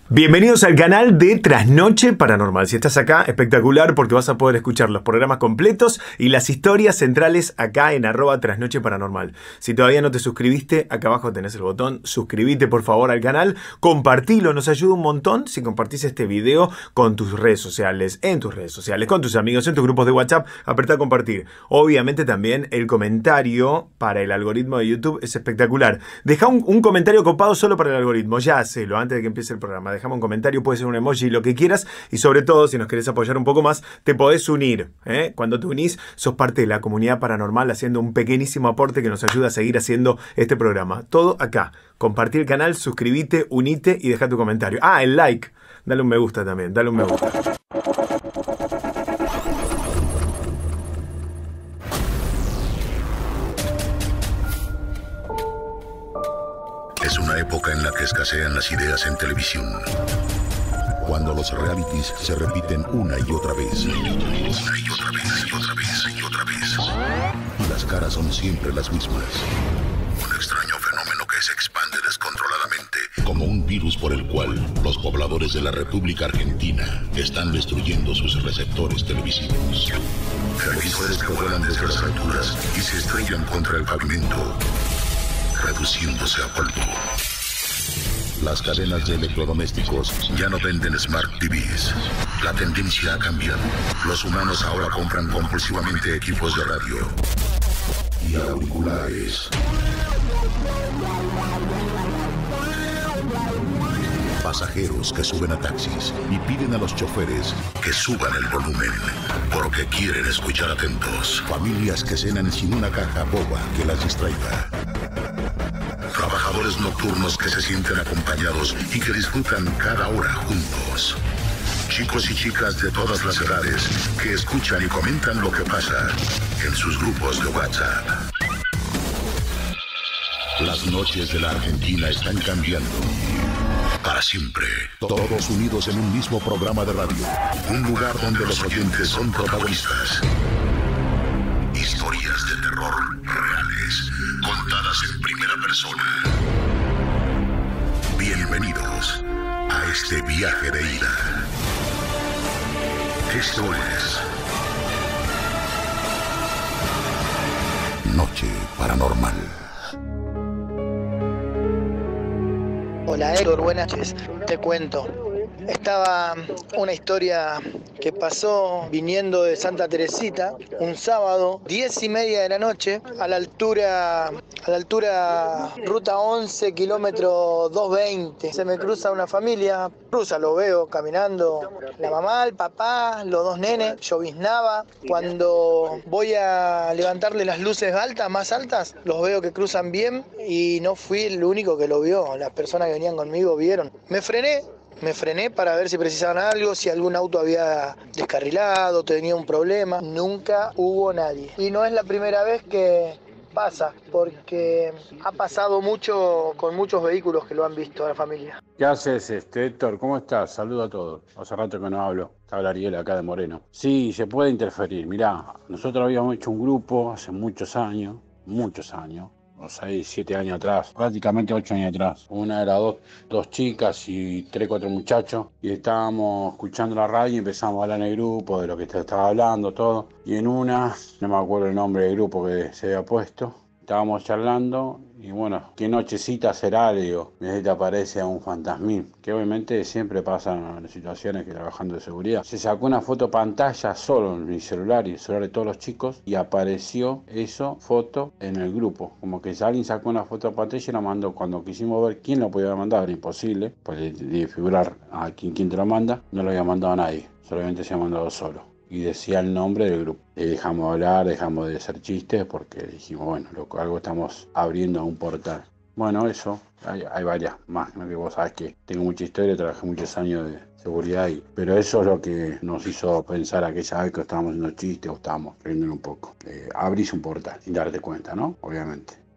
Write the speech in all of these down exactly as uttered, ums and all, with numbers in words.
Bienvenidos al canal de Trasnoche Paranormal. Si estás acá, espectacular, porque vas a poder escuchar los programas completos y las historias centrales acá en arroba Trasnoche Paranormal. Si todavía no te suscribiste, acá abajo tenés el botón suscribite por favor al canal, compartilo, nos ayuda un montón si compartís este video con tus redes sociales, en tus redes sociales, con tus amigos, en tus grupos de WhatsApp, apretá a compartir. Obviamente también el comentario para el algoritmo de YouTube es espectacular. Deja un, un comentario copado solo para el algoritmo, ya hacelo antes de que empiece el programa. Dejame un comentario, puede ser un emoji, lo que quieras. Y sobre todo, si nos querés apoyar un poco más, te podés unir, ¿eh? Cuando te unís, sos parte de la comunidad paranormal, haciendo un pequeñísimo aporte que nos ayuda a seguir haciendo este programa. Todo acá. Compartí el canal, suscríbete, unite y deja tu comentario. Ah, el like. Dale un me gusta también, dale un me gusta. Es una época en la que escasean las ideas en televisión. Cuando los realities se repiten una y otra vez. Una y otra vez, y otra vez, y otra vez. Y las caras son siempre las mismas. Un extraño fenómeno que se expande descontroladamente, como un virus por el cual los pobladores de la República Argentina están destruyendo sus receptores televisivos. Televisores que vuelan desde las alturas y se estrellan contra el pavimento, reduciéndose a polvo. Las cadenas de electrodomésticos ya no venden Smart T Vs. La tendencia ha cambiado. Los humanos ahora compran compulsivamente equipos de radio y auriculares. Pasajeros que suben a taxis y piden a los choferes que suban el volumen porque quieren escuchar atentos. Familias que cenan sin una caja boba que las distraiga. Trabajadores nocturnos que se sienten acompañados y que disfrutan cada hora juntos. Chicos y chicas de todas las edades que escuchan y comentan lo que pasa en sus grupos de WhatsApp. Las noches de la Argentina están cambiando. Para siempre. Todos unidos en un mismo programa de radio. Un lugar donde los oyentes son protagonistas. Historias de terror reales, contadas en primera persona. Bienvenidos a este viaje de ida. Esto es Noche Paranormal. Hola Héctor, buenas noches. Te cuento. Estaba una historia que pasó viniendo de Santa Teresita un sábado, diez y media de la noche, a la altura, a la altura ruta once, kilómetro doscientos veinte. Se me cruza una familia, cruza, lo veo caminando, la mamá, el papá, los dos nenes, lloviznaba. Cuando voy a levantarle las luces altas, más altas, los veo que cruzan bien y no fui el único que lo vio. Las personas que venían conmigo vieron. Me frené. Me frené para ver si precisaban algo, si algún auto había descarrilado, tenía un problema. Nunca hubo nadie. Y no es la primera vez que pasa, porque ha pasado mucho con muchos vehículos que lo han visto a la familia. ¿Qué haces, este, Héctor? ¿Cómo estás? Saludo a todos. Hace rato que no hablo. Te habla Ariel acá de Moreno. Sí, se puede interferir. Mirá, nosotros habíamos hecho un grupo hace muchos años, muchos años. seis, siete años atrás, prácticamente ocho años atrás. Una era dos, dos chicas y tres, cuatro muchachos. Y estábamos escuchando la radio y empezamos a hablar en el grupo de lo que te estaba hablando, todo. Y en una, no me acuerdo el nombre del grupo que se había puesto, estábamos charlando y bueno, qué nochecita será, le digo, me te aparece a un fantasmín, que obviamente siempre pasan en situaciones que trabajando de seguridad. Se sacó una foto pantalla solo en mi celular y el celular de todos los chicos y apareció eso, foto, en el grupo. Como que alguien sacó una foto pantalla y la mandó. Cuando quisimos ver quién lo podía mandar, era imposible, pues de, de figurar a quien, quien te lo manda, no lo había mandado a nadie, solamente se ha mandado solo. Y decía el nombre del grupo. Y dejamos de hablar, dejamos de hacer chistes porque dijimos, bueno, loco, algo estamos abriendo un portal. Bueno, eso, hay, hay varias más, ¿no? Que vos sabés que tengo mucha historia, trabajé muchos años de seguridad, y, pero eso es lo que nos hizo pensar aquella vez que estábamos haciendo chistes o estábamos riendo un poco. Eh, abrís un portal sin darte cuenta, ¿no? Obviamente.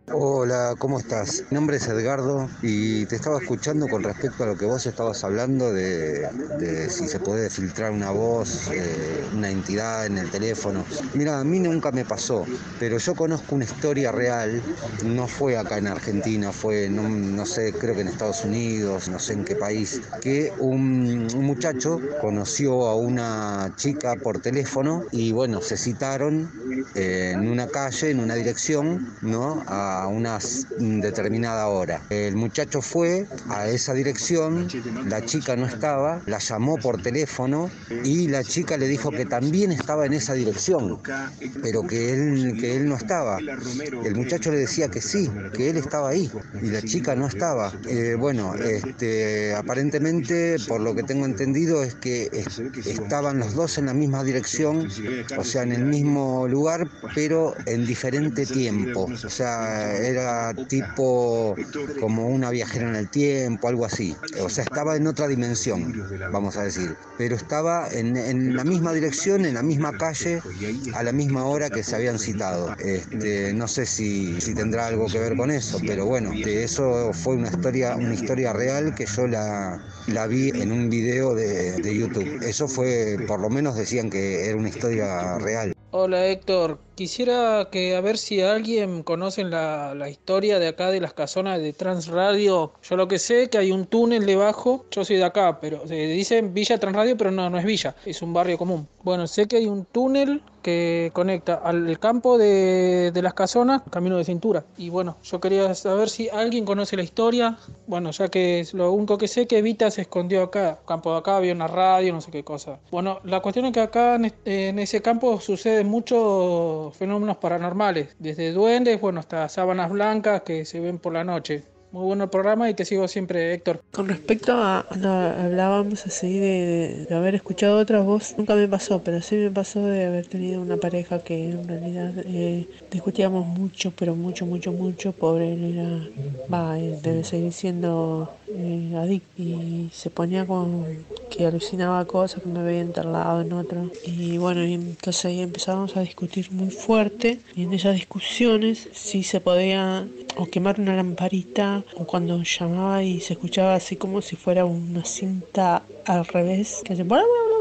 Hola, ¿cómo estás? Mi nombre es Edgardo y te estaba escuchando con respecto a lo que vos estabas hablando de, de si se puede filtrar una voz, eh, una entidad en el teléfono. Mira, a mí nunca me pasó, pero yo conozco una historia real, no fue acá en Argentina, fue, no, no sé, creo que en Estados Unidos, no sé en qué país, que un, un muchacho conoció a una chica por teléfono y bueno, se citaron eh, en una calle, en una dirección, ¿no? A a una determinada hora. El muchacho fue a esa dirección, la chica no estaba, la llamó por teléfono y la chica le dijo que también estaba en esa dirección, pero que él, que él no estaba. El muchacho le decía que sí, que él estaba ahí y la chica no estaba. Eh, bueno, este, aparentemente, por lo que tengo entendido, es que es, estaban los dos en la misma dirección, o sea, en el mismo lugar, pero en diferente tiempo. O sea, era tipo como una viajera en el tiempo, algo así. O sea, estaba en otra dimensión, vamos a decir. Pero estaba en, en la misma dirección, en la misma calle, a la misma hora que se habían citado. Este, no sé si, si tendrá algo que ver con eso, pero bueno, eso fue una historia, una historia real que yo la, la vi en un video de, de YouTube. Eso fue, por lo menos decían que era una historia real. Hola Héctor, quisiera que a ver si alguien conoce la, la historia de acá de las casonas de Transradio. Yo lo que sé que hay un túnel debajo, yo soy de acá, pero se dicen Villa Transradio, pero no, no es Villa, es un barrio común. Bueno, sé que hay un túnel que conecta al campo de, de las casonas, camino de cintura. Y bueno, yo quería saber si alguien conoce la historia. Bueno, ya que es lo único que sé que Evita se escondió acá, campo de acá, había una radio, no sé qué cosa. Bueno, la cuestión es que acá en, este, en ese campo suceden muchos fenómenos paranormales, desde duendes, bueno, hasta sábanas blancas que se ven por la noche. Muy bueno el programa y te sigo siempre, Héctor. Con respecto a cuando hablábamos así de, de, de haber escuchado otra voz, nunca me pasó, pero sí me pasó de haber tenido una pareja que en realidad eh, discutíamos mucho, pero mucho, mucho, mucho. Pobre, él era, va, él debe seguir siendo eh, adicto y se ponía con que alucinaba cosas que me veía en tal lado, en otro. Y bueno, y entonces ahí empezábamos a discutir muy fuerte y en esas discusiones sí se podía o quemar una lamparita o cuando llamaba y se escuchaba así como si fuera una cinta al revés que hace...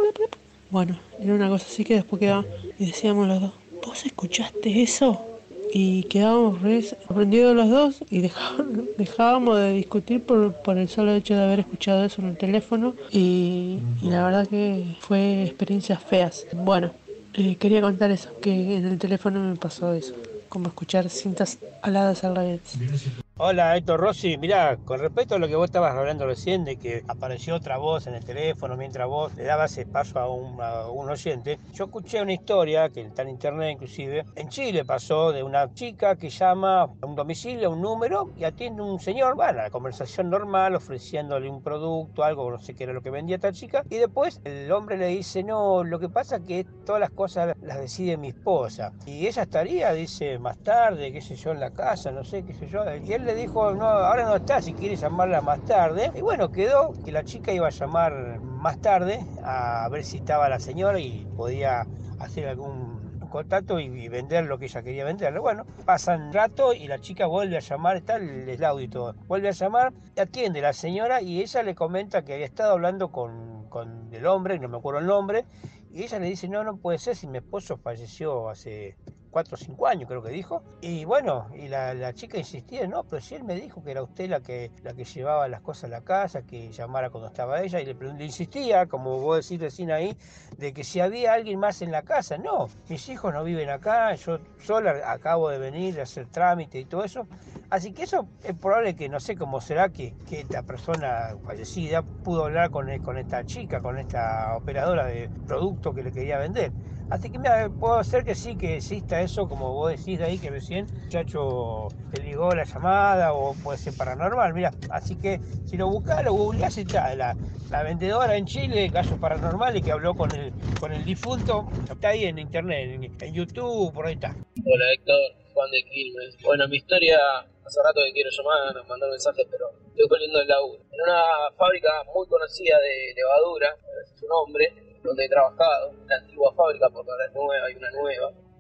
Bueno, era una cosa así que después quedaba y decíamos los dos, ¿vos escuchaste eso? Y quedábamos re sorprendidos los dos y dejábamos, dejábamos de discutir por, por el solo hecho de haber escuchado eso en el teléfono y, y la verdad que fue experiencias feas. Bueno, eh, quería contar eso, que en el teléfono me pasó eso, como escuchar cintas aladas al revés. Hola Héctor Rossi, mirá, con respecto a lo que vos estabas hablando recién de que apareció otra voz en el teléfono mientras vos le dabas ese paso a un, a un oyente, yo escuché una historia que está en internet inclusive, en Chile pasó de una chica que llama a un domicilio, a un número y atiende un señor, bueno, la conversación normal ofreciéndole un producto, algo, no sé qué era lo que vendía esta chica y después el hombre le dice, no, lo que pasa es que todas las cosas las decide mi esposa y ella estaría, dice, más tarde, qué sé yo, en la casa, no sé, qué sé yo, y él le dijo, no, ahora no está, si quiere llamarla más tarde. Y bueno, quedó que la chica iba a llamar más tarde a ver si estaba la señora y podía hacer algún contacto y, y vender lo que ella quería venderle. Bueno, pasan un rato y la chica vuelve a llamar, está el, el audio y todo. Vuelve a llamar, atiende la señora y ella le comenta que había estado hablando con, con el hombre, no me acuerdo el nombre, y ella le dice, no, no puede ser si mi esposo falleció hace cuatro o cinco años, creo que dijo. Y bueno, y la, la chica insistía, no, pero si él me dijo que era usted la que, la que llevaba las cosas a la casa, que llamara cuando estaba ella, y le, le insistía, como vos decís recién ahí, de que si había alguien más en la casa. No, mis hijos no viven acá, yo sola acabo de venir a hacer trámite y todo eso. Así que eso es probable que, no sé cómo será que, que esta persona fallecida pudo hablar con, con esta chica, con esta operadora de producto que le quería vender. Así que mira, puedo ser que sí, que exista eso, como vos decís de ahí, que recién el muchacho te ligó la llamada o puede ser paranormal, mira. Así que si lo buscás, lo googleás y está la, la vendedora en Chile, casos paranormales, que habló con el, con el difunto, está ahí en internet, en, en YouTube, por ahí está. Hola Héctor, Juan de Quilmes. Bueno, mi historia, hace rato que quiero llamar, mandar mensajes, pero estoy volviendo el laburo. En una fábrica muy conocida de levadura, ese es su nombre, donde he trabajado, una antigua fábrica, porque ahora es nueva, hay una nueva.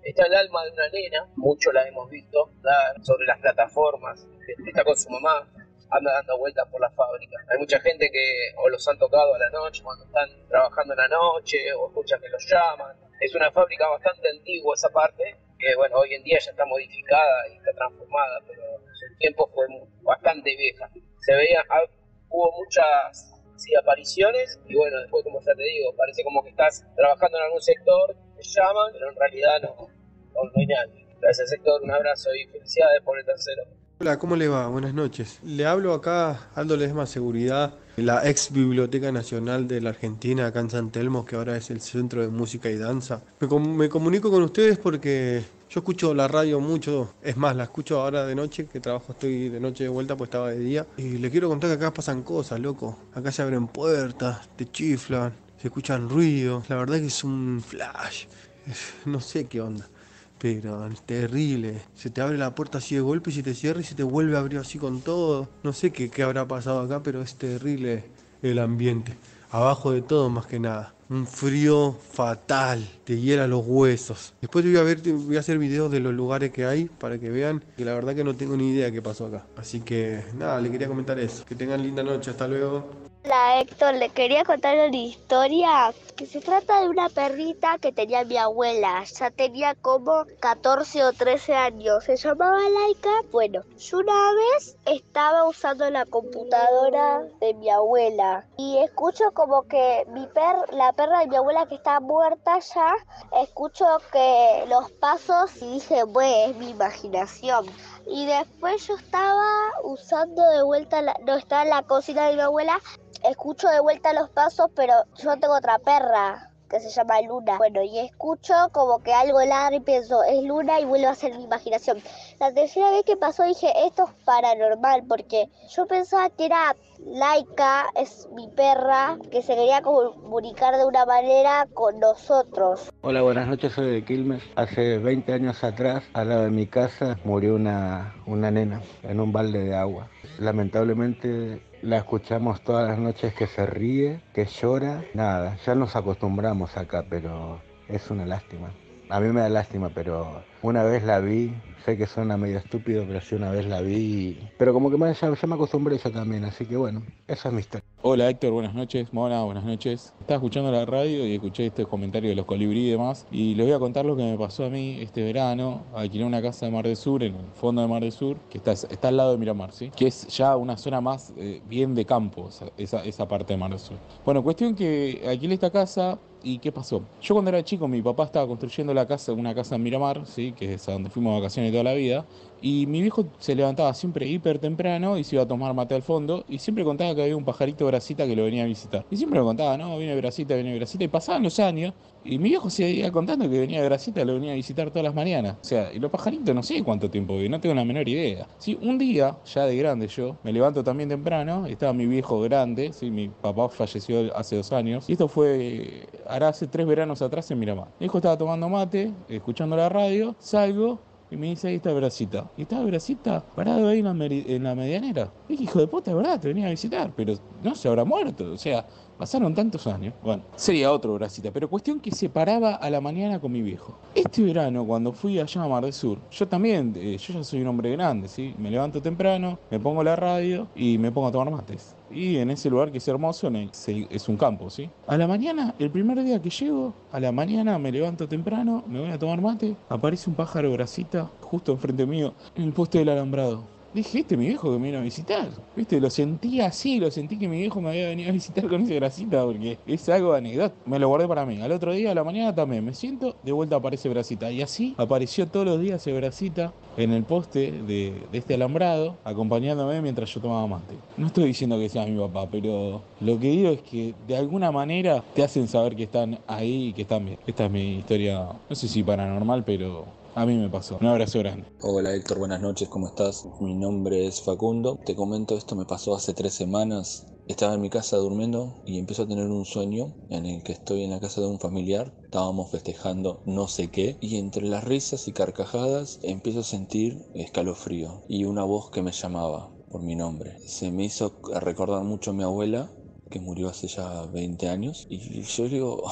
Está el alma de una nena, mucho la hemos visto, ¿verdad? Sobre las plataformas, está con su mamá, anda dando vueltas por la fábrica. Hay mucha gente que o los han tocado a la noche cuando están trabajando en la noche o escuchan que los llaman. Es una fábrica bastante antigua esa parte, que bueno, hoy en día ya está modificada y está transformada, pero en su tiempo fue bastante vieja. Se veía, hubo muchas sí, apariciones y bueno, después como ya te digo, parece como que estás trabajando en algún sector, te llaman, pero en realidad no, no, no hay nadie. Gracias sector, un abrazo y felicidades por el tercero. Hola, ¿cómo le va? Buenas noches. Le hablo acá, Aldo Ledesma Seguridad, la ex Biblioteca Nacional de la Argentina, acá en San Telmo, que ahora es el Centro de Música y Danza. Me, com- me comunico con ustedes porque yo escucho la radio mucho, es más, la escucho ahora de noche, que trabajo, estoy de noche de vuelta, pues estaba de día. Y le quiero contar que acá pasan cosas, loco. Acá se abren puertas, te chiflan, se escuchan ruidos. La verdad que es un flash. Es- no sé qué onda. Pero es terrible, se te abre la puerta así de golpe y se te cierra y se te vuelve a abrir así con todo. No sé qué, qué habrá pasado acá, pero es terrible el ambiente. Abajo de todo más que nada. Un frío fatal, te hiela los huesos. Después te voy a ver, te voy a hacer videos de los lugares que hay para que vean que la verdad que no tengo ni idea qué pasó acá. Así que nada, le quería comentar eso. Que tengan linda noche, hasta luego. Hola Héctor, le quería contar una historia que se trata de una perrita que tenía mi abuela. Ya tenía como catorce o trece años. Se llamaba Laika. Bueno, yo una vez estaba usando la computadora de mi abuela y escucho como que mi per la perra de mi abuela, que está muerta ya, escucho que los pasos y dije, bueno, es mi imaginación. Y después yo estaba usando de vuelta, la, no, estaba en la cocina de mi abuela, escucho de vuelta los pasos, pero yo tengo otra perra que se llama Luna. Bueno, y escucho como que algo ladra y pienso, es Luna, y vuelvo a ser mi imaginación. La tercera vez que pasó dije, esto es paranormal, porque yo pensaba que era Laika, es mi perra, que se quería comunicar de una manera con nosotros. Hola, buenas noches, soy de Quilmes. Hace veinte años atrás, al lado de mi casa, murió una, una nena en un balde de agua. Lamentablemente la escuchamos todas las noches que se ríe, que llora. Nada, ya nos acostumbramos acá, pero es una lástima. A mí me da lástima, pero una vez la vi, sé que suena medio estúpido, pero sí una vez la vi. Pero como que me, ya, ya me acostumbré yo también, así que bueno, esa es mi historia. Hola Héctor, buenas noches. Mona, buenas noches. Estaba escuchando la radio y escuché este comentario de los colibrí y demás. Y les voy a contar lo que me pasó a mí este verano. Alquilé una casa de Mar del Sur, en el fondo de Mar del Sur, que está, está al lado de Miramar, ¿sí? Que es ya una zona más eh, bien de campo, esa, esa, esa parte de Mar del Sur. Bueno, cuestión que alquilé esta casa. ¿Y qué pasó? Yo cuando era chico, mi papá estaba construyendo la casa, una casa en Miramar, ¿sí? Que es a donde fuimos de vacaciones toda la vida. Y mi viejo se levantaba siempre hiper temprano y se iba a tomar mate al fondo. Y siempre contaba que había un pajarito Brasita que lo venía a visitar. Y siempre lo contaba, no, viene Brasita, viene Brasita. Y pasaban los años y mi viejo seguía contando que venía Brasita, lo venía a visitar todas las mañanas. O sea, y los pajaritos no sé cuánto tiempo viven, no tengo la menor idea. Sí, un día, ya de grande yo, me levanto también temprano. Y estaba mi viejo grande, ¿sí? Mi papá falleció hace dos años. Y esto fue, hará hace tres veranos atrás en Miramar. Mi hijo estaba tomando mate, escuchando la radio, salgo. Y me dice, ahí está Brasita. Y estaba Brasita parado ahí en la, meri- en la medianera. Y dije, hijo de puta, es verdad, te venía a visitar. Pero no se habrá muerto. O sea, pasaron tantos años. Bueno, sería otro Brasita. Pero cuestión que se paraba a la mañana con mi viejo. Este verano, cuando fui allá a Mar del Sur, yo también, eh, yo ya soy un hombre grande, ¿sí? Me levanto temprano, me pongo la radio y me pongo a tomar mates. Y en ese lugar que es hermoso, es un campo, ¿sí? A la mañana, el primer día que llego, a la mañana me levanto temprano, me voy a tomar mate, aparece un pájaro Brasita justo enfrente mío, en el poste del alambrado. Dije, este es mi viejo que me vino a visitar. ¿Viste? Lo sentí así, lo sentí que mi viejo me había venido a visitar con ese Brasita, porque es algo anecdótico. Me lo guardé para mí. Al otro día, a la mañana también, me siento, de vuelta aparece Brasita. Y así apareció todos los días ese Brasita en el poste de, de este alambrado, acompañándome mientras yo tomaba mate. No estoy diciendo que sea mi papá, pero lo que digo es que de alguna manera te hacen saber que están ahí y que están bien. Esta es mi historia, no sé si paranormal, pero a mí me pasó. Un abrazo grande. Hola Héctor, buenas noches, ¿cómo estás? Mi nombre es Facundo. Te comento, esto me pasó hace tres semanas. Estaba en mi casa durmiendo y empiezo a tener un sueño en el que estoy en la casa de un familiar. Estábamos festejando no sé qué y entre las risas y carcajadas empiezo a sentir escalofrío y una voz que me llamaba por mi nombre. Se me hizo recordar mucho a mi abuela, que murió hace ya veinte años, y yo digo,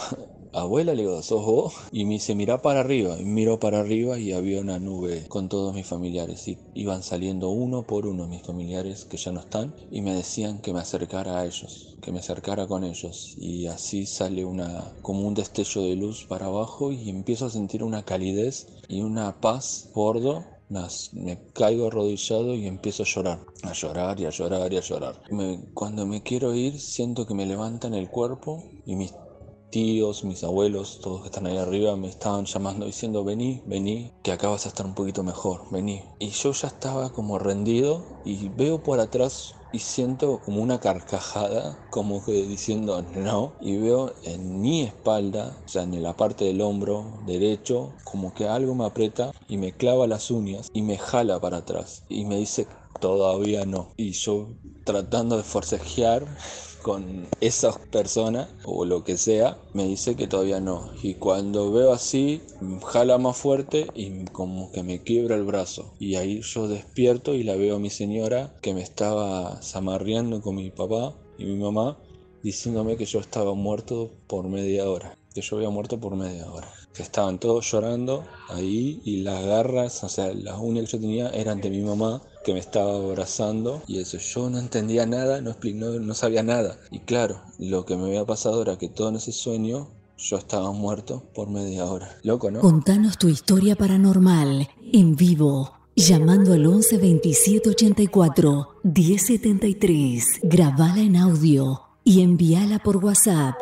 abuela, le digo, ¿sos vos? Y me dice, mirá para arriba. Y miro para arriba y había una nube con todos mis familiares. Y iban saliendo uno por uno mis familiares que ya no están. Y me decían que me acercara a ellos, que me acercara con ellos. Y así sale una, como un destello de luz para abajo y empiezo a sentir una calidez y una paz gordo. Me caigo arrodillado y empiezo a llorar, a llorar y a llorar y a llorar. Me, cuando me quiero ir, siento que me levantan el cuerpo y mis tíos, mis abuelos, todos que están ahí arriba, me estaban llamando diciendo, vení, vení, que acá vas a estar un poquito mejor, vení. Y yo ya estaba como rendido y veo por atrás y siento como una carcajada, como que diciendo no, y veo en mi espalda, o sea, en la parte del hombro derecho, como que algo me aprieta y me clava las uñas y me jala para atrás y me dice todavía no. Y yo tratando de forcejear con esa persona o lo que sea, me dice que todavía no. Y cuando veo así, jala más fuerte y como que me quiebra el brazo. Y ahí yo despierto y la veo a mi señora que me estaba zamarreando con mi papá y mi mamá, diciéndome que yo estaba muerto por media hora. Que yo había muerto por media hora. Que estaban todos llorando ahí y las garras, o sea, las uñas que yo tenía eran de mi mamá, que me estaba abrazando y eso, yo no entendía nada, no, no, no sabía nada. Y claro, lo que me había pasado era que todo en ese sueño yo estaba muerto por media hora. Loco, ¿no? Contanos tu historia paranormal en vivo, llamando al once veintisiete ochenta y cuatro diez setenta y tres. Grabala en audio y envíala por WhatsApp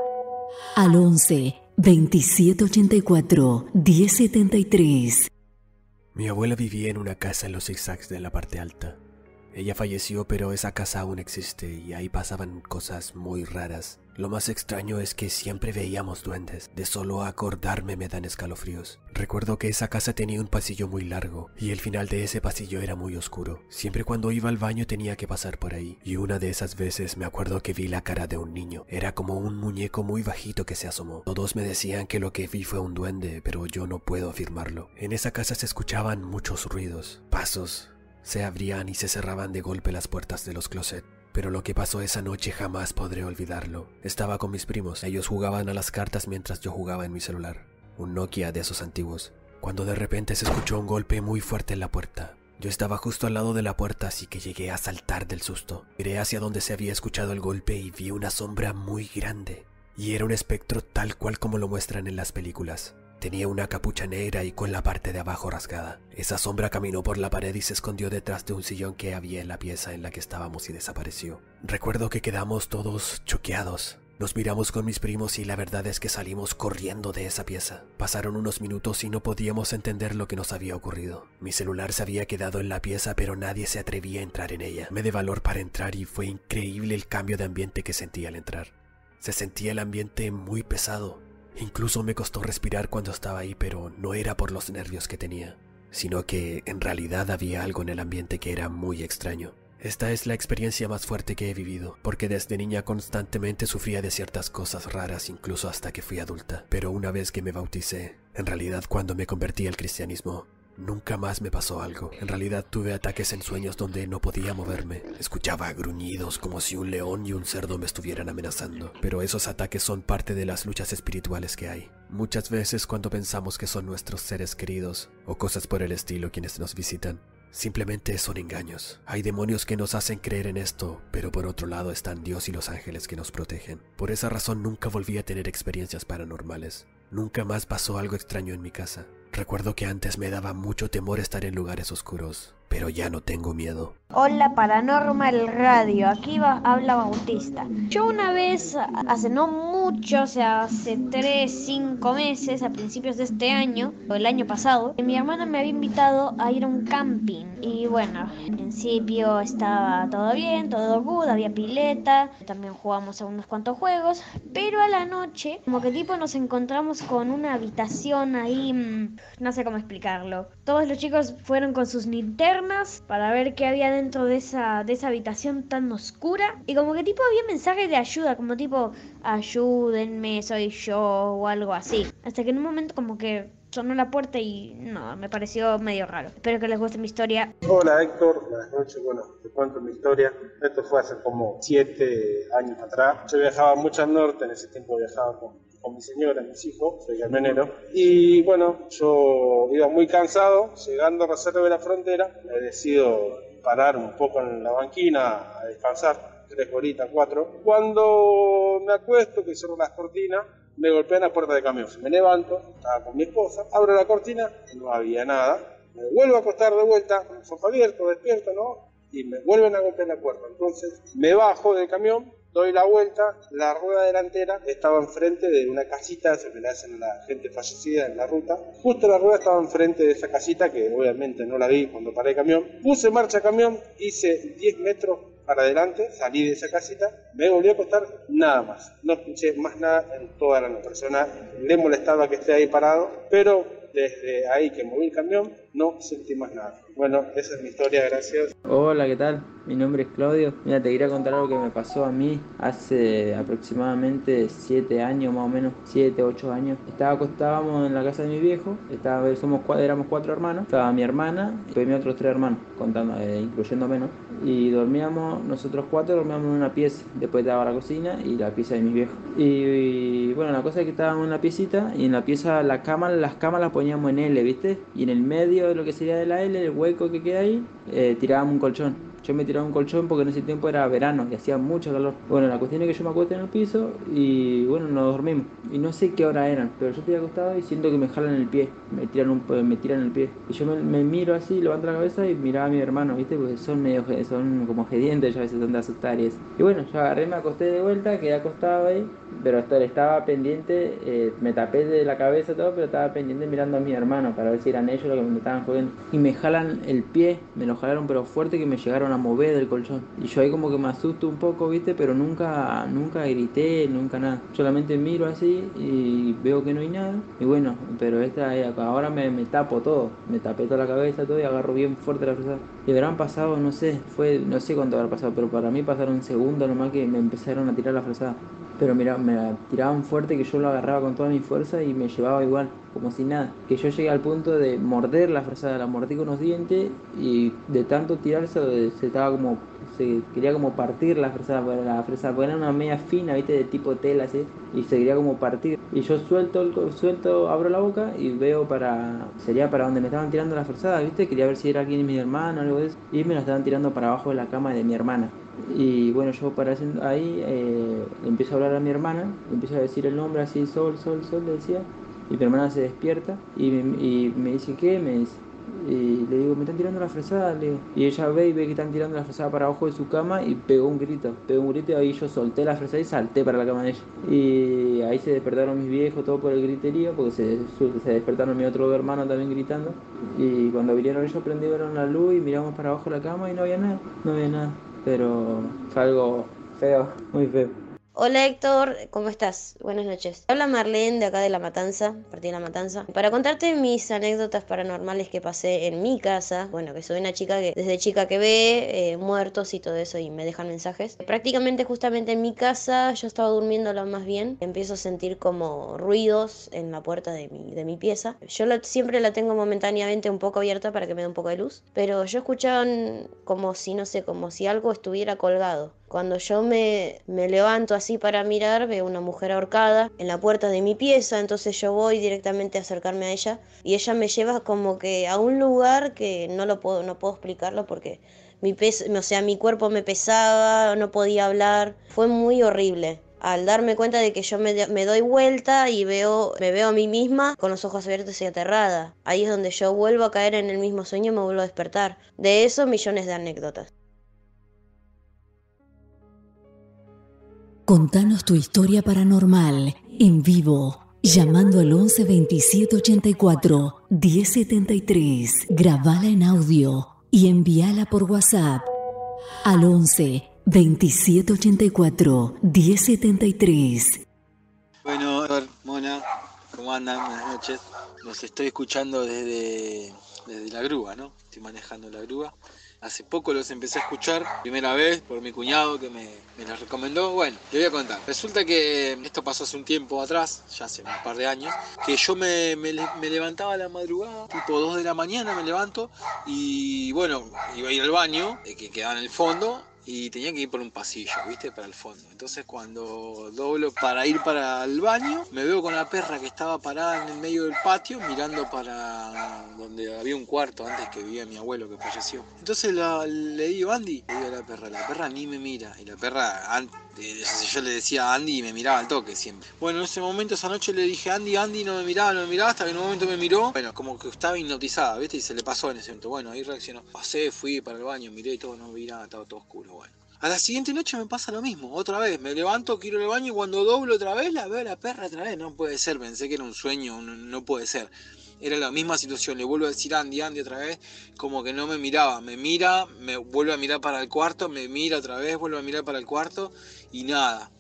al once veintisiete ochenta y cuatro diez setenta y tres. Mi abuela vivía en una casa en los zigzags de la parte alta. Ella falleció, pero esa casa aún existe y ahí pasaban cosas muy raras. Lo más extraño es que siempre veíamos duendes. De solo acordarme me dan escalofríos. Recuerdo que esa casa tenía un pasillo muy largo y el final de ese pasillo era muy oscuro. Siempre cuando iba al baño tenía que pasar por ahí. Y una de esas veces me acuerdo que vi la cara de un niño. Era como un muñeco muy bajito que se asomó. Todos me decían que lo que vi fue un duende, pero yo no puedo afirmarlo. En esa casa se escuchaban muchos ruidos, pasos. Se abrían y se cerraban de golpe las puertas de los closets. Pero lo que pasó esa noche jamás podré olvidarlo. Estaba con mis primos. Ellos jugaban a las cartas mientras yo jugaba en mi celular. Un Nokia de esos antiguos. Cuando de repente se escuchó un golpe muy fuerte en la puerta. Yo estaba justo al lado de la puerta, así que llegué a saltar del susto. Miré hacia donde se había escuchado el golpe y vi una sombra muy grande. Y era un espectro tal cual como lo muestran en las películas. Tenía una capucha negra y con la parte de abajo rasgada. Esa sombra caminó por la pared y se escondió detrás de un sillón que había en la pieza en la que estábamos y desapareció. Recuerdo que quedamos todos choqueados. Nos miramos con mis primos y la verdad es que salimos corriendo de esa pieza. Pasaron unos minutos y no podíamos entender lo que nos había ocurrido. Mi celular se había quedado en la pieza, pero nadie se atrevía a entrar en ella. Me di valor para entrar y fue increíble el cambio de ambiente que sentí al entrar. Se sentía el ambiente muy pesado. Incluso me costó respirar cuando estaba ahí, pero no era por los nervios que tenía, sino que en realidad había algo en el ambiente que era muy extraño. Esta es la experiencia más fuerte que he vivido, porque desde niña constantemente sufría de ciertas cosas raras, incluso hasta que fui adulta. Pero una vez que me bauticé, en realidad cuando me convertí al cristianismo, nunca más me pasó algo. En realidad tuve ataques en sueños donde no podía moverme. Escuchaba gruñidos como si un león y un cerdo me estuvieran amenazando. Pero esos ataques son parte de las luchas espirituales que hay. Muchas veces cuando pensamos que son nuestros seres queridos o cosas por el estilo quienes nos visitan, simplemente son engaños. Hay demonios que nos hacen creer en esto, pero por otro lado están Dios y los ángeles que nos protegen. Por esa razón nunca volví a tener experiencias paranormales. Nunca más pasó algo extraño en mi casa. Recuerdo que antes me daba mucho temor estar en lugares oscuros, pero ya no tengo miedo. Hola Paranormal Radio, aquí va, habla Bautista. Yo una vez, hace no mucho, o sea, hace tres, cinco meses, a principios de este año, o el año pasado, mi hermana me había invitado a ir a un camping. Y bueno, en principio estaba todo bien, todo good, había pileta, también jugamos a unos cuantos juegos, pero a la noche, como que tipo nos encontramos con una habitación ahí, no sé cómo explicarlo. Todos los chicos fueron con sus linternas para ver qué había dentro de esa, de esa habitación tan oscura. Y como que tipo había mensajes de ayuda, como tipo, ayúdenme, soy yo, o algo así. Hasta que en un momento como que sonó la puerta y no, me pareció medio raro. Espero que les guste mi historia. Hola Héctor, buenas noches. Bueno, te cuento mi historia. Esto fue hace como siete años atrás. Yo viajaba mucho al norte, en ese tiempo viajaba con, con con mi señora, mis hijos, soy camionero. Y bueno, yo iba muy cansado, llegando a Reserva de la Frontera, me decido parar un poco en la banquina a descansar, tres horitas, cuatro. Cuando me acuesto, que cierro las cortinas, me golpean la puerta del camión. Me levanto, estaba con mi esposa, abro la cortina y no había nada. Me vuelvo a acostar de vuelta, con el sofá abierto, despierto, ¿no? Y me vuelven a golpear la puerta. Entonces me bajo del camión, doy la vuelta, la rueda delantera estaba enfrente de una casita, se me la hacen a la gente fallecida en la ruta. Justo la rueda estaba enfrente de esa casita, que obviamente no la vi cuando paré el camión. Puse en marcha el camión, hice diez metros para adelante, salí de esa casita, me volví a acostar, nada más. No escuché más nada en toda la noche. La persona le molestaba que esté ahí parado, pero desde ahí que moví el camión, no sentí más nada. Bueno, esa es mi historia, gracias. Hola, ¿qué tal? Mi nombre es Claudio. Mira, te quería contar algo que me pasó a mí hace aproximadamente siete años, más o menos, siete, ocho años. Estaba, estábamos en la casa de mi viejo, estaba, somos, éramos cuatro hermanos, estaba mi hermana y mis otros tres hermanos, contando, eh, incluyéndome, ¿no? Y dormíamos, nosotros cuatro dormíamos en una pieza, después estaba la cocina y la pieza de mis viejos. Y, y bueno, la cosa es que estábamos en la piecita y en la pieza, la cama, las camas las poníamos en L, ¿viste? Y en el medio de lo que sería de la L, el hueco que queda ahí, eh, tirábamos un colchón. Yo me tiraba un colchón porque en ese tiempo era verano y hacía mucho calor. Bueno, la cuestión es que yo me acuesto en el piso y bueno, nos dormimos. Y no sé qué hora eran, pero yo estoy acostado y siento que me jalan el pie, me tiran un, me tiran el pie. Y yo me, me miro así, levanto la cabeza y miraba a mi hermano, ¿viste? Porque son medio, son como gedientes, yo a veces son de asustar y eso. Y bueno, yo agarré, me acosté de vuelta, quedé acostado ahí, pero hasta estaba pendiente, eh, me tapé de la cabeza todo, pero estaba pendiente mirando a mi hermano para ver si eran ellos los que me estaban jodiendo. Y me jalan el pie, me lo jalaron pero fuerte que me llegaron a mover del colchón. Y yo ahí como que me asusto un poco, ¿viste? Pero nunca, nunca grité, nunca nada. Solamente miro así y veo que no hay nada. Y bueno, pero esta ahora me, me tapo todo. Me tapé toda la cabeza todo y agarro bien fuerte la frazada. Y habrán pasado, no sé, fue, no sé cuánto habrá pasado, pero para mí pasaron segundos nomás que me empezaron a tirar la frazada. Pero mira, me la tiraban fuerte que yo lo agarraba con toda mi fuerza y me llevaba igual, como si nada. Que yo llegué al punto de morder la frazada, la mordí con los dientes y de tanto tirarse se estaba como, se quería como partir la frazada, la frazada, porque era una media fina, viste, de tipo tela así, y se quería como partir. Y yo suelto, el, suelto, abro la boca y veo para, sería para donde me estaban tirando la frazada, viste, quería ver si era alguien de mi hermano o algo de eso, y me la estaban tirando para abajo de la cama de mi hermana. Y bueno, yo para ahí eh, le empiezo a hablar a mi hermana, le empiezo a decir el nombre así, Sol, Sol, Sol, le decía. Y mi hermana se despierta y me, y me dice, ¿qué? Me dice. Y le digo, me están tirando la frazada, le digo. Y ella ve y ve que están tirando la frazada para abajo de su cama y pegó un grito, pegó un grito y ahí yo solté la frazada y salté para la cama de ella. Y ahí se despertaron mis viejos, todo por el griterío, porque se, se despertaron mi otro hermano también gritando. Y cuando vinieron ellos prendieron la luz y miramos para abajo de la cama y no había nada, no había nada. Pero fue algo feo, muy feo. Hola Héctor, ¿cómo estás? Buenas noches. Habla Marlene de acá de La Matanza, partí de La Matanza, para contarte mis anécdotas paranormales que pasé en mi casa. Bueno, que soy una chica que desde chica que ve eh, muertos y todo eso y me dejan mensajes. Prácticamente justamente en mi casa yo estaba durmiendo lo más bien. Empiezo a sentir como ruidos en la puerta de mi, de mi pieza. Yo la, siempre la tengo momentáneamente un poco abierta para que me dé un poco de luz, pero yo escuchaba como si, no sé, como si algo estuviera colgado. Cuando yo me, me levanto así para mirar, veo una mujer ahorcada en la puerta de mi pieza, entonces yo voy directamente a acercarme a ella y ella me lleva como que a un lugar que no lo puedo, no puedo explicarlo porque mi peso, o sea, mi cuerpo me pesaba, no podía hablar, fue muy horrible. Al darme cuenta de que yo me, me doy vuelta y veo, me veo a mí misma con los ojos abiertos y aterrada. Ahí es donde yo vuelvo a caer en el mismo sueño y me vuelvo a despertar. De eso millones de anécdotas. Contanos tu historia paranormal en vivo, llamando al once veintisiete ochenta y cuatro diez setenta y tres. Grabala en audio y envíala por WhatsApp al once veintisiete ochenta y cuatro diez setenta y tres. Bueno, Mona, ¿cómo andan? Buenas noches. Los estoy escuchando desde, desde la grúa, ¿no? Estoy manejando la grúa. Hace poco los empecé a escuchar, primera vez por mi cuñado que me, me los recomendó. Bueno, le voy a contar. Resulta que esto pasó hace un tiempo atrás, ya hace un par de años, que yo me, me, me levantaba a la madrugada, tipo dos de la mañana me levanto, y bueno, iba a ir al baño, que quedaba en el fondo, y tenía que ir por un pasillo, ¿viste? Para el fondo. Entonces cuando doblo para ir para el baño, me veo con la perra que estaba parada en el medio del patio mirando para donde había un cuarto antes que vivía mi abuelo que falleció. Entonces la, le digo, Andy, le digo a la perra, la perra ni me mira. Y la perra, antes, yo le decía a Andy y me miraba al toque siempre. Bueno, en ese momento, esa noche le dije a Andy, Andy no me miraba, no me miraba, hasta que en un momento me miró. Bueno, como que estaba hipnotizada, ¿viste? Y se le pasó en ese momento. Bueno, ahí reaccionó. Pasé, fui para el baño, miré y todo, no vi nada, estaba todo oscuro, bueno. A la siguiente noche me pasa lo mismo, otra vez, me levanto, quiero ir al baño y cuando doblo otra vez la veo a la perra otra vez, no puede ser, pensé que era un sueño, no, no puede ser. Era la misma situación, le vuelvo a decir Andy, Andy otra vez, como que no me miraba, me mira, me vuelve a mirar para el cuarto, me mira otra vez, vuelve a mirar para el cuarto y nada.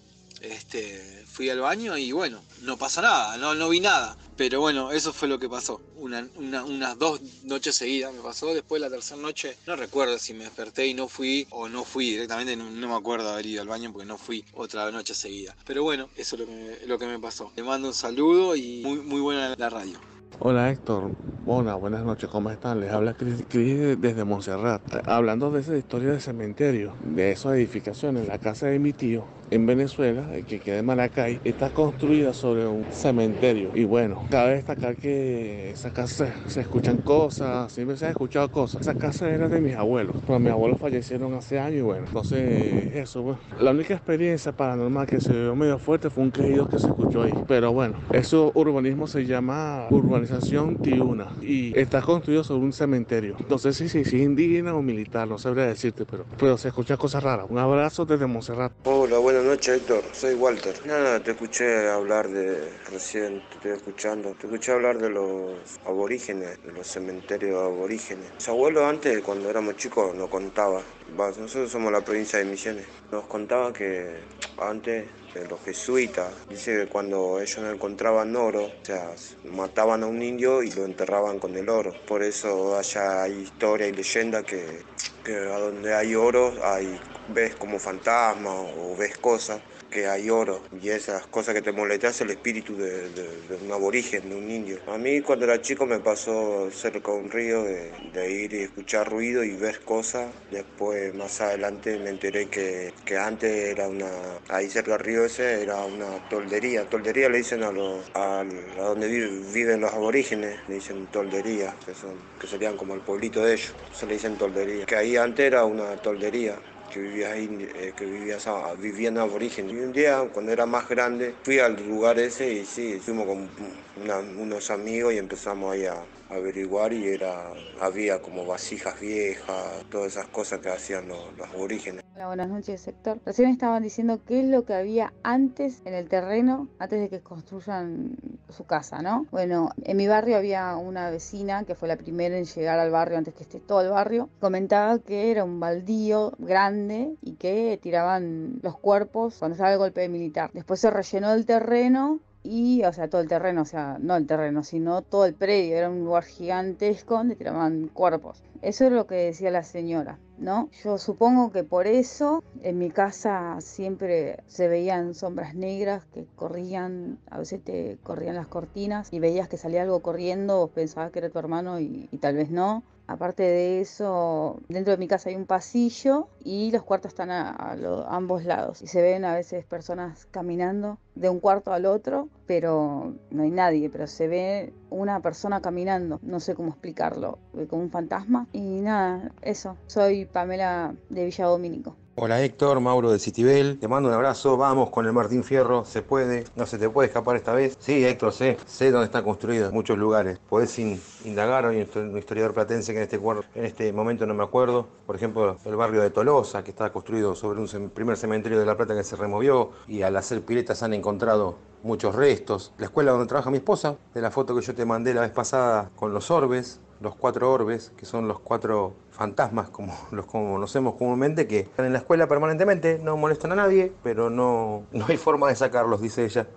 Este, fui al baño y bueno, no pasa nada, no, no vi nada. Pero bueno, eso fue lo que pasó. Una, una, unas dos noches seguidas me pasó. Después la tercera noche, no recuerdo si me desperté y no fui o no fui directamente. No, no me acuerdo haber ido al baño porque no fui otra noche seguida. Pero bueno, eso es lo que me, lo que me pasó. Le mando un saludo y muy, muy buena la radio. Hola Héctor, hola, buenas noches, ¿cómo están? Les habla Cris, Cris desde Montserrat. Hablando de esa historia del cementerio, de esas edificaciones, la casa de mi tío en Venezuela, que queda en Maracay, está construida sobre un cementerio. Y bueno, cabe destacar que esa casa se escuchan cosas, siempre se han escuchado cosas. Esa casa era de mis abuelos, pero mis abuelos fallecieron hace años y bueno, entonces eso, bueno. La única experiencia paranormal que se vio medio fuerte fue un quejido que se escuchó ahí. Pero bueno, eso urbanismo se llama urbanización Tiuna y está construido sobre un cementerio. No sé si, si, si es indígena o militar, no sabría decirte, pero, pero se escuchan cosas raras. Un abrazo desde Montserrat. Hola, buenas noches Héctor, soy Walter. Nada, te escuché hablar de, recién te estoy escuchando, te escuché hablar de los aborígenes, de los cementerios aborígenes. Mis abuelos antes, cuando éramos chicos, nos contaba, nosotros somos la provincia de Misiones, nos contaba que antes los jesuitas, dice que cuando ellos no encontraban oro, o sea, mataban a un indio y lo enterraban con el oro. Por eso allá hay historia y leyenda que, que a donde hay oro hay, ves como fantasmas o ves cosas que hay oro y esas cosas que te molestan es el espíritu de, de, de un aborigen, de un indio. A mí cuando era chico me pasó cerca de un río de, de ir y escuchar ruido y ver cosas. Después más adelante me enteré que, que antes era una, ahí cerca del río ese era una toldería. Toldería le dicen a, los, a, a donde vive, viven los aborígenes, le dicen toldería, que, son, que serían como el pueblito de ellos, se le dicen toldería. Que ahí antes era una toldería. Que vivía ahí, eh, que vivía, vivían aborígenes. Y un día, cuando era más grande, fui al lugar ese y sí, fuimos con una, unos amigos y empezamos ahí a averiguar y era, había como vasijas viejas, todas esas cosas que hacían los, los aborígenes. Hola, buenas noches, Héctor. Recién estaban diciendo qué es lo que había antes en el terreno, antes de que construyan su casa, ¿no? Bueno, en mi barrio había una vecina que fue la primera en llegar al barrio antes que esté todo el barrio. Comentaba que era un baldío grande y que tiraban los cuerpos cuando estaba el golpe militar. Después se rellenó el terreno y, o sea, todo el terreno, o sea, no el terreno, sino todo el predio, era un lugar gigantesco donde tiraban cuerpos. Eso es lo que decía la señora, ¿no? Yo supongo que por eso en mi casa siempre se veían sombras negras que corrían, a veces te corrían las cortinas y veías que salía algo corriendo, vos pensabas que era tu hermano y, y tal vez no. Aparte de eso, dentro de mi casa hay un pasillo y los cuartos están a, a, lo, a ambos lados. Y se ven a veces personas caminando de un cuarto al otro, pero no hay nadie, pero se ve una persona caminando. No sé cómo explicarlo, como un fantasma. Y nada, eso. Soy Pamela de Villa Domínico. Hola Héctor, Mauro de Citibel, te mando un abrazo, vamos con el Martín Fierro, se puede, no se te puede escapar esta vez. Sí Héctor, sé, sé dónde está construido, en muchos lugares, podés in, indagar, hay un historiador platense que en este, en este momento no me acuerdo, por ejemplo el barrio de Tolosa, que está construido sobre un primer cementerio de La Plata que se removió y al hacer piletas han encontrado muchos restos. La escuela donde trabaja mi esposa, de la foto que yo te mandé la vez pasada con los orbes, los cuatro orbes, que son los cuatro fantasmas, como los conocemos comúnmente, que están en la escuela permanentemente, no molestan a nadie, pero no, no hay forma de sacarlos, dice ella,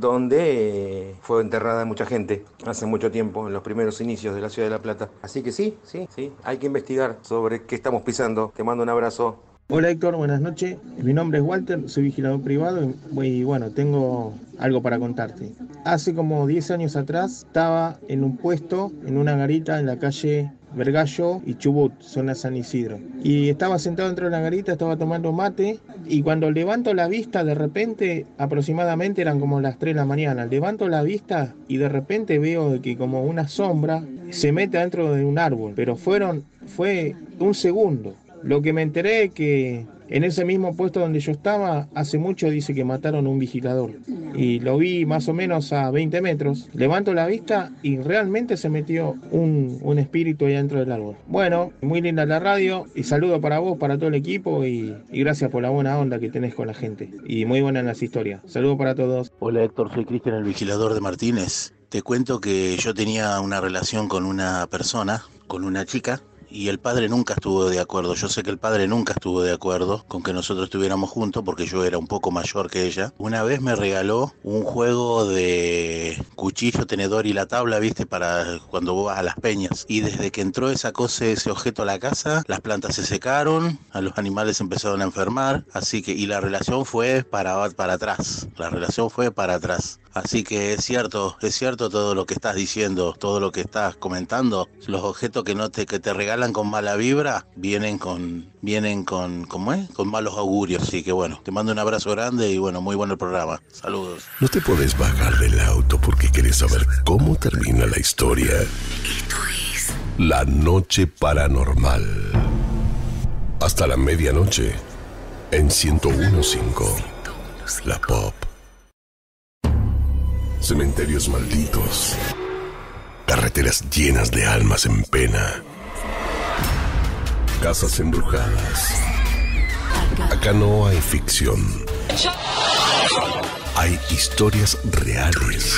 donde eh, fue enterrada mucha gente hace mucho tiempo, en los primeros inicios de la ciudad de La Plata. Así que sí, sí, sí, hay que investigar sobre qué estamos pisando. Te mando un abrazo. Hola Héctor, buenas noches. Mi nombre es Walter, soy vigilador privado y bueno, tengo algo para contarte. Hace como diez años atrás estaba en un puesto, en una garita en la calle Vergallo y Chubut, zona San Isidro. Y estaba sentado dentro de la garita, estaba tomando mate, y cuando levanto la vista, de repente, aproximadamente eran como las tres de la mañana, levanto la vista y de repente veo que como una sombra se mete dentro de un árbol, pero fueron, fue un segundo. Lo que me enteré es que en ese mismo puesto donde yo estaba, hace mucho dice que mataron a un vigilador. Y lo vi más o menos a veinte metros. Levanto la vista y realmente se metió un, un espíritu ahí dentro del árbol. Bueno, muy linda la radio y saludo para vos, para todo el equipo y, y gracias por la buena onda que tenés con la gente. Y muy buenas las historias. Saludos para todos. Hola Héctor, soy Cristian, el vigilador de Martínez. Te cuento que yo tenía una relación con una persona, con una chica, y el padre nunca estuvo de acuerdo. Yo sé que el padre nunca estuvo de acuerdo con que nosotros estuviéramos juntos porque yo era un poco mayor que ella. Una vez me regaló un juego de cuchillo, tenedor y la tabla, viste, para cuando vos vas a las peñas. Y desde que entró esa cosa, ese objeto a la casa, las plantas se secaron, a los animales empezaron a enfermar, así que, y la relación fue para, para atrás. La relación fue para atrás. Así que es cierto, es cierto todo lo que estás diciendo, todo lo que estás comentando. Los objetos que no te, que te regalan con mala vibra, vienen con, vienen con, ¿cómo es? Con malos augurios. Así que bueno, te mando un abrazo grande y bueno, muy bueno el programa. Saludos. No te puedes bajar del auto porque quieres saber cómo termina la historia. Esto es La Noche Paranormal. Hasta la medianoche en ciento uno punto cinco. La Pop. Cementerios malditos, carreteras llenas de almas en pena, casas embrujadas. Acá no hay ficción, hay historias reales.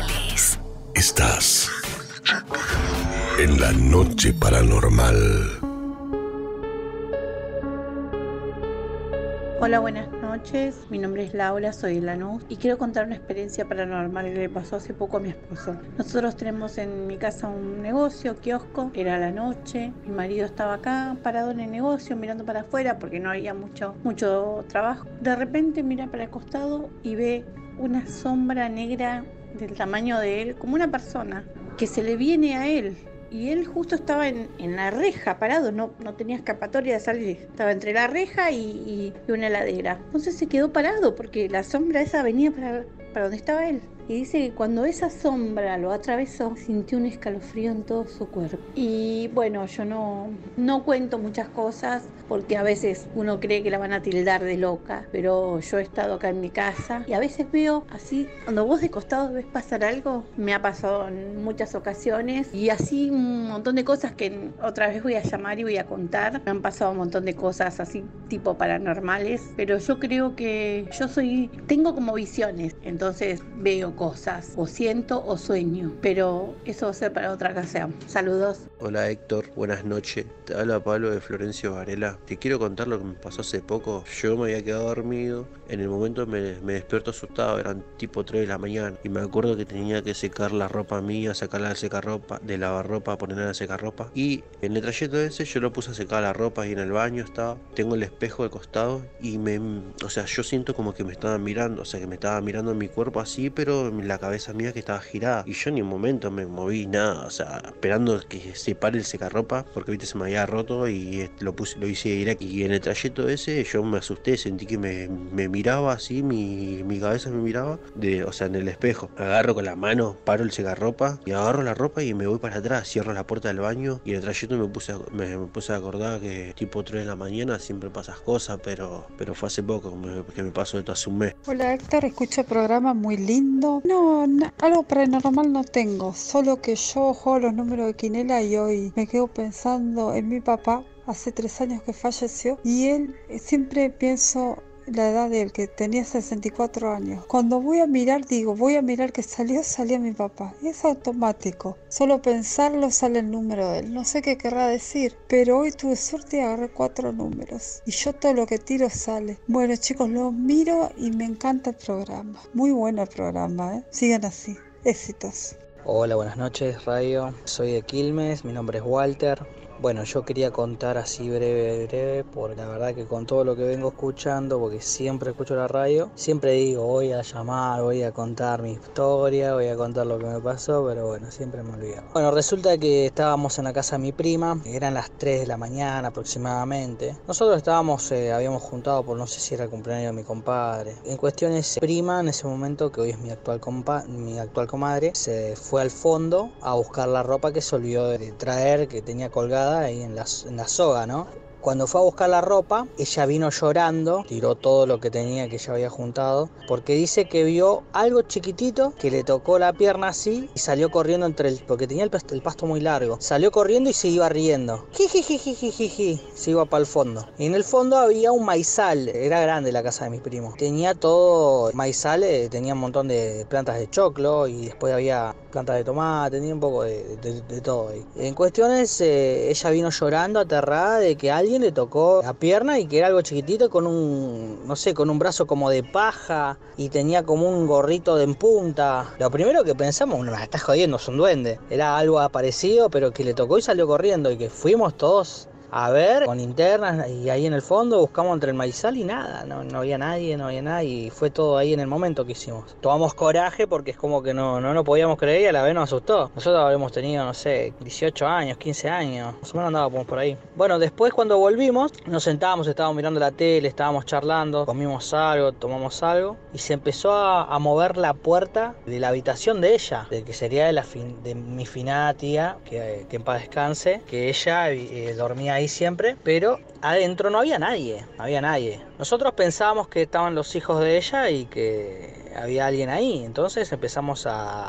Estás en La Noche Paranormal. Hola, buenas noches. Mi nombre es Laura, soy de Lanús y quiero contar una experiencia paranormal que le pasó hace poco a mi esposo. Nosotros tenemos en mi casa un negocio, kiosco, era la noche, mi marido estaba acá parado en el negocio mirando para afuera porque no había mucho, mucho trabajo. De repente mira para el costado y ve una sombra negra del tamaño de él, como una persona, que se le viene a él. Y él justo estaba en, en la reja, parado, no, no tenía escapatoria de salir. Estaba entre la reja y, y, y una heladera. Entonces se quedó parado porque la sombra esa venía para, para donde estaba él. Y dice que cuando esa sombra lo atravesó, sintió un escalofrío en todo su cuerpo. Y bueno, yo no, no cuento muchas cosas porque a veces uno cree que la van a tildar de loca. Pero yo he estado acá en mi casa y a veces veo así, cuando vos de costado ves pasar algo, me ha pasado en muchas ocasiones. Y así un montón de cosas que otra vez voy a llamar y voy a contar. Me han pasado un montón de cosas así tipo paranormales. Pero yo creo que yo soy, tengo como visiones, entonces veo cosas, o siento o sueño, pero eso va a ser para otra ocasión. Saludos. Hola Héctor, buenas noches. Te habla Pablo de Florencio Varela. Te quiero contar lo que me pasó hace poco. Yo me había quedado dormido, en el momento me, me despierto asustado, eran tipo tres de la mañana, y me acuerdo que tenía que secar la ropa mía, sacarla del secarropa, de lavarropa, ponerla en el secarropa, y en el trayecto ese yo lo puse a secar la ropa y en el baño estaba, tengo el espejo de costado y me, o sea, yo siento como que me estaban mirando, o sea, que me estaba mirando en mi cuerpo así, pero en la cabeza mía que estaba girada, y yo ni un momento me moví nada, o sea, esperando que se pare el secarropa, porque viste se me había roto y lo puse, lo hice directo, y en el trayecto ese yo me asusté, sentí que me, me miraba así, mi, mi cabeza me miraba, de, o sea, en el espejo, agarro con la mano, paro el secarropa, y agarro la ropa y me voy para atrás, cierro la puerta del baño, y en el trayecto me puse a, me, me puse a acordar que tipo tres de la mañana siempre pasas cosas, pero, pero fue hace poco me, que me pasó esto hace un mes. Hola Héctor, escucho el programa muy lindo. No, no, algo paranormal no tengo, solo que yo juego los números de quinela y hoy me quedo pensando en mi papá, hace tres años que falleció, y él, siempre pienso la edad de él, que tenía sesenta y cuatro años. Cuando voy a mirar, digo, voy a mirar que salió, salía mi papá. Y es automático. Solo pensarlo sale el número de él. No sé qué querrá decir, pero hoy tuve suerte y agarré cuatro números. Y yo todo lo que tiro sale. Bueno chicos, lo miro y me encanta el programa. Muy bueno el programa, ¿eh? Sigan así. Éxitos. Hola, buenas noches, radio. Soy de Quilmes, mi nombre es Walter. Bueno, yo quería contar así breve, breve, porque la verdad que con todo lo que vengo escuchando, porque siempre escucho la radio, siempre digo, voy a llamar, voy a contar mi historia, voy a contar lo que me pasó, pero bueno, siempre me olvido. Bueno, resulta que estábamos en la casa de mi prima, eran las tres de la mañana aproximadamente. Nosotros estábamos, eh, habíamos juntado por no sé si era el cumpleaños de mi compadre. En cuestiones, prima en ese momento, que hoy es mi actual compa mi actual comadre, se fue al fondo a buscar la ropa que se olvidó de traer, que tenía colgada ahí en la, en la soga, ¿no? Cuando fue a buscar la ropa, ella vino llorando, tiró todo lo que tenía que ella había juntado, porque dice que vio algo chiquitito que le tocó la pierna así y salió corriendo entre el, porque tenía el pasto, el pasto muy largo, salió corriendo y se iba riendo. Jijijijijiji, se iba para el fondo. Y en el fondo había un maizal, era grande la casa de mis primos. Tenía todo maizal, eh, tenía un montón de plantas de choclo y después había plantas de tomate, tenía un poco de, de, de todo ahí. En cuestiones, eh, ella vino llorando, aterrada de que alguien le tocó la pierna y que era algo chiquitito con un, no sé, con un brazo como de paja y tenía como un gorrito de en punta. Lo primero que pensamos, no, me estás jodiendo, es un duende. Era algo aparecido, pero que le tocó y salió corriendo y que fuimos todos a ver con linternas y ahí en el fondo buscamos entre el maizal y nada, no, no había nadie, no había nadie y fue todo ahí en el momento que hicimos. Tomamos coraje porque es como que no, no lo podíamos creer y a la vez nos asustó. Nosotros habíamos tenido, no sé, dieciocho años, quince años, más o menos andábamos por ahí. Bueno, después cuando volvimos nos sentábamos, estábamos mirando la tele, estábamos charlando, comimos algo, tomamos algo y se empezó a, a mover la puerta de la habitación de ella, de que sería de, la fin, de mi finada tía, que, que en paz descanse, que ella eh, dormía ahí siempre, pero adentro no había nadie, no había nadie. Nosotros pensábamos que estaban los hijos de ella y que había alguien ahí, entonces empezamos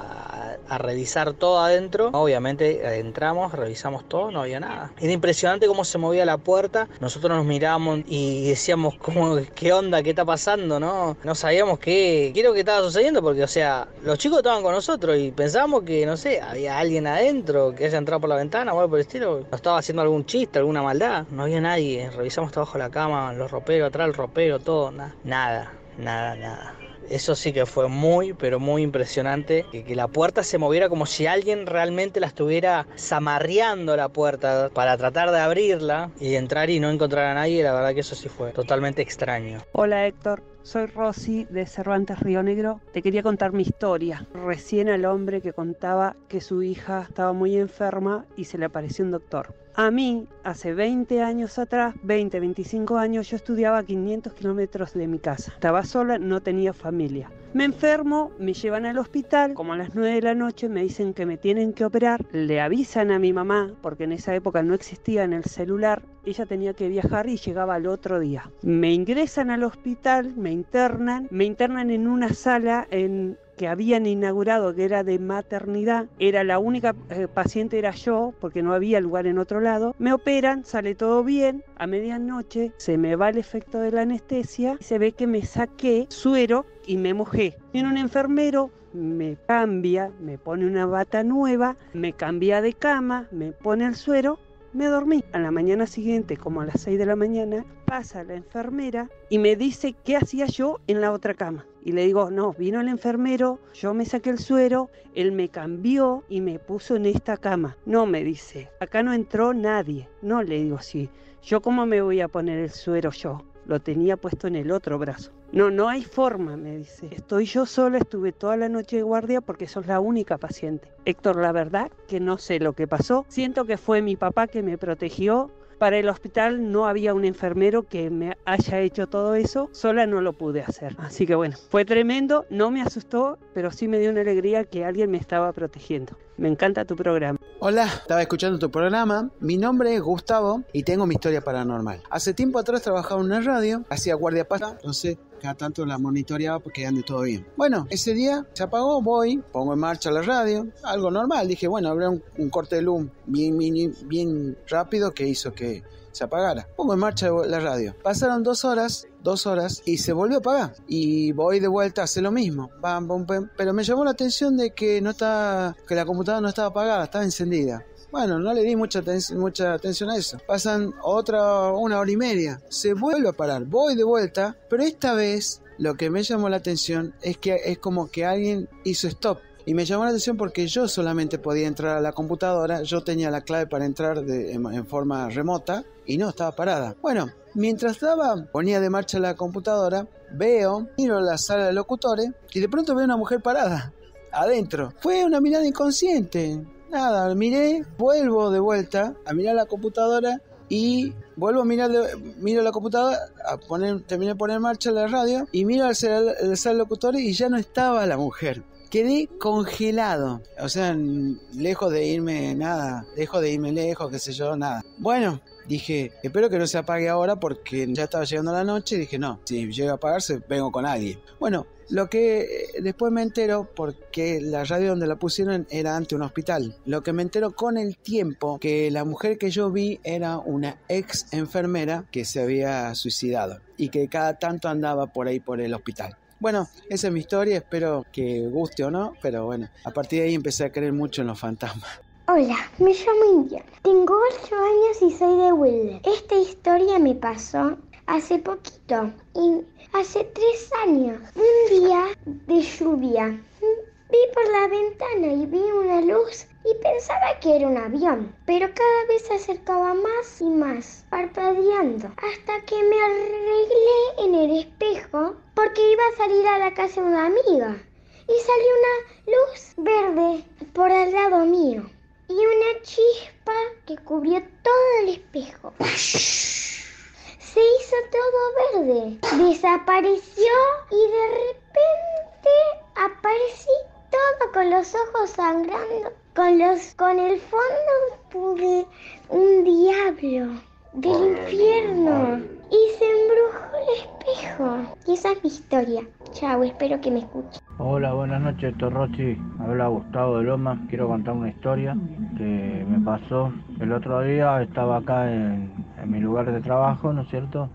a, a revisar todo adentro. Obviamente entramos, revisamos todo, no había nada. Era impresionante cómo se movía la puerta, nosotros nos mirábamos y decíamos, ¿cómo, qué onda, qué está pasando? No, no sabíamos qué, qué era lo que estaba sucediendo, porque o sea, los chicos estaban con nosotros y pensábamos que, no sé, había alguien adentro que haya entrado por la ventana o algo por el estilo, nos estaba haciendo algún chiste, alguna maldad. No había nadie, revisamos hasta abajo de la cama, los roperos, atrás el ropero, todo, nada, nada, nada, nada. Eso sí que fue muy, pero muy impresionante, que, que la puerta se moviera como si alguien realmente la estuviera zamarreando la puerta para tratar de abrirla y entrar y no encontrar a nadie. La verdad que eso sí fue totalmente extraño. Hola Héctor, soy Rosy de Cervantes Río Negro. Te quería contar mi historia. Recién al hombre que contaba que su hija estaba muy enferma y se le apareció un doctor. A mí, hace veinte años atrás, veinte, veinticinco años, yo estudiaba a quinientos kilómetros de mi casa. Estaba sola, no tenía familia. Me enfermo, me llevan al hospital, como a las nueve de la noche me dicen que me tienen que operar, le avisan a mi mamá, porque en esa época no existía en el celular, ella tenía que viajar y llegaba al otro día. Me ingresan al hospital, me internan, me internan en una sala en... que habían inaugurado, que era de maternidad. Era la única eh, paciente, era yo, porque no había lugar en otro lado. Me operan, sale todo bien. A medianoche se me va el efecto de la anestesia y se ve que me saqué suero y me mojé. Viene un enfermero, me cambia, me pone una bata nueva, me cambia de cama, me pone el suero. Me dormí. A la mañana siguiente, como a las seis de la mañana, pasa la enfermera y me dice qué hacía yo en la otra cama. Y le digo, no, vino el enfermero, yo me saqué el suero, él me cambió y me puso en esta cama. No, me dice, acá no entró nadie. No, le digo, sí, ¿yo cómo me voy a poner el suero yo? Lo tenía puesto en el otro brazo. No, no hay forma, me dice. Estoy yo sola, estuve toda la noche de guardia porque sos la única paciente. Héctor, la verdad que no sé lo que pasó. Siento que fue mi papá que me protegió. Para el hospital no había un enfermero que me haya hecho todo eso. Sola no lo pude hacer. Así que bueno, fue tremendo, no me asustó, pero sí me dio una alegría que alguien me estaba protegiendo. Me encanta tu programa. Hola, estaba escuchando tu programa. Mi nombre es Gustavo y tengo mi historia paranormal. Hace tiempo atrás trabajaba en una radio, hacía guardia pasta, entonces cada tanto la monitoreaba porque ande todo bien. Bueno, ese día se apagó, voy, pongo en marcha la radio, algo normal. Dije, bueno, habrá un, un corte de luz bien, bien, bien rápido que hizo que se apagara. Pongo en marcha la radio. Pasaron dos horas, dos horas y se volvió a apagar. Y voy de vuelta, hace lo mismo. Bam, bam, bam. Pero me llamó la atención de que no estaba, que la computadora no estaba apagada, estaba encendida. Bueno, no le di mucha, aten- mucha atención a eso. Pasan otra una hora y media. Se vuelve a parar. Voy de vuelta, pero esta vez lo que me llamó la atención es que es como que alguien hizo stop. Y me llamó la atención porque yo solamente podía entrar a la computadora, yo tenía la clave para entrar de, en, en forma remota y no, estaba parada. Bueno, mientras estaba, ponía de marcha la computadora, veo, miro la sala de locutores y de pronto veo una mujer parada, adentro. Fue una mirada inconsciente. Nada, miré, vuelvo de vuelta a mirar la computadora y vuelvo a mirar, miro la computadora, a poner, terminé de poner en marcha la radio y miro al sala de locutores y ya no estaba la mujer. Quedé congelado, o sea, lejos de irme nada, lejos de irme lejos, qué sé yo, nada. Bueno, dije, espero que no se apague ahora porque ya estaba llegando la noche y dije, no, si llega a apagarse, vengo con alguien. Bueno, lo que después me entero, porque la radio donde la pusieron era ante un hospital, lo que me entero con el tiempo, que la mujer que yo vi era una ex enfermera que se había suicidado y que cada tanto andaba por ahí por el hospital. Bueno, esa es mi historia, espero que guste o no, pero bueno, a partir de ahí empecé a creer mucho en los fantasmas. Hola, me llamo Indiana, tengo ocho años y soy de Wilder. Esta historia me pasó hace poquito, y hace tres años, un día de lluvia. Vi por la ventana y vi una luz y pensaba que era un avión, pero cada vez se acercaba más y más, parpadeando, hasta que me arreglé en el espejo porque iba a salir a la casa de una amiga y salió una luz verde por al lado mío y una chispa que cubrió todo el espejo. Se hizo todo verde, desapareció y de repente aparecí todo con los ojos sangrando. Con los, con el fondo pude un diablo del infierno y se embrujó el espejo. Y esa es mi historia. Chao, espero que me escuchen. Hola, buenas noches, esto es Rosy. Habla Gustavo de Loma. Quiero contar una historia que me pasó el otro día. Estaba acá en, en mi lugar de trabajo, ¿no es cierto?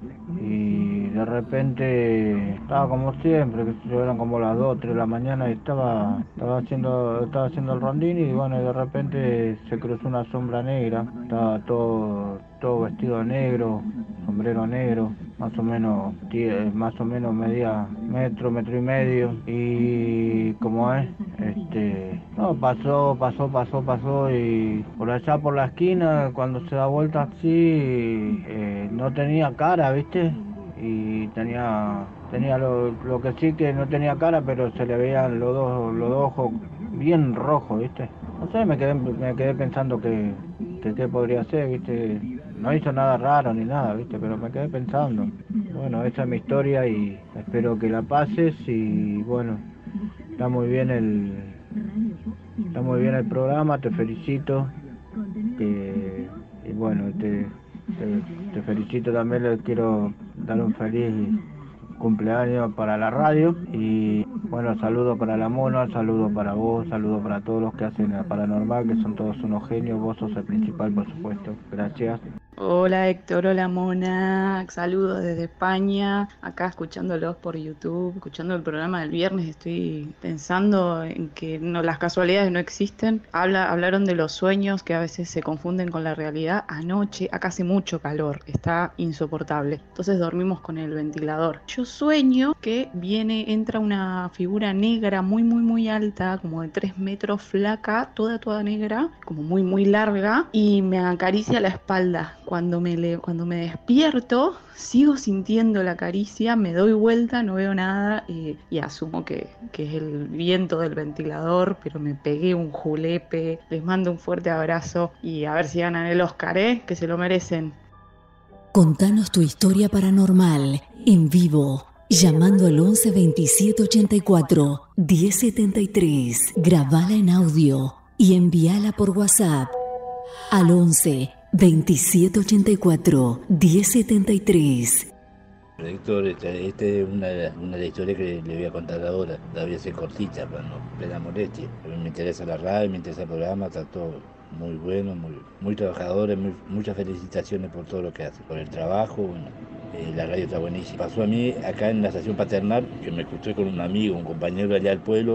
Y de repente estaba como siempre, que eran como las dos o tres de la mañana y estaba, estaba, haciendo, estaba haciendo el rondín y bueno, y de repente se cruzó una sombra negra. Estaba todo, todo vestido de negro, sombrero negro, más o menos, más o menos medía metro, metro y medio. Y como es, este, no, pasó, pasó, pasó, pasó y por allá por la esquina, cuando se da vuelta así, eh, no tenía cara, ¿viste? Y tenía, tenía lo, lo que sí que no tenía cara, pero se le veían los dos, los dos ojos bien rojos, ¿viste? No sé, me quedé, me quedé pensando que, que qué podría ser, ¿viste? No hizo nada raro ni nada, ¿viste? Pero me quedé pensando. Bueno, esa es mi historia y espero que la pases y bueno, está muy bien el, está muy bien el programa, te felicito. Que, y bueno, te, te, te felicito también, les quiero dar un feliz cumpleaños para la radio y bueno, saludo para la Mona, saludo para vos, saludo para todos los que hacen la paranormal, que son todos unos genios, vos sos el principal por supuesto, gracias. Hola Héctor, hola Mona, saludos desde España, acá escuchándolos por YouTube, escuchando el programa del viernes, estoy pensando en que no, las casualidades no existen. Habla, hablaron de los sueños que a veces se confunden con la realidad. Anoche, acá hace mucho calor, está insoportable, entonces dormimos con el ventilador. Yo sueño que viene, entra una figura negra muy muy muy alta, como de tres metros, flaca, toda toda negra, como muy muy larga, y me acaricia la espalda. Cuando me, le, cuando me despierto, sigo sintiendo la caricia, me doy vuelta, no veo nada y, y asumo que, que es el viento del ventilador, pero me pegué un julepe. Les mando un fuerte abrazo y a ver si ganan el Oscar, ¿eh? Que se lo merecen. Contanos tu historia paranormal en vivo, llamando al once veintisiete ochenta y cuatro diez setenta y tres. Grabala en audio y envíala por WhatsApp al once veintisiete ochenta y cuatro diez setenta y tres. Héctor, esta esta es una, una de las historias que le voy a contar ahora. La voy a hacer cortita para no plena molestia. A mí me interesa la radio, me interesa el programa, está todo muy bueno, muy, muy trabajadores, muy, muchas felicitaciones por todo lo que hace, por el trabajo. Bueno, eh, la radio está buenísima. Pasó a mí acá en la estación Paternal, que me escuché con un amigo, un compañero allá del pueblo,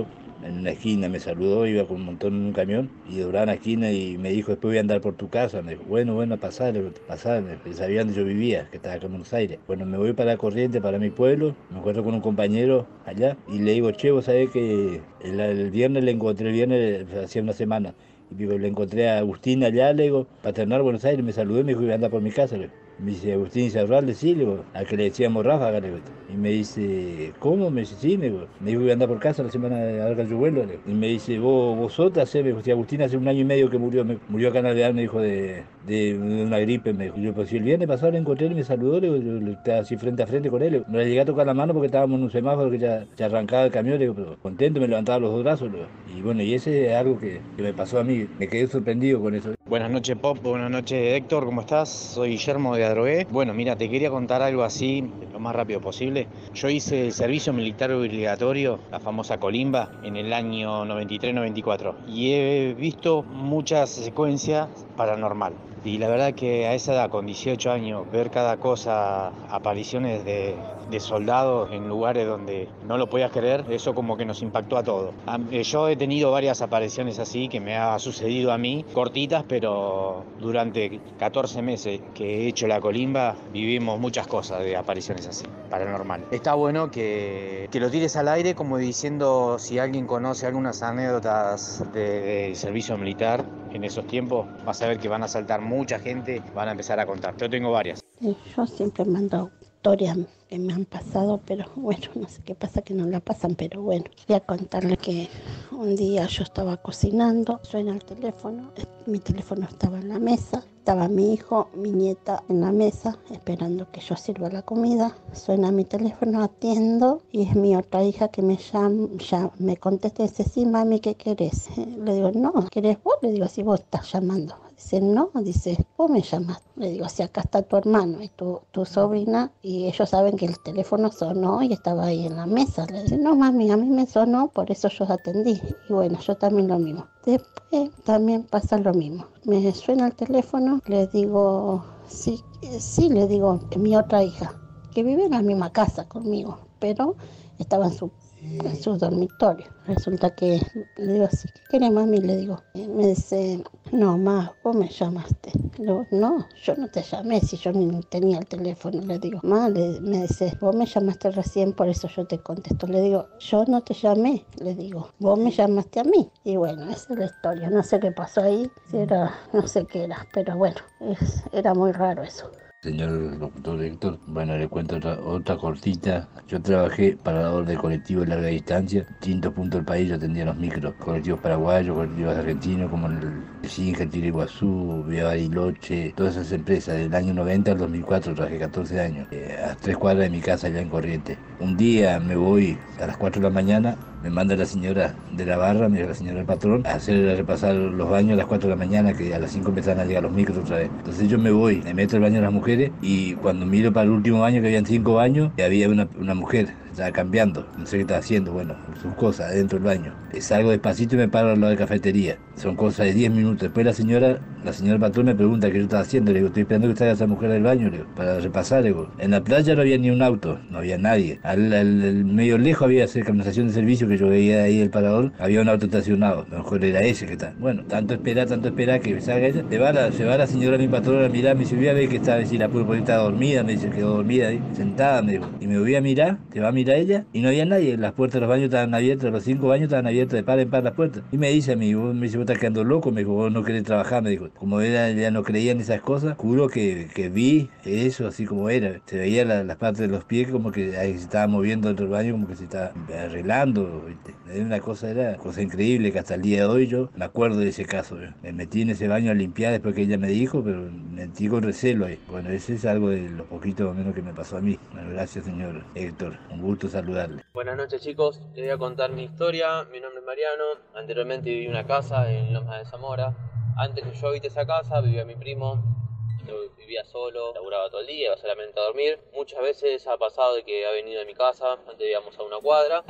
en una esquina, me saludó, iba con un montón en un camión y doblaba una esquina y me dijo, después voy a andar por tu casa. Me dijo, bueno, bueno, pasar, pasar. Sabían donde yo vivía, que estaba acá en Buenos Aires. Bueno, me voy para Corrientes, para mi pueblo, me encuentro con un compañero allá y le digo, che, vos sabés que el, el viernes le encontré, el viernes hacía una semana, y digo, le encontré a Agustín allá, le digo, Paternal, Buenos Aires, me saludé, me dijo, iba a andar por mi casa, le digo. Me dice, Agustín Cerralde, sí, le digo, al que le decíamos Rafa, le digo. Y me dice, ¿cómo? Me dice, sí, me dijo, me dijo que iba a andar por casa la semana de Alga yo vuelo, le digo. Y me dice, vos, vosotras, eh, me dijo, si Agustín hace un año y medio que murió, me, murió acá en Alvear, me dijo, de, de, de una gripe, me dijo. Yo, pues si el viernes pasado le encontré y me saludó, le digo, yo, yo estaba así frente a frente con él, le digo. No le llegué a tocar la mano porque estábamos en un semáforo que ya, ya arrancaba el camión, le digo, pero contento, me levantaba los dos brazos, le digo. Y bueno, y ese es algo que, que me pasó a mí, me quedé sorprendido con eso. Buenas noches, Pop, buenas noches, Héctor, ¿cómo estás? Soy Guillermo de Adrogué. Bueno, mira, te quería contar algo así, lo más rápido posible. Yo hice el servicio militar obligatorio, la famosa Colimba, en el año noventa y tres noventa y cuatro. Y he visto muchas secuencias paranormal. Y la verdad que a esa edad, con dieciocho años, ver cada cosa, apariciones de, de soldados en lugares donde no lo podías creer, eso como que nos impactó a todos. Yo he tenido varias apariciones así que me ha sucedido a mí, cortitas, pero durante catorce meses que he hecho la Colimba, vivimos muchas cosas de apariciones así, paranormales. Está bueno que, que lo tires al aire como diciendo si alguien conoce algunas anécdotas de, de servicio militar en esos tiempos, vas a ver que van a saltar mucha gente, van a empezar a contar. Yo tengo varias. Yo siempre mando historias que me han pasado, pero bueno, no sé qué pasa que no la pasan, pero bueno. Voy a contarle que un día yo estaba cocinando, suena el teléfono, mi teléfono estaba en la mesa, estaba mi hijo, mi nieta en la mesa, esperando que yo sirva la comida. Suena mi teléfono, atiendo y es mi otra hija que me llama, ya me contesta y dice, sí, mami, ¿qué querés? Le digo, no, ¿querés vos? Le digo, si vos estás llamando. Dice, no, dice, vos me llamás. Le digo, si acá está tu hermano y tu, tu sobrina, y ellos saben que el teléfono sonó y estaba ahí en la mesa. Le dice, no, mami, a mí me sonó, por eso yo atendí. Y bueno, yo también lo mismo. Después también pasa lo mismo. Me suena el teléfono, le digo, sí, sí, le digo, mi otra hija, que vive en la misma casa conmigo, pero estaba en su en su dormitorio. Resulta que le digo, ¿sí? ¿Qué querés, mami? Le digo. Y me dice, no, ma, vos me llamaste. Le digo, no, yo no te llamé si yo ni tenía el teléfono. Le digo, ma, le, me dice, vos me llamaste recién, por eso yo te contesto. Le digo, yo no te llamé. Le digo, vos me llamaste a mí. Y bueno, esa es la historia. No sé qué pasó ahí, si era, no sé qué era, pero bueno, es, era muy raro eso. Señor locutor Héctor, bueno, le cuento otra, otra cortita. Yo trabajé parador de colectivos de larga distancia, distintos puntos del país, yo atendía los micros, colectivos paraguayos, colectivos argentinos, como el Singe, Tiriguazú, Vía Bariloche, todas esas empresas. Del año noventa al dos mil cuatro trabajé catorce años, eh, a tres cuadras de mi casa allá en Corrientes. Un día me voy a las cuatro de la mañana, me manda la señora de la barra, me la señora del patrón, a hacer repasar los baños a las cuatro de la mañana, que a las cinco empezaron a llegar los micros otra vez. Entonces yo me voy, me meto al baño de las mujeres y cuando miro para el último baño, que habían cinco baños, y había una, una mujer, estaba cambiando, no sé qué estaba haciendo, bueno, sus cosas adentro del baño. Salgo despacito y me paro al lado de la cafetería. Son cosas de diez minutos. Después la señora, la señora patrón me pregunta qué yo estaba haciendo. Le digo, estoy esperando que salga esa mujer del baño, le digo, para repasar. Le digo, en la playa no había ni un auto, no había nadie. Al, al, al medio lejos había cerca de una estación de servicio que yo veía ahí el parador, había un auto estacionado. A lo mejor era ese que está. Bueno, tanto esperar, tanto esperar que salga ella. Se va la, se va la señora, mi patrón, a mirar, me dice, voy a ver que está, decir, la pude poner, estaba dormida, me dice, quedó dormida ahí, sentada, me dijo. Y me voy a mirar, se va a mirar ella, y no había nadie. Las puertas de los baños estaban abiertas, los cinco baños estaban abiertas de par en par las puertas. Y me dice a mí, vos, me dice, vos estás quedando loco, me dijo, vos no querés trabajar, me dijo. Como ella ya no creía en esas cosas, juro que, que vi eso así como era. Se veía la, las partes de los pies como que ahí se estaba moviendo dentro del baño, como que se estaba arreglando, ¿viste? Era una cosa, era cosa increíble que hasta el día de hoy yo me acuerdo de ese caso. ¿eh? Me metí en ese baño a limpiar después que ella me dijo, pero me metí con recelo ahí. Bueno, ese es algo de lo poquito o menos que me pasó a mí. Bueno, gracias, señor Héctor. Un gusto saludarle. Buenas noches, chicos. Les voy a contar mi historia. Mi nombre es Mariano. Anteriormente viví en una casa en Lomas de Zamora. Antes que yo habite esa casa, vivía mi primo. Yo vivía solo, laburaba todo el día, iba solamente a dormir. Muchas veces ha pasado de que ha venido a mi casa, antes vivíamos a una cuadra,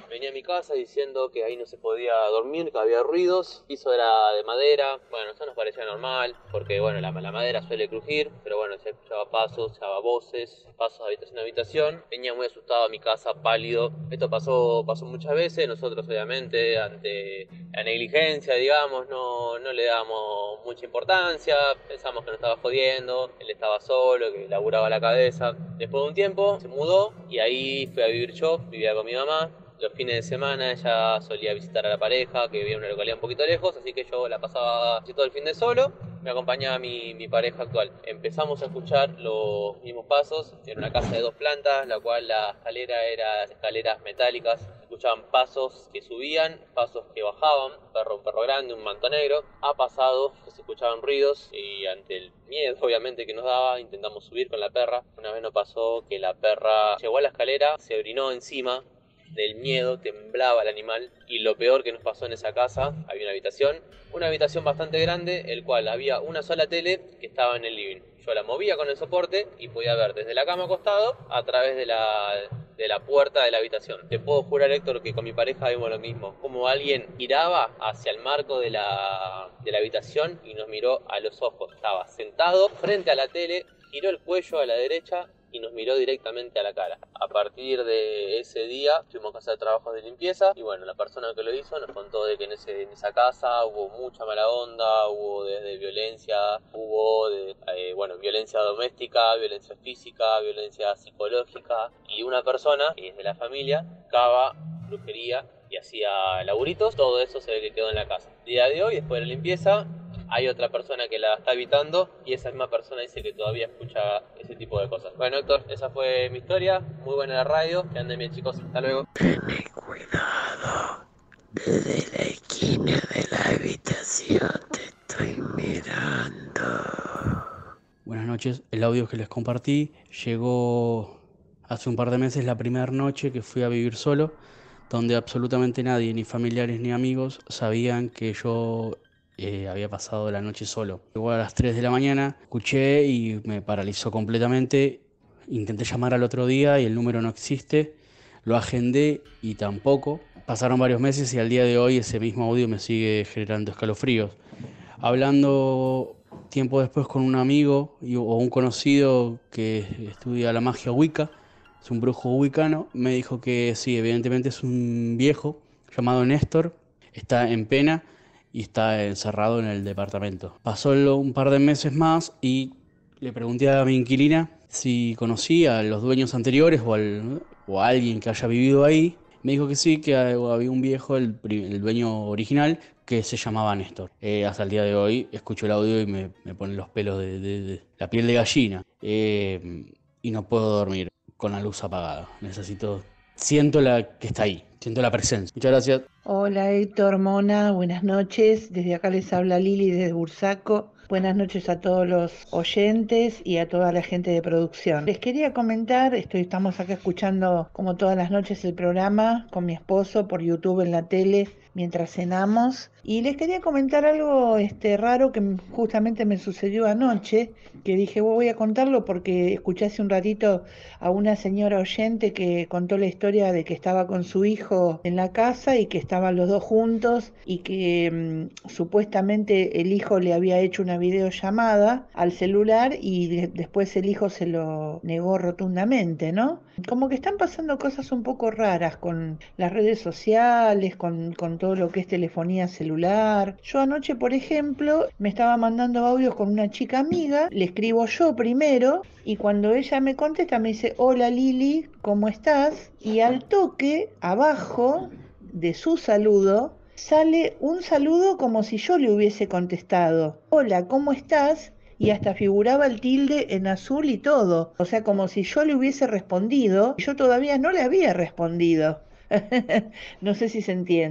venía a mi casa diciendo que ahí no se podía dormir, que había ruidos, el piso era de madera. Bueno, eso nos parecía normal, porque bueno, la, la madera suele crujir, pero bueno, se escuchaba pasos, se escuchaba voces, pasos de habitación a habitación. Venía muy asustado a mi casa, pálido. Esto pasó, pasó muchas veces. Nosotros obviamente ante la negligencia, digamos, no, no le damos mucha importancia, pensamos que no estaba jodiendo, él estaba solo, que laburaba la cabeza. Después de un tiempo se mudó y ahí fui a vivir yo, vivía con mi mamá. Los fines de semana ella solía visitar a la pareja, que vivía en una localidad un poquito lejos, así que yo la pasaba todo el fin de solo. Me acompañaba mi, mi pareja actual. Empezamos a escuchar los mismos pasos en una casa de dos plantas, la cual la escalera era escaleras metálicas. Escuchaban pasos que subían, pasos que bajaban, un perro, un perro grande, un manto negro. Ha pasado que se escuchaban ruidos y ante el miedo obviamente que nos daba, intentamos subir con la perra. Una vez nos pasó que la perra llegó a la escalera, se orinó encima. Del miedo, temblaba el animal. Y lo peor que nos pasó en esa casa, había una habitación, una habitación bastante grande, el cual había una sola tele que estaba en el living. Yo la movía con el soporte y podía ver desde la cama acostado a través de la, de la puerta de la habitación. Te puedo jurar, Héctor, que con mi pareja vimos lo mismo. Como alguien giraba hacia el marco de la, de la habitación y nos miró a los ojos. Estaba sentado frente a la tele, giró el cuello a la derecha y nos miró directamente a la cara. A partir de ese día tuvimos que hacer trabajos de limpieza y bueno, la persona que lo hizo nos contó de que en, ese, en esa casa hubo mucha mala onda, hubo desde violencia, hubo de, eh, bueno, violencia doméstica, violencia física, violencia psicológica, y una persona que es de la familia cava brujería y hacía laburitos. Todo eso se ve que quedó en la casa. El día de hoy, después de la limpieza, hay otra persona que la está habitando y esa misma persona dice que todavía escucha ese tipo de cosas. Bueno, Héctor, esa fue mi historia. Muy buena la radio. Que anden bien, chicos. Hasta luego. Tené cuidado. Desde la esquina de la habitación te estoy mirando. Buenas noches. El audio que les compartí llegó hace un par de meses, la primera noche que fui a vivir solo, donde absolutamente nadie, ni familiares ni amigos, sabían que yo Eh, había pasado la noche solo. Llegó a las tres de la mañana, escuché y me paralizó completamente. Intenté llamar al otro día y el número no existe. Lo agendé y tampoco. Pasaron varios meses y al día de hoy ese mismo audio me sigue generando escalofríos. Hablando tiempo después con un amigo y, o un conocido que estudia la magia Wicca, es un brujo wicano, me dijo que sí, evidentemente es un viejo llamado Néstor, está en pena y está encerrado en el departamento. Pasó un par de meses más y le pregunté a mi inquilina si conocía a los dueños anteriores o, al, o a alguien que haya vivido ahí. Me dijo que sí, que había un viejo, el, el dueño original, que se llamaba Néstor. Eh, hasta el día de hoy escucho el audio y me, me ponen los pelos de, de, de la piel de gallina. Eh, y no puedo dormir con la luz apagada. Necesito... Siento la que está ahí, siento la presencia. Muchas gracias. Hola Héctor, Mona, buenas noches. Desde acá les habla Lili desde Bursaco. Buenas noches a todos los oyentes y a toda la gente de producción. Les quería comentar, estoy, estamos acá escuchando como todas las noches el programa con mi esposo por YouTube en la tele mientras cenamos. Y les quería comentar algo este, raro que justamente me sucedió anoche, que dije voy a contarlo porque escuché hace un ratito a una señora oyente que contó la historia de que estaba con su hijo en la casa y que estaban los dos juntos y que mmm, supuestamente el hijo le había hecho una videollamada al celular y de- después el hijo se lo negó rotundamente, ¿no? Como que están pasando cosas un poco raras con las redes sociales, con, con todo lo que es telefonía celular. Yo anoche, por ejemplo, me estaba mandando audios con una chica amiga, le escribo yo primero y cuando ella me contesta me dice, hola Lili, ¿cómo estás? Y al toque, abajo de su saludo, sale un saludo como si yo le hubiese contestado, hola, ¿cómo estás? Y hasta figuraba el tilde en azul y todo, o sea, como si yo le hubiese respondido, y yo todavía no le había respondido. No sé si se entiende.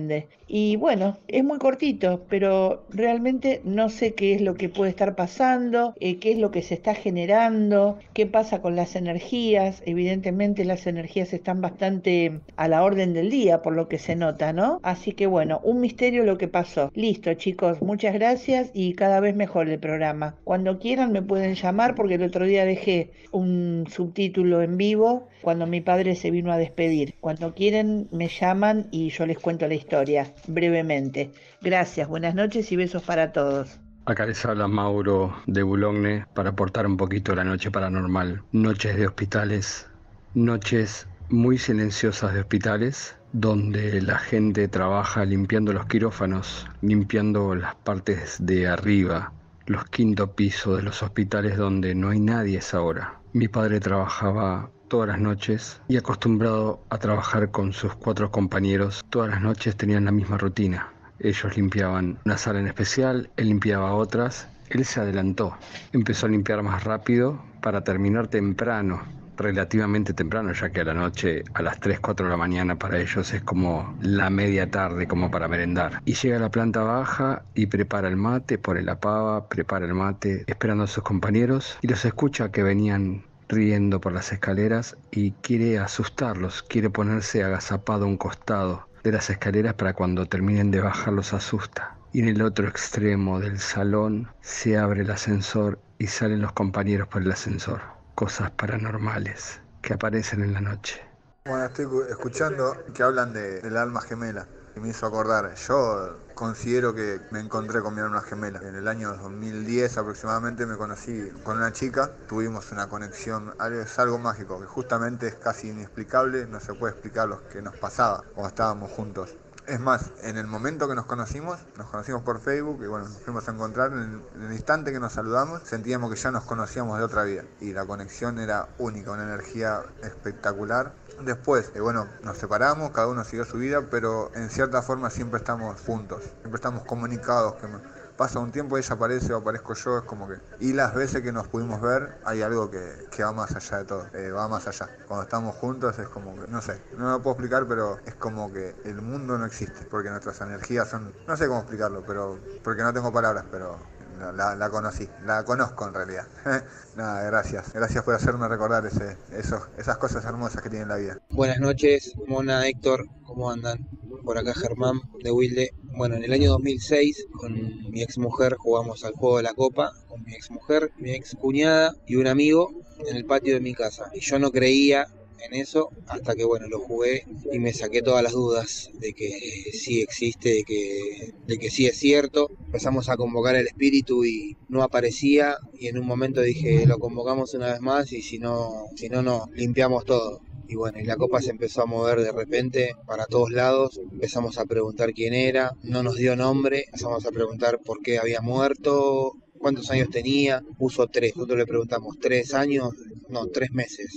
Y bueno, es muy cortito, pero realmente no sé qué es lo que puede estar pasando, eh, qué es lo que se está generando, qué pasa con las energías. Evidentemente las energías están bastante a la orden del día, por lo que se nota, ¿no? Así que bueno, un misterio lo que pasó. Listo, chicos, muchas gracias y cada vez mejor el programa. Cuando quieran me pueden llamar porque el otro día dejé un subtítulo en vivo cuando mi padre se vino a despedir. Cuando quieren me llaman y yo les cuento la historia brevemente. Gracias, buenas noches y besos para todos. Acá les habla Mauro de Boulogne para aportar un poquito la noche paranormal. Noches de hospitales, noches muy silenciosas de hospitales, donde la gente trabaja limpiando los quirófanos, limpiando las partes de arriba, los quinto pisos de los hospitales donde no hay nadie a esa hora. Mi padre trabajaba todas las noches y acostumbrado a trabajar con sus cuatro compañeros, todas las noches tenían la misma rutina. Ellos limpiaban una sala en especial, él limpiaba otras, él se adelantó, empezó a limpiar más rápido para terminar temprano, relativamente temprano, ya que a la noche, a las tres, cuatro de la mañana para ellos es como la media tarde, como para merendar. Y llega a la planta baja y prepara el mate, pone la pava, prepara el mate, esperando a sus compañeros y los escucha que venían riendo por las escaleras y quiere asustarlos, quiere ponerse agazapado a un costado de las escaleras para cuando terminen de bajar los asusta. Y en el otro extremo del salón se abre el ascensor y salen los compañeros por el ascensor. Cosas paranormales que aparecen en la noche. Bueno, estoy escuchando que hablan de, del alma gemela y me hizo acordar. Yo considero que me encontré con mi alma gemela. En el año dos mil diez aproximadamente me conocí con una chica, tuvimos una conexión, es algo mágico, que justamente es casi inexplicable, no se puede explicar lo que nos pasaba cuando estábamos juntos. Es más, en el momento que nos conocimos, nos conocimos por Facebook y bueno, nos fuimos a encontrar, en el, en el instante que nos saludamos, sentíamos que ya nos conocíamos de otra vida y la conexión era única, una energía espectacular. Después, eh, bueno, nos separamos, cada uno siguió su vida, pero en cierta forma siempre estamos juntos, siempre estamos comunicados. Que me, pasa un tiempo, ella aparece o aparezco yo, es como que... Y las veces que nos pudimos ver, hay algo que, que va más allá de todo, eh, va más allá. Cuando estamos juntos es como que, no sé, no lo puedo explicar, pero es como que el mundo no existe, porque nuestras energías son... No sé cómo explicarlo, pero porque no tengo palabras, pero... La, la conocí, la conozco en realidad. Nada, gracias. Gracias por hacerme recordar ese, esos, esas cosas hermosas que tiene la vida. Buenas noches, Mona, Héctor, ¿cómo andan? Por acá Germán de Wilde. Bueno, en el año dos mil seis con mi ex mujer jugamos al juego de la copa, con mi ex mujer, mi ex cuñada y un amigo en el patio de mi casa. Y yo no creía en eso hasta que bueno, lo jugué y me saqué todas las dudas de que sí existe, de que, de que sí es cierto. Empezamos a convocar el espíritu y no aparecía y en un momento dije, lo convocamos una vez más y si no, si no, no, limpiamos todo. Y bueno, y la copa se empezó a mover de repente para todos lados, empezamos a preguntar quién era, no nos dio nombre, empezamos a preguntar por qué había muerto, cuántos años tenía, puso tres, nosotros le preguntamos, ¿tres años? No, tres meses.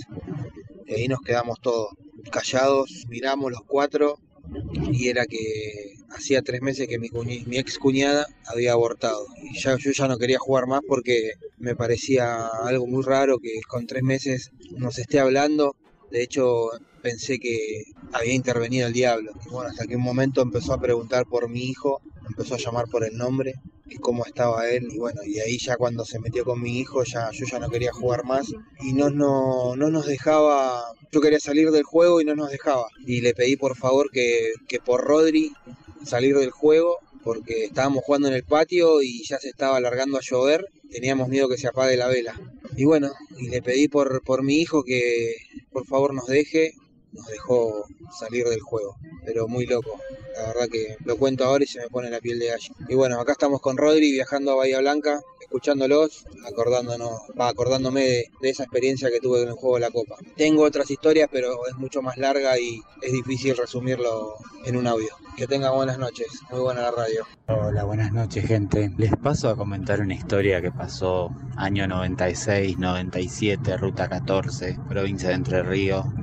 Y ahí nos quedamos todos callados, miramos los cuatro y era que hacía tres meses que mi, cuñi, mi ex cuñada había abortado. Y ya, yo ya no quería jugar más porque me parecía algo muy raro que con tres meses nos esté hablando. De hecho, pensé que había intervenido el diablo. Y bueno, hasta que un momento empezó a preguntar por mi hijo, empezó a llamar por el nombre y cómo estaba él. Y bueno, y ahí ya cuando se metió con mi hijo, ya yo ya no quería jugar más. Y no, no, no nos dejaba, yo quería salir del juego y no nos dejaba. Y le pedí por favor que, que por Rodri salir del juego, porque estábamos jugando en el patio y ya se estaba alargando a llover. Teníamos miedo que se apague la vela. Y bueno, y le pedí por, por mi hijo que por favor nos deje, nos dejó salir del juego, pero muy loco. La verdad que lo cuento ahora y se me pone la piel de gallo. Y bueno, acá estamos con Rodri viajando a Bahía Blanca, escuchándolos, acordándonos, va, acordándome de, de esa experiencia que tuve en el juego de la Copa. Tengo otras historias, pero es mucho más larga y es difícil resumirlo en un audio. Que tengan buenas noches, muy buena la radio. Hola, buenas noches, gente. Les paso a comentar una historia que pasó año noventa y seis, noventa y siete, ruta catorce, provincia de Entre Ríos.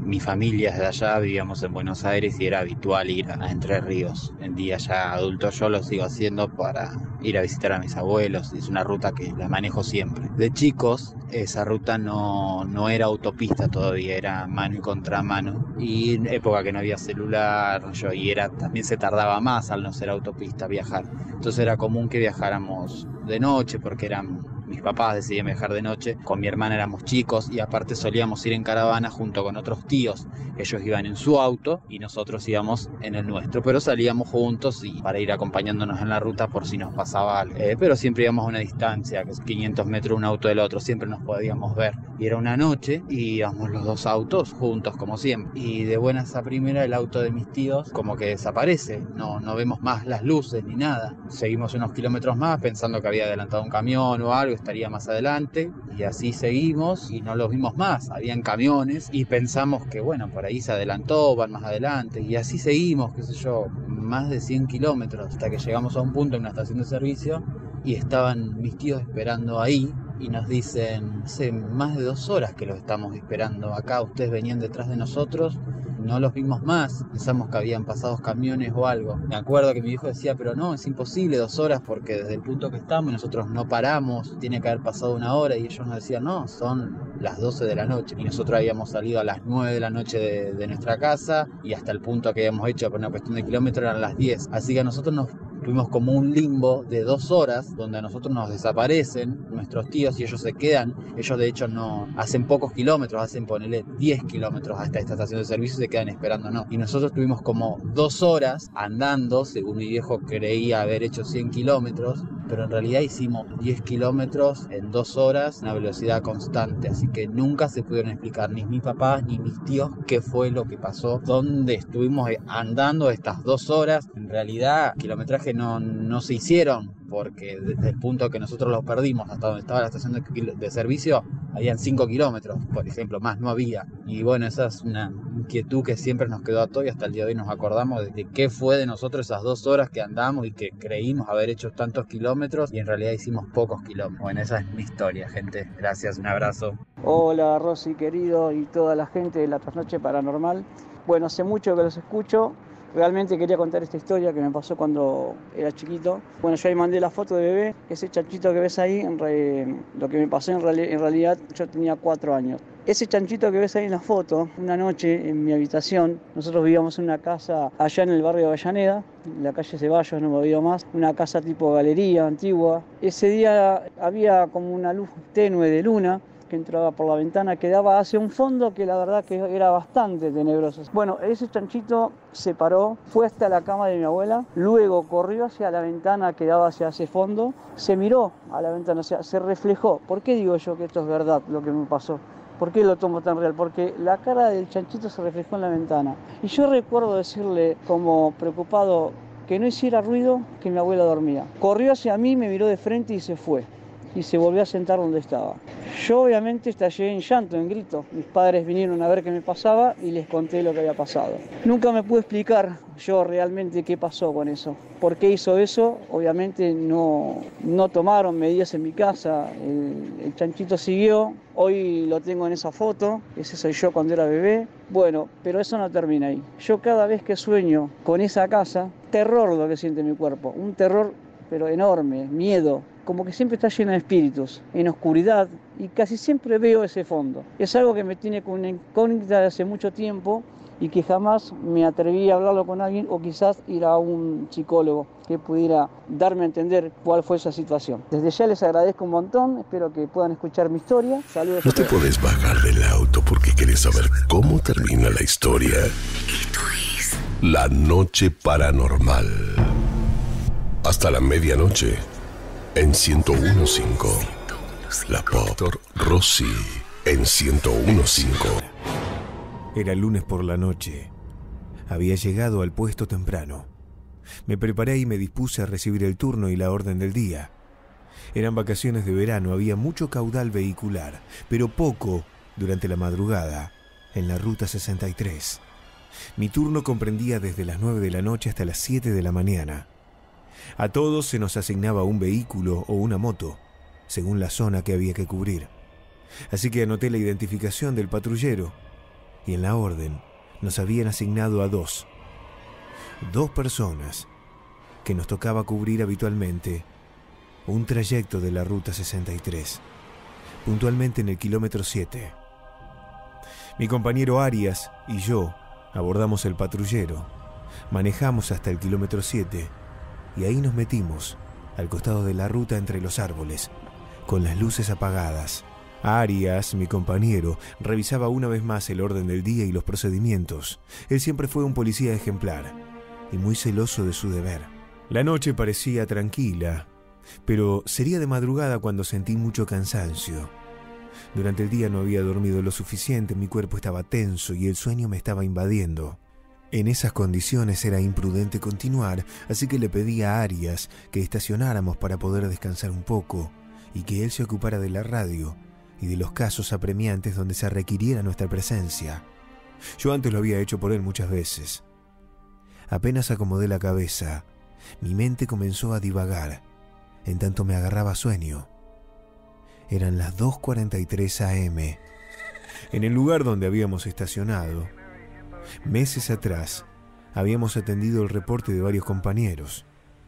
mi familia es de allá, vivíamos en Buenos Aires y era habitual ir a Entre Ríos. En día ya adulto yo lo sigo haciendo para ir a visitar a mis abuelos, es una ruta que la manejo siempre. De chicos esa ruta no, no era autopista todavía, era mano y contramano, y en época que no había celular yo, y era, también se tardaba más al no ser autopista viajar, entonces era común que viajáramos de noche porque eran... Mis papás decidían viajar de noche, con mi hermana éramos chicos y aparte solíamos ir en caravana junto con otros tíos. Ellos iban en su auto y nosotros íbamos en el nuestro, pero salíamos juntos y para ir acompañándonos en la ruta por si nos pasaba algo. Eh, pero siempre íbamos a una distancia, que es quinientos metros un auto del otro, siempre nos podíamos ver. Y era una noche y íbamos los dos autos juntos como siempre. Y de buenas a primera el auto de mis tíos como que desaparece, no, no vemos más las luces ni nada. Seguimos unos kilómetros más pensando que había adelantado un camión o algo, estaría más adelante, y así seguimos y no los vimos más, habían camiones y pensamos que bueno, por ahí se adelantó, van más adelante, y así seguimos, qué sé yo, más de cien kilómetros hasta que llegamos a un punto en una estación de servicio y estaban mis tíos esperando ahí y nos dicen, hace más de dos horas que los estamos esperando acá, ustedes venían detrás de nosotros, no los vimos más, pensamos que habían pasado camiones o algo. Me acuerdo que mi hijo decía, pero no, es imposible dos horas porque desde el punto que estamos nosotros no paramos, tiene que haber pasado una hora, y ellos nos decían, no, son las doce de la noche, y nosotros habíamos salido a las nueve de la noche de, de nuestra casa y hasta el punto que habíamos hecho por una cuestión de kilómetros eran las diez, así que a nosotros nos tuvimos como un limbo de dos horas donde a nosotros nos desaparecen nuestros tíos y ellos se quedan. Ellos de hecho no hacen pocos kilómetros, hacen ponerle diez kilómetros hasta esta estación de servicio y se quedan esperándonos. Y nosotros tuvimos como dos horas andando, según mi viejo creía haber hecho cien kilómetros, pero en realidad hicimos diez kilómetros en dos horas, una velocidad constante, así que nunca se pudieron explicar ni mis papás ni mis tíos qué fue lo que pasó, dónde estuvimos andando estas dos horas. En realidad kilometraje no, no se hicieron, porque desde el punto que nosotros los perdimos hasta donde estaba la estación de, de servicio habían cinco kilómetros, por ejemplo, más no había. Y bueno, esa es una inquietud que siempre nos quedó a todos y hasta el día de hoy nos acordamos de, de qué fue de nosotros esas dos horas que andamos y que creímos haber hecho tantos kilómetros y en realidad hicimos pocos kilómetros. Bueno, esa es mi historia, gente. Gracias, un abrazo. Hola Rosy querido y toda la gente de la Trasnoche Paranormal. Bueno, hace mucho que los escucho. Realmente quería contar esta historia que me pasó cuando era chiquito. Bueno, yo ahí mandé la foto de bebé. Ese chanchito que ves ahí, en re... lo que me pasó en, reali... en realidad yo tenía cuatro años. Ese chanchito que ves ahí en la foto, una noche en mi habitación, nosotros vivíamos en una casa allá en el barrio de Avellaneda, en la calle Ceballos, no me olvido más, una casa tipo galería antigua. Ese día había como una luz tenue de luna que entraba por la ventana, que daba hacia un fondo que la verdad que era bastante tenebroso. Bueno, ese chanchito se paró, fue hasta la cama de mi abuela, luego corrió hacia la ventana que daba hacia ese fondo, se miró a la ventana, o sea, se reflejó. ¿Por qué digo yo que esto es verdad, lo que me pasó? ¿Por qué lo tomo tan real? Porque la cara del chanchito se reflejó en la ventana. Y yo recuerdo decirle, como preocupado, que no hiciera ruido, que mi abuela dormía. Corrió hacia mí, me miró de frente y se fue. Y se volvió a sentar donde estaba. Yo obviamente estallé en llanto, en grito. Mis padres vinieron a ver qué me pasaba y les conté lo que había pasado. Nunca me pude explicar yo realmente qué pasó con eso. ¿Por qué hizo eso? Obviamente no, no tomaron medidas en mi casa. El, el chanchito siguió. Hoy lo tengo en esa foto. Ese soy yo cuando era bebé. Bueno, pero eso no termina ahí. Yo cada vez que sueño con esa casa, terror lo que siente mi cuerpo. Un terror pero enorme, miedo. Como que siempre está llena de espíritus, en oscuridad, y casi siempre veo ese fondo. Es algo que me tiene con una incógnita de hace mucho tiempo y que jamás me atreví a hablarlo con alguien o quizás ir a un psicólogo que pudiera darme a entender cuál fue esa situación. Desde ya les agradezco un montón, espero que puedan escuchar mi historia. Saludos. No te puedes bajar del auto porque quieres saber cómo termina la historia. Esto es La Noche Paranormal. Hasta la medianoche. En ciento uno punto cinco, la Doctor Rosy en ciento uno punto cinco. Era lunes por la noche. Había llegado al puesto temprano. Me preparé y me dispuse a recibir el turno y la orden del día. Eran vacaciones de verano, había mucho caudal vehicular, pero poco durante la madrugada en la Ruta sesenta y tres. Mi turno comprendía desde las nueve de la noche hasta las siete de la mañana. A todos se nos asignaba un vehículo o una moto, según la zona que había que cubrir. Así que anoté la identificación del patrullero. y en la orden nos habían asignado a dos. Dos personas que nos tocaba cubrir habitualmente un trayecto de la Ruta sesenta y tres, puntualmente en el kilómetro siete. Mi compañero Arias y yo abordamos el patrullero, manejamos hasta el kilómetro siete y ahí nos metimos al costado de la ruta entre los árboles, con las luces apagadas. Arias, mi compañero, revisaba una vez más el orden del día y los procedimientos. Él siempre fue un policía ejemplar y muy celoso de su deber. La noche parecía tranquila, pero sería de madrugada cuando sentí mucho cansancio. Durante el día no había dormido lo suficiente, mi cuerpo estaba tenso y el sueño me estaba invadiendo. En esas condiciones era imprudente continuar, así que le pedí a Arias que estacionáramos para poder descansar un poco y que él se ocupara de la radio y de los casos apremiantes donde se requiriera nuestra presencia. Yo antes lo había hecho por él muchas veces. Apenas acomodé la cabeza, mi mente comenzó a divagar, en tanto me agarraba sueño. Eran las dos cuarenta y tres a eme. En el lugar donde habíamos estacionado, meses atrás, habíamos atendido el reporte de varios compañeros.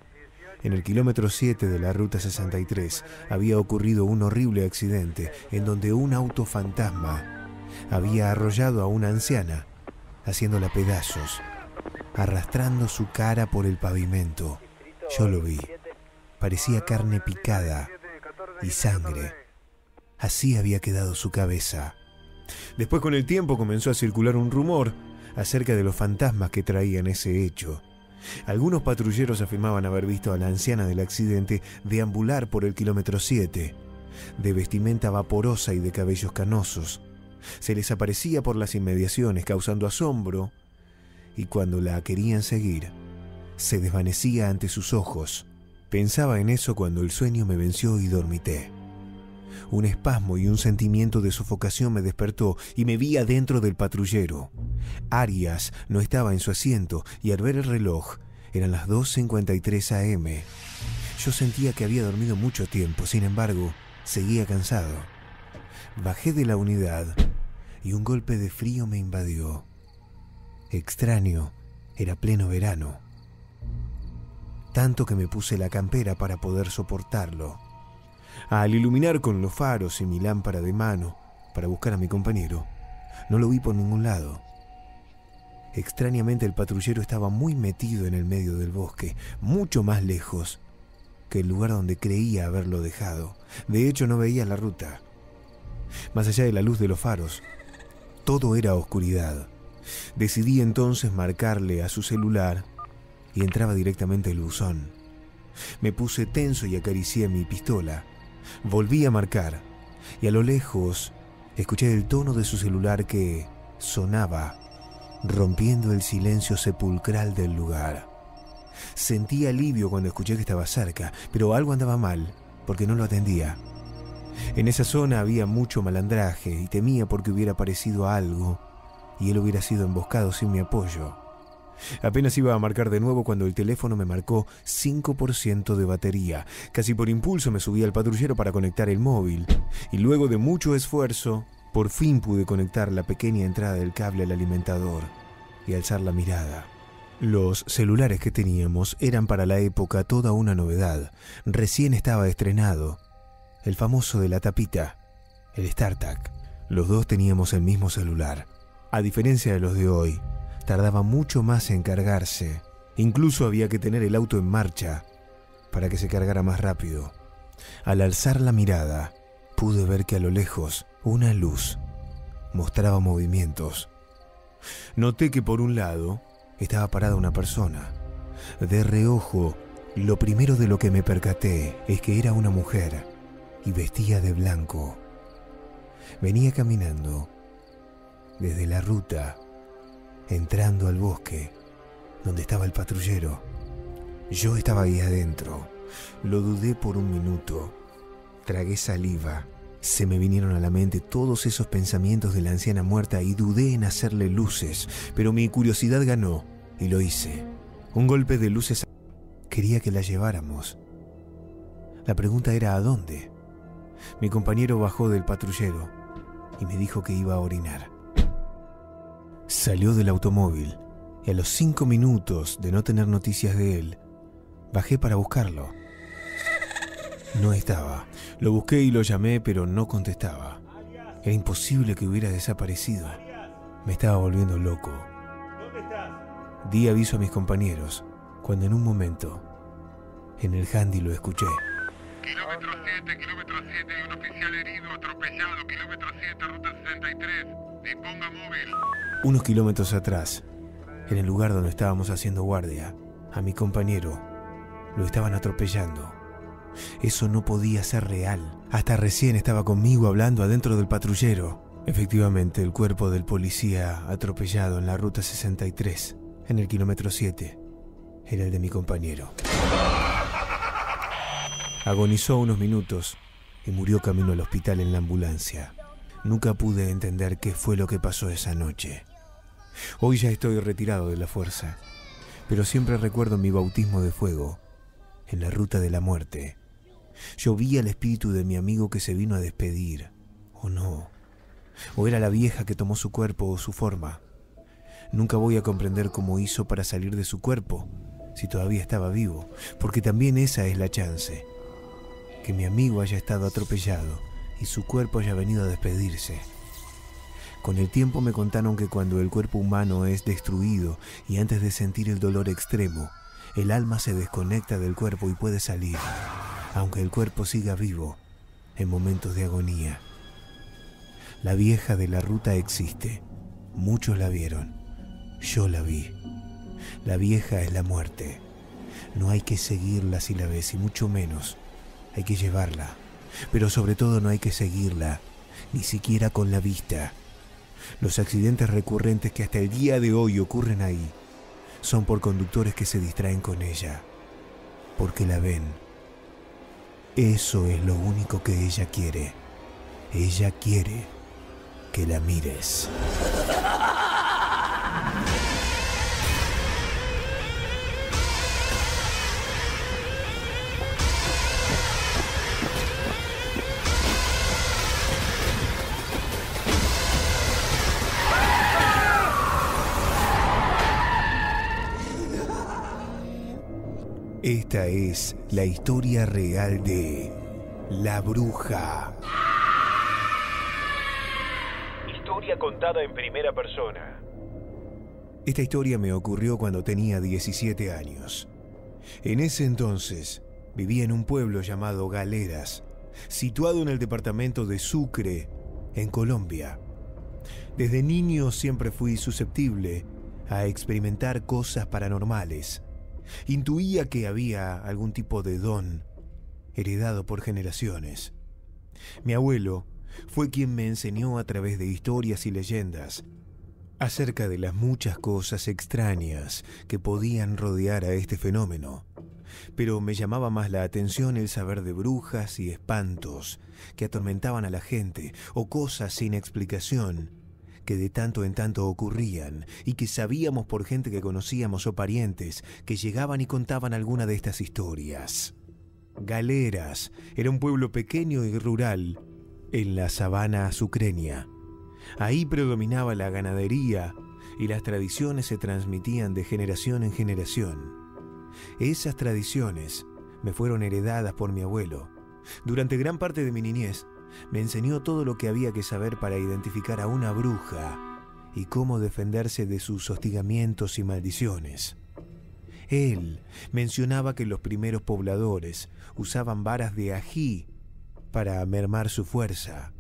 En el kilómetro siete de la Ruta sesenta y tres había ocurrido un horrible accidente en donde un auto fantasma había arrollado a una anciana, haciéndola pedazos, arrastrando su cara por el pavimento. Yo lo vi. Parecía carne picada y sangre. Así había quedado su cabeza. Después, con el tiempo, comenzó a circular un rumor acerca de los fantasmas que traían ese hecho. Algunos patrulleros afirmaban haber visto a la anciana del accidente deambular por el kilómetro siete, de vestimenta vaporosa y de cabellos canosos. Se les aparecía por las inmediaciones, causando asombro, y cuando la querían seguir, se desvanecía ante sus ojos. Pensaba en eso cuando el sueño me venció y dormité. Un espasmo y un sentimiento de sofocación me despertó y me vi adentro del patrullero. Arias no estaba en su asiento y al ver el reloj eran las dos cincuenta y tres a eme. Yo sentía que había dormido mucho tiempo, sin embargo, seguía cansado. Bajé de la unidad y un golpe de frío me invadió. Extraño, era pleno verano. Tanto que me puse la campera para poder soportarlo. Al iluminar con los faros y mi lámpara de mano para buscar a mi compañero, no lo vi por ningún lado. Extrañamente el patrullero estaba muy metido en el medio del bosque, mucho más lejos que el lugar donde creía haberlo dejado. De hecho, no veía la ruta. Más allá de la luz de los faros, todo era oscuridad. Decidí entonces marcarle a su celular y entraba directamente el buzón. Me puse tenso y acaricié mi pistola. Volví a marcar y a lo lejos escuché el tono de su celular que sonaba, rompiendo el silencio sepulcral del lugar. Sentí alivio cuando escuché que estaba cerca, pero algo andaba mal porque no lo atendía. En esa zona había mucho malandraje y temía porque hubiera aparecido algo y él hubiera sido emboscado sin mi apoyo. Apenas iba a marcar de nuevo cuando el teléfono me marcó cinco por ciento de batería. Casi por impulso me subí al patrullero para conectar el móvil y luego de mucho esfuerzo, por fin pude conectar la pequeña entrada del cable al alimentador y alzar la mirada. Los celulares que teníamos eran para la época toda una novedad. Recién estaba estrenado. El famoso de la tapita, el StarTAC. Los dos teníamos el mismo celular. A diferencia de los de hoy, tardaba mucho más en cargarse. Incluso había que tener el auto en marcha para que se cargara más rápido. Al alzar la mirada, pude ver que a lo lejos una luz mostraba movimientos. Noté que por un lado estaba parada una persona. De reojo, lo primero de lo que me percaté es que era una mujer y vestía de blanco. Venía caminando desde la ruta, entrando al bosque, donde estaba el patrullero. Yo estaba ahí adentro. Lo dudé por un minuto. Tragué saliva. Se me vinieron a la mente todos esos pensamientos de la anciana muerta y dudé en hacerle luces, pero mi curiosidad ganó y lo hice. Un golpe de luces. Quería que la lleváramos. La pregunta era ¿a dónde? Mi compañero bajó del patrullero y me dijo que iba a orinar. Salió del automóvil y a los cinco minutos de no tener noticias de él, bajé para buscarlo. No estaba. Lo busqué y lo llamé, pero no contestaba. Era imposible que hubiera desaparecido. Me estaba volviendo loco. Di aviso a mis compañeros, cuando en un momento, en el handy lo escuché. Kilómetro siete, kilómetro siete, hay un oficial herido, atropellado, kilómetro siete, ruta sesenta y tres, disponga móvil. Unos kilómetros atrás, en el lugar donde estábamos haciendo guardia, a mi compañero lo estaban atropellando. Eso no podía ser real. Hasta recién estaba conmigo hablando adentro del patrullero. Efectivamente, el cuerpo del policía atropellado en la ruta sesenta y tres, en el kilómetro siete, era el de mi compañero. Agonizó unos minutos y murió camino al hospital en la ambulancia. Nunca pude entender qué fue lo que pasó esa noche. Hoy ya estoy retirado de la fuerza, pero siempre recuerdo mi bautismo de fuego en la ruta de la muerte. Yo vi al espíritu de mi amigo que se vino a despedir, o no, o era la vieja que tomó su cuerpo o su forma. Nunca voy a comprender cómo hizo para salir de su cuerpo, si todavía estaba vivo, porque también esa es la chance, que mi amigo haya estado atropellado y su cuerpo haya venido a despedirse. Con el tiempo me contaron que cuando el cuerpo humano es destruido y antes de sentir el dolor extremo, el alma se desconecta del cuerpo y puede salir, aunque el cuerpo siga vivo, en momentos de agonía. La vieja de la ruta existe. Muchos la vieron. Yo la vi. La vieja es la muerte. No hay que seguirla si la ves, y mucho menos hay que llevarla. Pero sobre todo no hay que seguirla, ni siquiera con la vista. Los accidentes recurrentes que hasta el día de hoy ocurren ahí son por conductores que se distraen con ella, porque la ven. Eso es lo único que ella quiere. Ella quiere que la mires. Esta es la historia real de La Bruja. Historia contada en primera persona. Esta historia me ocurrió cuando tenía diecisiete años. En ese entonces vivía en un pueblo llamado Galeras, situado en el departamento de Sucre, en Colombia. Desde niño siempre fui susceptible a experimentar cosas paranormales. Intuía que había algún tipo de don heredado por generaciones. Mi abuelo fue quien me enseñó a través de historias y leyendas acerca de las muchas cosas extrañas que podían rodear a este fenómeno. Pero me llamaba más la atención el saber de brujas y espantos que atormentaban a la gente, o cosas sin explicación que de tanto en tanto ocurrían y que sabíamos por gente que conocíamos o parientes que llegaban y contaban alguna de estas historias. Galeras era un pueblo pequeño y rural en la sabana sucreña. Ahí predominaba la ganadería y las tradiciones se transmitían de generación en generación. Esas tradiciones me fueron heredadas por mi abuelo. Durante gran parte de mi niñez me enseñó todo lo que había que saber para identificar a una bruja y cómo defenderse de sus hostigamientos y maldiciones. Él mencionaba que los primeros pobladores usaban varas de ají para mermar su fuerza.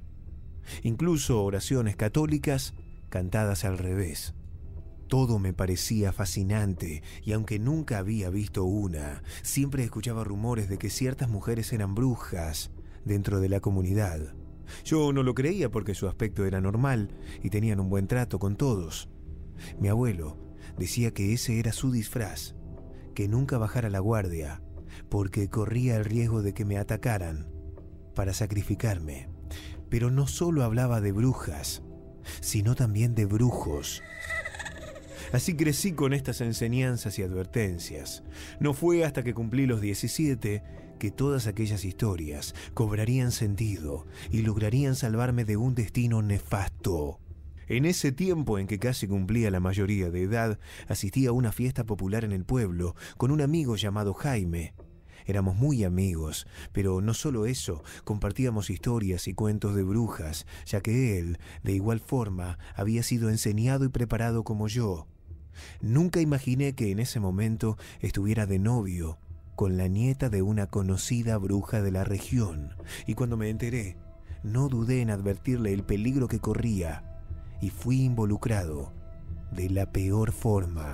Incluso oraciones católicas cantadas al revés. Todo me parecía fascinante, y aunque nunca había visto una, siempre escuchaba rumores de que ciertas mujeres eran brujas dentro de la comunidad. Yo no lo creía porque su aspecto era normal y tenían un buen trato con todos. Mi abuelo decía que ese era su disfraz, que nunca bajara la guardia, porque corría el riesgo de que me atacaran para sacrificarme. Pero no solo hablaba de brujas, sino también de brujos. Así crecí con estas enseñanzas y advertencias. No fue hasta que cumplí los diecisiete que todas aquellas historias cobrarían sentido y lograrían salvarme de un destino nefasto. En ese tiempo en que casi cumplía la mayoría de edad, asistí a una fiesta popular en el pueblo con un amigo llamado Jaime. Éramos muy amigos, pero no solo eso, compartíamos historias y cuentos de brujas, ya que él, de igual forma, había sido enseñado y preparado como yo. Nunca imaginé que en ese momento estuviera de novio con la nieta de una conocida bruja de la región, y cuando me enteré, no dudé en advertirle el peligro que corría, y fui involucrado de la peor forma.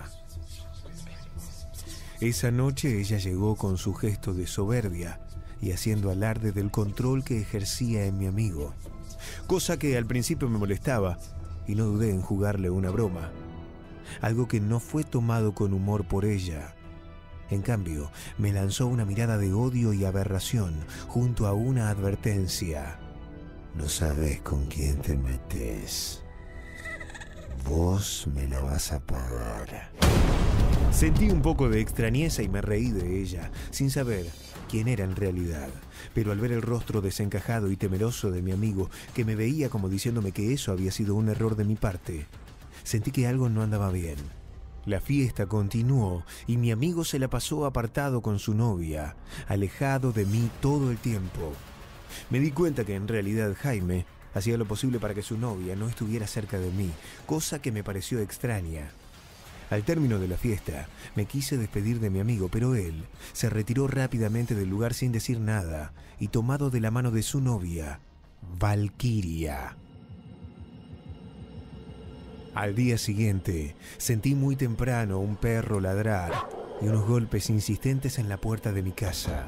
Esa noche ella llegó con su gesto de soberbia y haciendo alarde del control que ejercía en mi amigo, cosa que al principio me molestaba y no dudé en jugarle una broma, algo que no fue tomado con humor por ella. En cambio, me lanzó una mirada de odio y aberración junto a una advertencia. No sabes con quién te metes. Vos me lo vas a pagar. Sentí un poco de extrañeza y me reí de ella, sin saber quién era en realidad. Pero al ver el rostro desencajado y temeroso de mi amigo, que me veía como diciéndome que eso había sido un error de mi parte, sentí que algo no andaba bien. La fiesta continuó y mi amigo se la pasó apartado con su novia, alejado de mí todo el tiempo. Me di cuenta que en realidad Jaime hacía lo posible para que su novia no estuviera cerca de mí, cosa que me pareció extraña. Al término de la fiesta, me quise despedir de mi amigo, pero él se retiró rápidamente del lugar sin decir nada y tomado de la mano de su novia, Valquiria. Al día siguiente, sentí muy temprano un perro ladrar y unos golpes insistentes en la puerta de mi casa.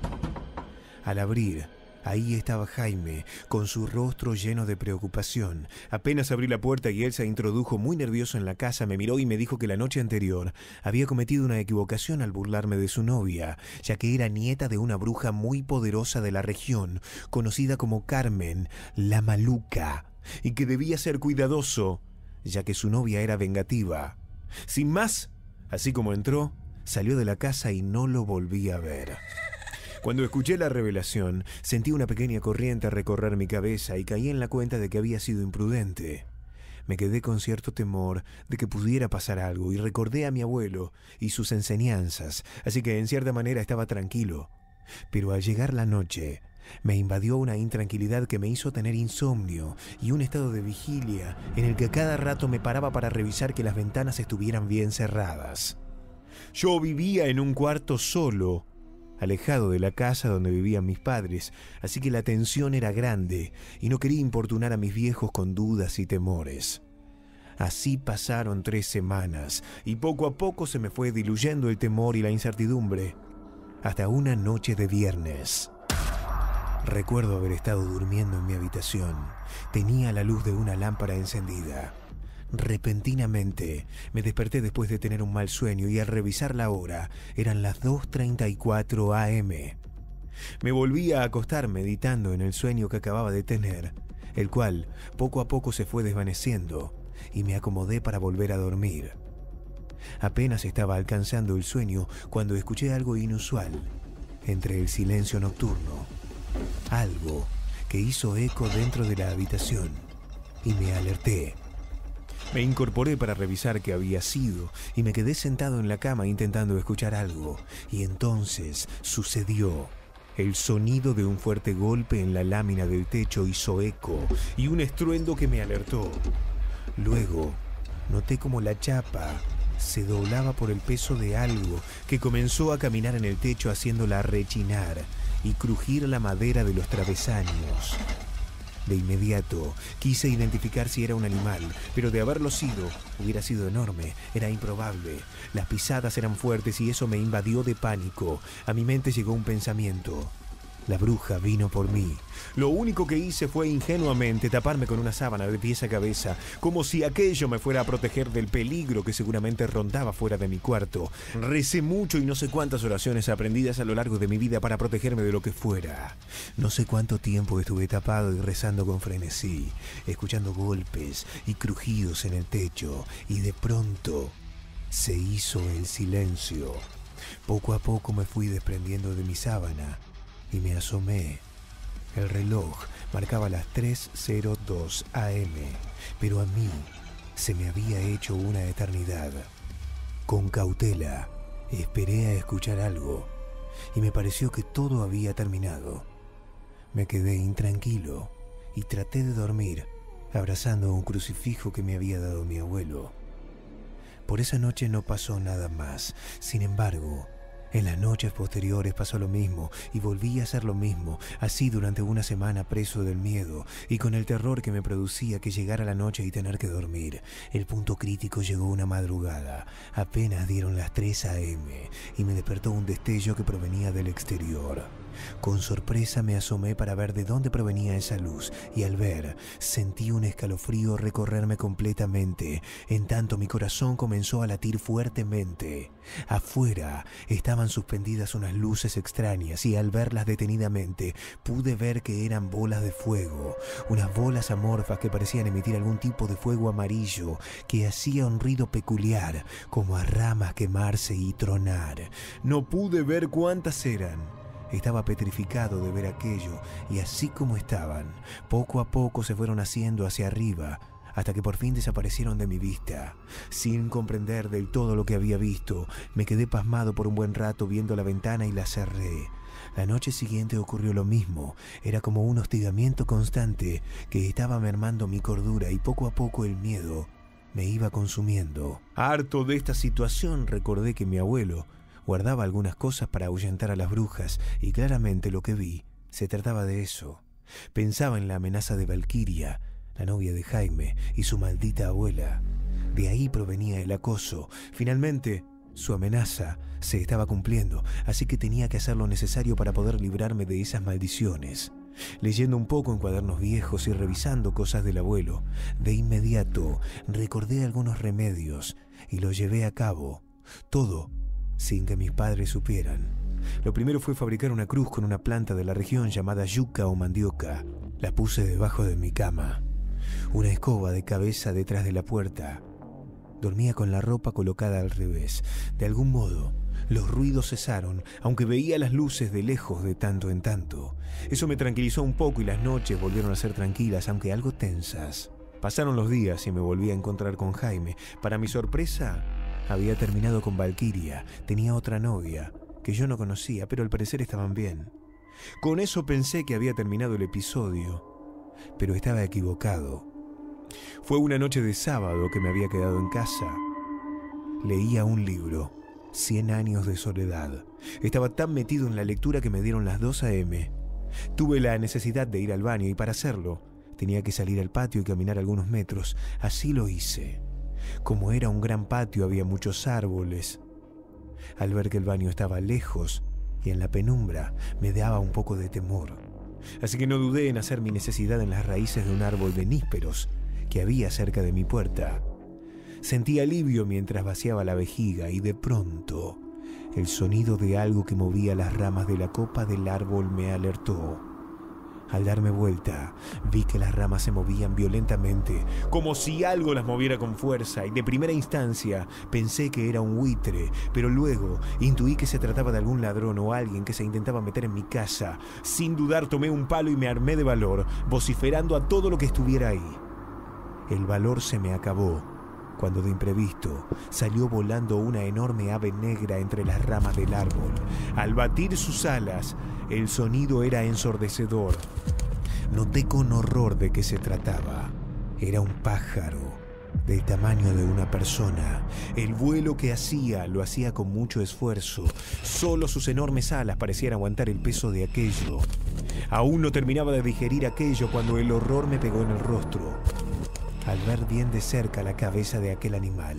Al abrir, ahí estaba Jaime, con su rostro lleno de preocupación. Apenas abrí la puerta y él se introdujo muy nervioso en la casa, me miró y me dijo que la noche anterior había cometido una equivocación al burlarme de su novia, ya que era nieta de una bruja muy poderosa de la región, conocida como Carmen la Maluca, y que debía ser cuidadoso, ya que su novia era vengativa. Sin más, así como entró, salió de la casa y no lo volví a ver. Cuando escuché la revelación, sentí una pequeña corriente recorrer mi cabeza y caí en la cuenta de que había sido imprudente. Me quedé con cierto temor de que pudiera pasar algo y recordé a mi abuelo y sus enseñanzas, así que en cierta manera estaba tranquilo. Pero al llegar la noche, me invadió una intranquilidad que me hizo tener insomnio y un estado de vigilia en el que a cada rato me paraba para revisar que las ventanas estuvieran bien cerradas. Yo vivía en un cuarto solo, alejado de la casa donde vivían mis padres, así que la tensión era grande y no quería importunar a mis viejos con dudas y temores. Así pasaron tres semanas y poco a poco se me fue diluyendo el temor y la incertidumbre, hasta una noche de viernes. Recuerdo haber estado durmiendo en mi habitación. Tenía la luz de una lámpara encendida. Repentinamente me desperté después de tener un mal sueño y al revisar la hora eran las dos treinta y cuatro a eme. Me volví a acostar meditando en el sueño que acababa de tener, el cual poco a poco se fue desvaneciendo y me acomodé para volver a dormir. Apenas estaba alcanzando el sueño cuando escuché algo inusual entre el silencio nocturno. Algo que hizo eco dentro de la habitación y me alerté. Me incorporé para revisar qué había sido y me quedé sentado en la cama intentando escuchar algo. Y entonces sucedió. El sonido de un fuerte golpe en la lámina del techo hizo eco y un estruendo que me alertó. Luego noté como la chapa se doblaba por el peso de algo que comenzó a caminar en el techo haciéndola rechinar y crujir la madera de los travesaños. De inmediato quise identificar si era un animal, pero de haberlo sido, hubiera sido enorme, era improbable. Las pisadas eran fuertes y eso me invadió de pánico. A mi mente llegó un pensamiento. La bruja vino por mí. Lo único que hice fue ingenuamente taparme con una sábana de pies a cabeza, como si aquello me fuera a proteger del peligro que seguramente rondaba fuera de mi cuarto. Recé mucho y no sé cuántas oraciones aprendidas a lo largo de mi vida para protegerme de lo que fuera. No sé cuánto tiempo estuve tapado y rezando con frenesí, escuchando golpes y crujidos en el techo, y de pronto se hizo el silencio. Poco a poco me fui desprendiendo de mi sábana y me asomé. El reloj marcaba las tres cero dos a eme, pero a mí se me había hecho una eternidad. Con cautela, esperé a escuchar algo y me pareció que todo había terminado. Me quedé intranquilo y traté de dormir, abrazando un crucifijo que me había dado mi abuelo. Por esa noche no pasó nada más. Sin embargo, en las noches posteriores pasó lo mismo y volví a hacer lo mismo, así durante una semana preso del miedo y con el terror que me producía que llegara la noche y tener que dormir. El punto crítico llegó una madrugada. Apenas dieron las tres a eme y me despertó un destello que provenía del exterior. Con sorpresa me asomé para ver de dónde provenía esa luz y al ver sentí un escalofrío recorrerme completamente. En tanto mi corazón comenzó a latir fuertemente. Afuera estaban suspendidas unas luces extrañas y al verlas detenidamente pude ver que eran bolas de fuego, unas bolas amorfas que parecían emitir algún tipo de fuego amarillo que hacía un ruido peculiar como a ramas quemarse y tronar. No pude ver cuántas eran. Estaba petrificado de ver aquello y así como estaban, poco a poco se fueron haciendo hacia arriba hasta que por fin desaparecieron de mi vista. Sin comprender del todo lo que había visto, me quedé pasmado por un buen rato viendo la ventana y la cerré. La noche siguiente ocurrió lo mismo. Era como un hostigamiento constante que estaba mermando mi cordura y poco a poco el miedo me iba consumiendo. Harto de esta situación recordé que mi abuelo guardaba algunas cosas para ahuyentar a las brujas y claramente lo que vi se trataba de eso. Pensaba en la amenaza de Valquiria, la novia de Jaime, y su maldita abuela. De ahí provenía el acoso. Finalmente, su amenaza se estaba cumpliendo, así que tenía que hacer lo necesario para poder librarme de esas maldiciones. Leyendo un poco en cuadernos viejos y revisando cosas del abuelo, de inmediato recordé algunos remedios y los llevé a cabo. Todo sin que mis padres supieran. Lo primero fue fabricar una cruz con una planta de la región llamada yuca o mandioca. La puse debajo de mi cama. Una escoba de cabeza detrás de la puerta. Dormía con la ropa colocada al revés. De algún modo, los ruidos cesaron, aunque veía las luces de lejos de tanto en tanto. Eso me tranquilizó un poco y las noches volvieron a ser tranquilas, aunque algo tensas. Pasaron los días y me volví a encontrar con Jaime. Para mi sorpresa, había terminado con Valquiria. Tenía otra novia, que yo no conocía, pero al parecer estaban bien. Con eso pensé que había terminado el episodio, pero estaba equivocado. Fue una noche de sábado que me había quedado en casa. Leía un libro, Cien años de soledad. Estaba tan metido en la lectura que me dieron las dos a eme. Tuve la necesidad de ir al baño y para hacerlo tenía que salir al patio y caminar algunos metros. Así lo hice. Como era un gran patio, había muchos árboles. Al ver que el baño estaba lejos y en la penumbra, me daba un poco de temor. Así que no dudé en hacer mi necesidad en las raíces de un árbol de nísperos que había cerca de mi puerta. Sentí alivio mientras vaciaba la vejiga y de pronto el sonido de algo que movía las ramas de la copa del árbol me alertó. Al darme vuelta, vi que las ramas se movían violentamente, como si algo las moviera con fuerza, y de primera instancia pensé que era un buitre, pero luego intuí que se trataba de algún ladrón o alguien que se intentaba meter en mi casa. Sin dudar tomé un palo y me armé de valor, vociferando a todo lo que estuviera ahí. El valor se me acabó cuando de imprevisto salió volando una enorme ave negra entre las ramas del árbol. Al batir sus alas, el sonido era ensordecedor. Noté con horror de qué se trataba. Era un pájaro del tamaño de una persona. El vuelo que hacía lo hacía con mucho esfuerzo. Solo sus enormes alas parecían aguantar el peso de aquello. Aún no terminaba de digerir aquello cuando el horror me pegó en el rostro. Al ver bien de cerca la cabeza de aquel animal,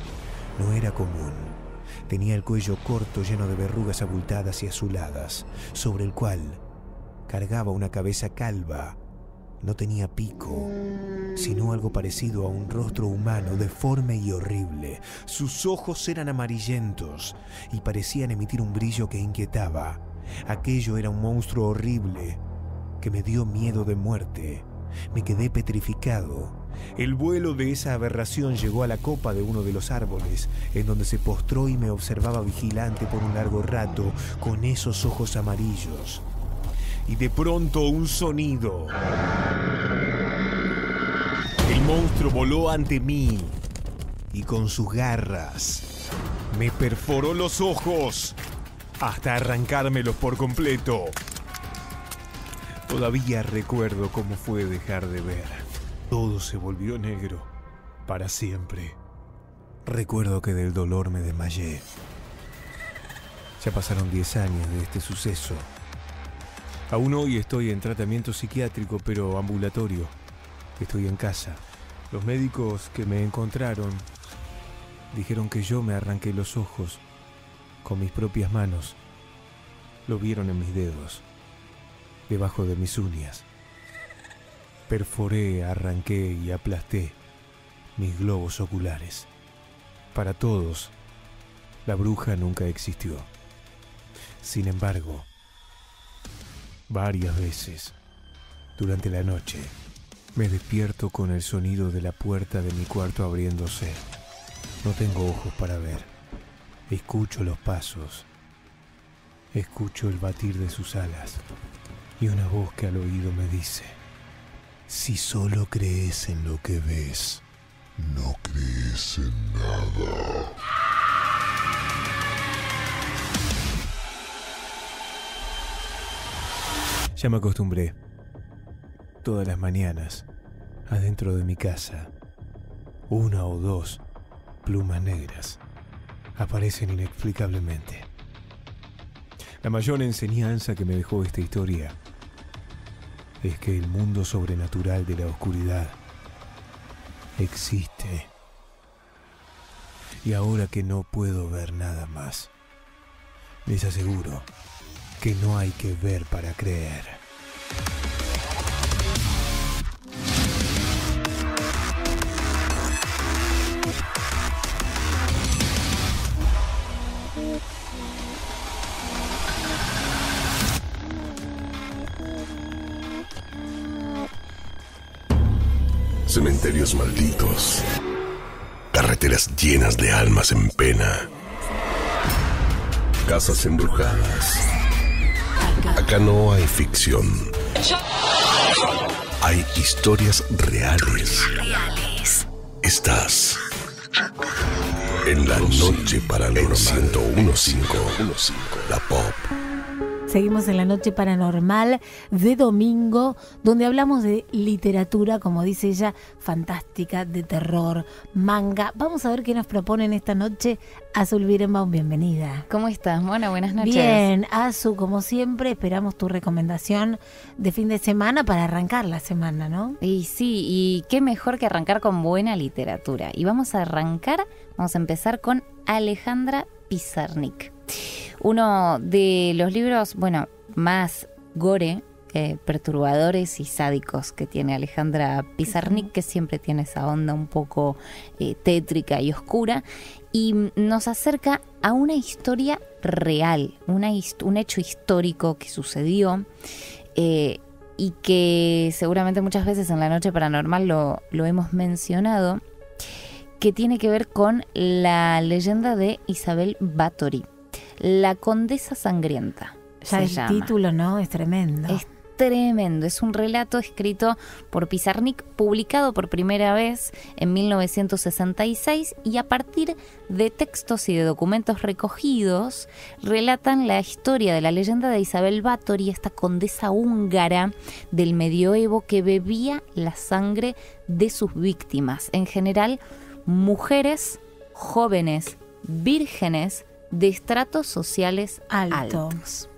no era común. Tenía el cuello corto lleno de verrugas abultadas y azuladas, sobre el cual cargaba una cabeza calva. No tenía pico, sino algo parecido a un rostro humano, deforme y horrible. Sus ojos eran amarillentos y parecían emitir un brillo que inquietaba. Aquello era un monstruo horrible que me dio miedo de muerte. Me quedé petrificado. El vuelo de esa aberración llegó a la copa de uno de los árboles, en donde se postró y me observaba vigilante por un largo rato con esos ojos amarillos. y de pronto un sonido. El monstruo voló ante mí y con sus garras me perforó los ojos hasta arrancármelos por completo. Todavía recuerdo cómo fue dejar de ver. Todo se volvió negro para siempre. Recuerdo que del dolor me desmayé. Ya pasaron diez años de este suceso. Aún hoy estoy en tratamiento psiquiátrico, pero ambulatorio. Estoy en casa. Los médicos que me encontraron dijeron que yo me arranqué los ojos con mis propias manos. Lo vieron en mis dedos, debajo de mis uñas. Perforé, arranqué y aplasté mis globos oculares. Para todos, la bruja nunca existió. Sin embargo, varias veces, durante la noche, me despierto con el sonido de la puerta de mi cuarto abriéndose. No tengo ojos para ver. Escucho los pasos. Escucho el batir de sus alas. Y una voz que al oído me dice: si solo crees en lo que ves, no crees en nada. Ya me acostumbré. Todas las mañanas, adentro de mi casa, una o dos plumas negras aparecen inexplicablemente. La mayor enseñanza que me dejó esta historia es que el mundo sobrenatural de la oscuridad existe. Y ahora que no puedo ver nada más, les aseguro que no hay que ver para creer. Cementerios malditos, carreteras llenas de almas en pena, casas embrujadas. Acá no hay ficción, hay historias reales. Estás en la noche paranormal ciento uno punto cinco, la Pop. Seguimos en la noche paranormal de domingo, donde hablamos de literatura, como dice ella, fantástica, de terror, manga. Vamos a ver qué nos proponen esta noche. Azul Birenbaum, bienvenida. ¿Cómo estás, Mona? Buenas noches. Bien, Azu, como siempre, esperamos tu recomendación de fin de semana para arrancar la semana, ¿no? Y sí, y qué mejor que arrancar con buena literatura. Y vamos a arrancar, vamos a empezar con Alejandra Pizarnik. Uno de los libros, bueno, más gore, eh, perturbadores y sádicos que tiene Alejandra Pizarnik, que siempre tiene esa onda un poco eh, tétrica y oscura, y nos acerca a una historia real, una hist- un hecho histórico que sucedió eh, y que seguramente muchas veces en la noche paranormal lo, lo hemos mencionado, que tiene que ver con la leyenda de Isabel Báthory. La Condesa Sangrienta. Ya el llama. Título, ¿no? Es tremendo. Es tremendo. Es un relato escrito por Pizarnik, publicado por primera vez en mil novecientos sesenta y seis, y a partir de textos y de documentos recogidos, relatan la historia de la leyenda de Isabel Báthory, esta condesa húngara del medioevo que bebía la sangre de sus víctimas. En general, mujeres jóvenes, vírgenes, de estratos sociales Alto. altos.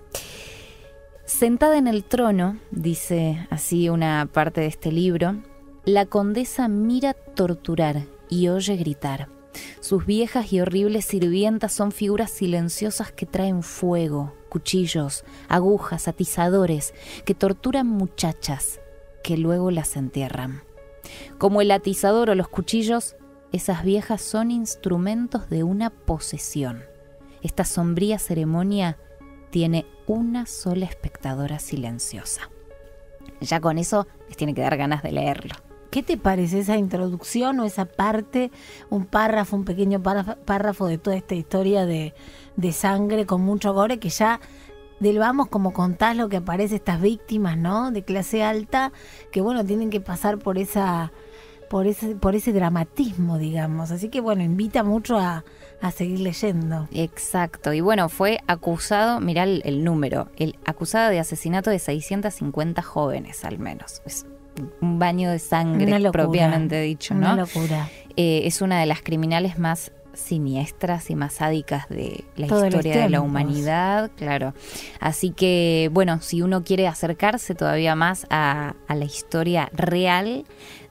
Sentada en el trono, dice así una parte de este libro, la condesa mira torturar y oye gritar. Sus viejas y horribles sirvientas son figuras silenciosas que traen fuego, cuchillos, agujas, atizadores, que torturan muchachas, que luego las entierran. Como el atizador o los cuchillos, esas viejas son instrumentos de una posesión. Esta sombría ceremonia tiene una sola espectadora silenciosa. Ya con eso les tiene que dar ganas de leerlo. ¿Qué te parece esa introducción o esa parte, un párrafo, un pequeño párrafo, párrafo de toda esta historia de, de sangre con mucho gore que ya del vamos, como contás lo que aparece, estas víctimas, ¿no? De clase alta, que bueno, tienen que pasar por esa, por ese, por ese dramatismo, digamos. Así que bueno, invita mucho a, a seguir leyendo. Exacto. Y bueno, fue acusado, mirá el, el número, el acusado de asesinato de seiscientos cincuenta jóvenes al menos. Es un baño de sangre propiamente dicho, ¿no? Una locura. Eh, es una de las criminales más siniestras y más sádicas de la Todos historia los de la tiempos. humanidad, claro. Así que, bueno, si uno quiere acercarse todavía más a, a la historia real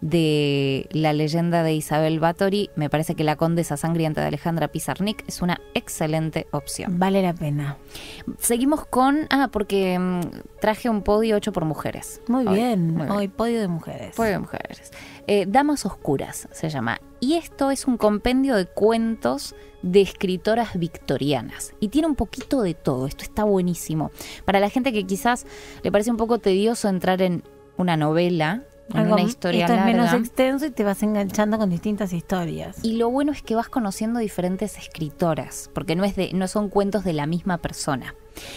de la leyenda de Isabel Báthory, me parece que La Condesa Sangrienta de Alejandra Pizarnik es una excelente opción. Vale la pena. Seguimos con, ah, porque mm, traje un podio hecho por mujeres. Muy Hoy, bien, muy bien. hoy podio de mujeres. Podio de mujeres. Eh, Damas Oscuras se llama. Y esto es un compendio de cuentos de escritoras victorianas. Y tiene un poquito de todo. Esto está buenísimo. Para la gente que quizás le parece un poco tedioso entrar en una novela, en Algo- una historia esto larga. es menos extenso y te vas enganchando con distintas historias. Y lo bueno es que vas conociendo diferentes escritoras, porque no, es de, no son cuentos de la misma persona.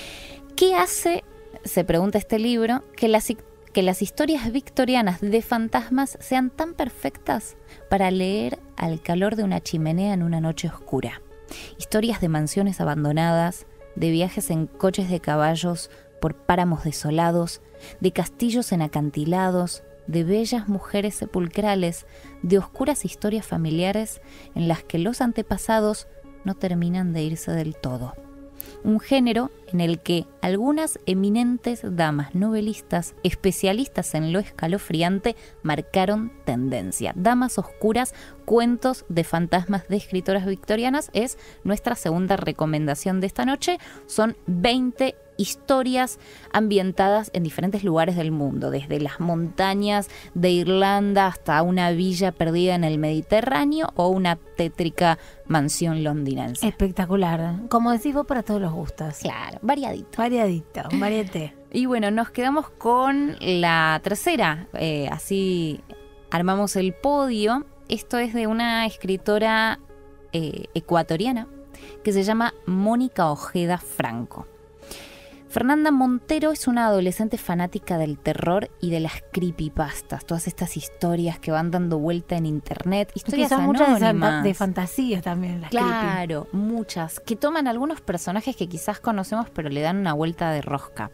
¿Qué hace, se pregunta este libro, que las, que las historias victorianas de fantasmas sean tan perfectas para leer al calor de una chimenea en una noche oscura? Historias de mansiones abandonadas, de viajes en coches de caballos por páramos desolados, de castillos en acantilados, de bellas mujeres sepulcrales, de oscuras historias familiares en las que los antepasados no terminan de irse del todo. Un género en el que algunas eminentes damas novelistas, especialistas en lo escalofriante, marcaron tendencia. Damas Oscuras, cuentos de fantasmas de escritoras victorianas, es nuestra segunda recomendación de esta noche. Son veinte historias ambientadas en diferentes lugares del mundo, desde las montañas de Irlanda hasta una villa perdida en el Mediterráneo o una tétrica mansión londinense. Espectacular. Como decís vos, para todos los gustos. Claro, variadito. Variadito, un variete. Y bueno, nos quedamos con la tercera, eh, así armamos el podio. Esto es de una escritora eh, ecuatoriana que se llama Mónica Ojeda Franco. Fernanda Montero es una adolescente fanática del terror y de las creepypastas, todas estas historias que van dando vuelta en internet, historias Que son muchas de, anónimas. fanta- de fantasías también, las Claro, muchas, que toman algunos personajes que quizás conocemos pero le dan una vuelta de rosca.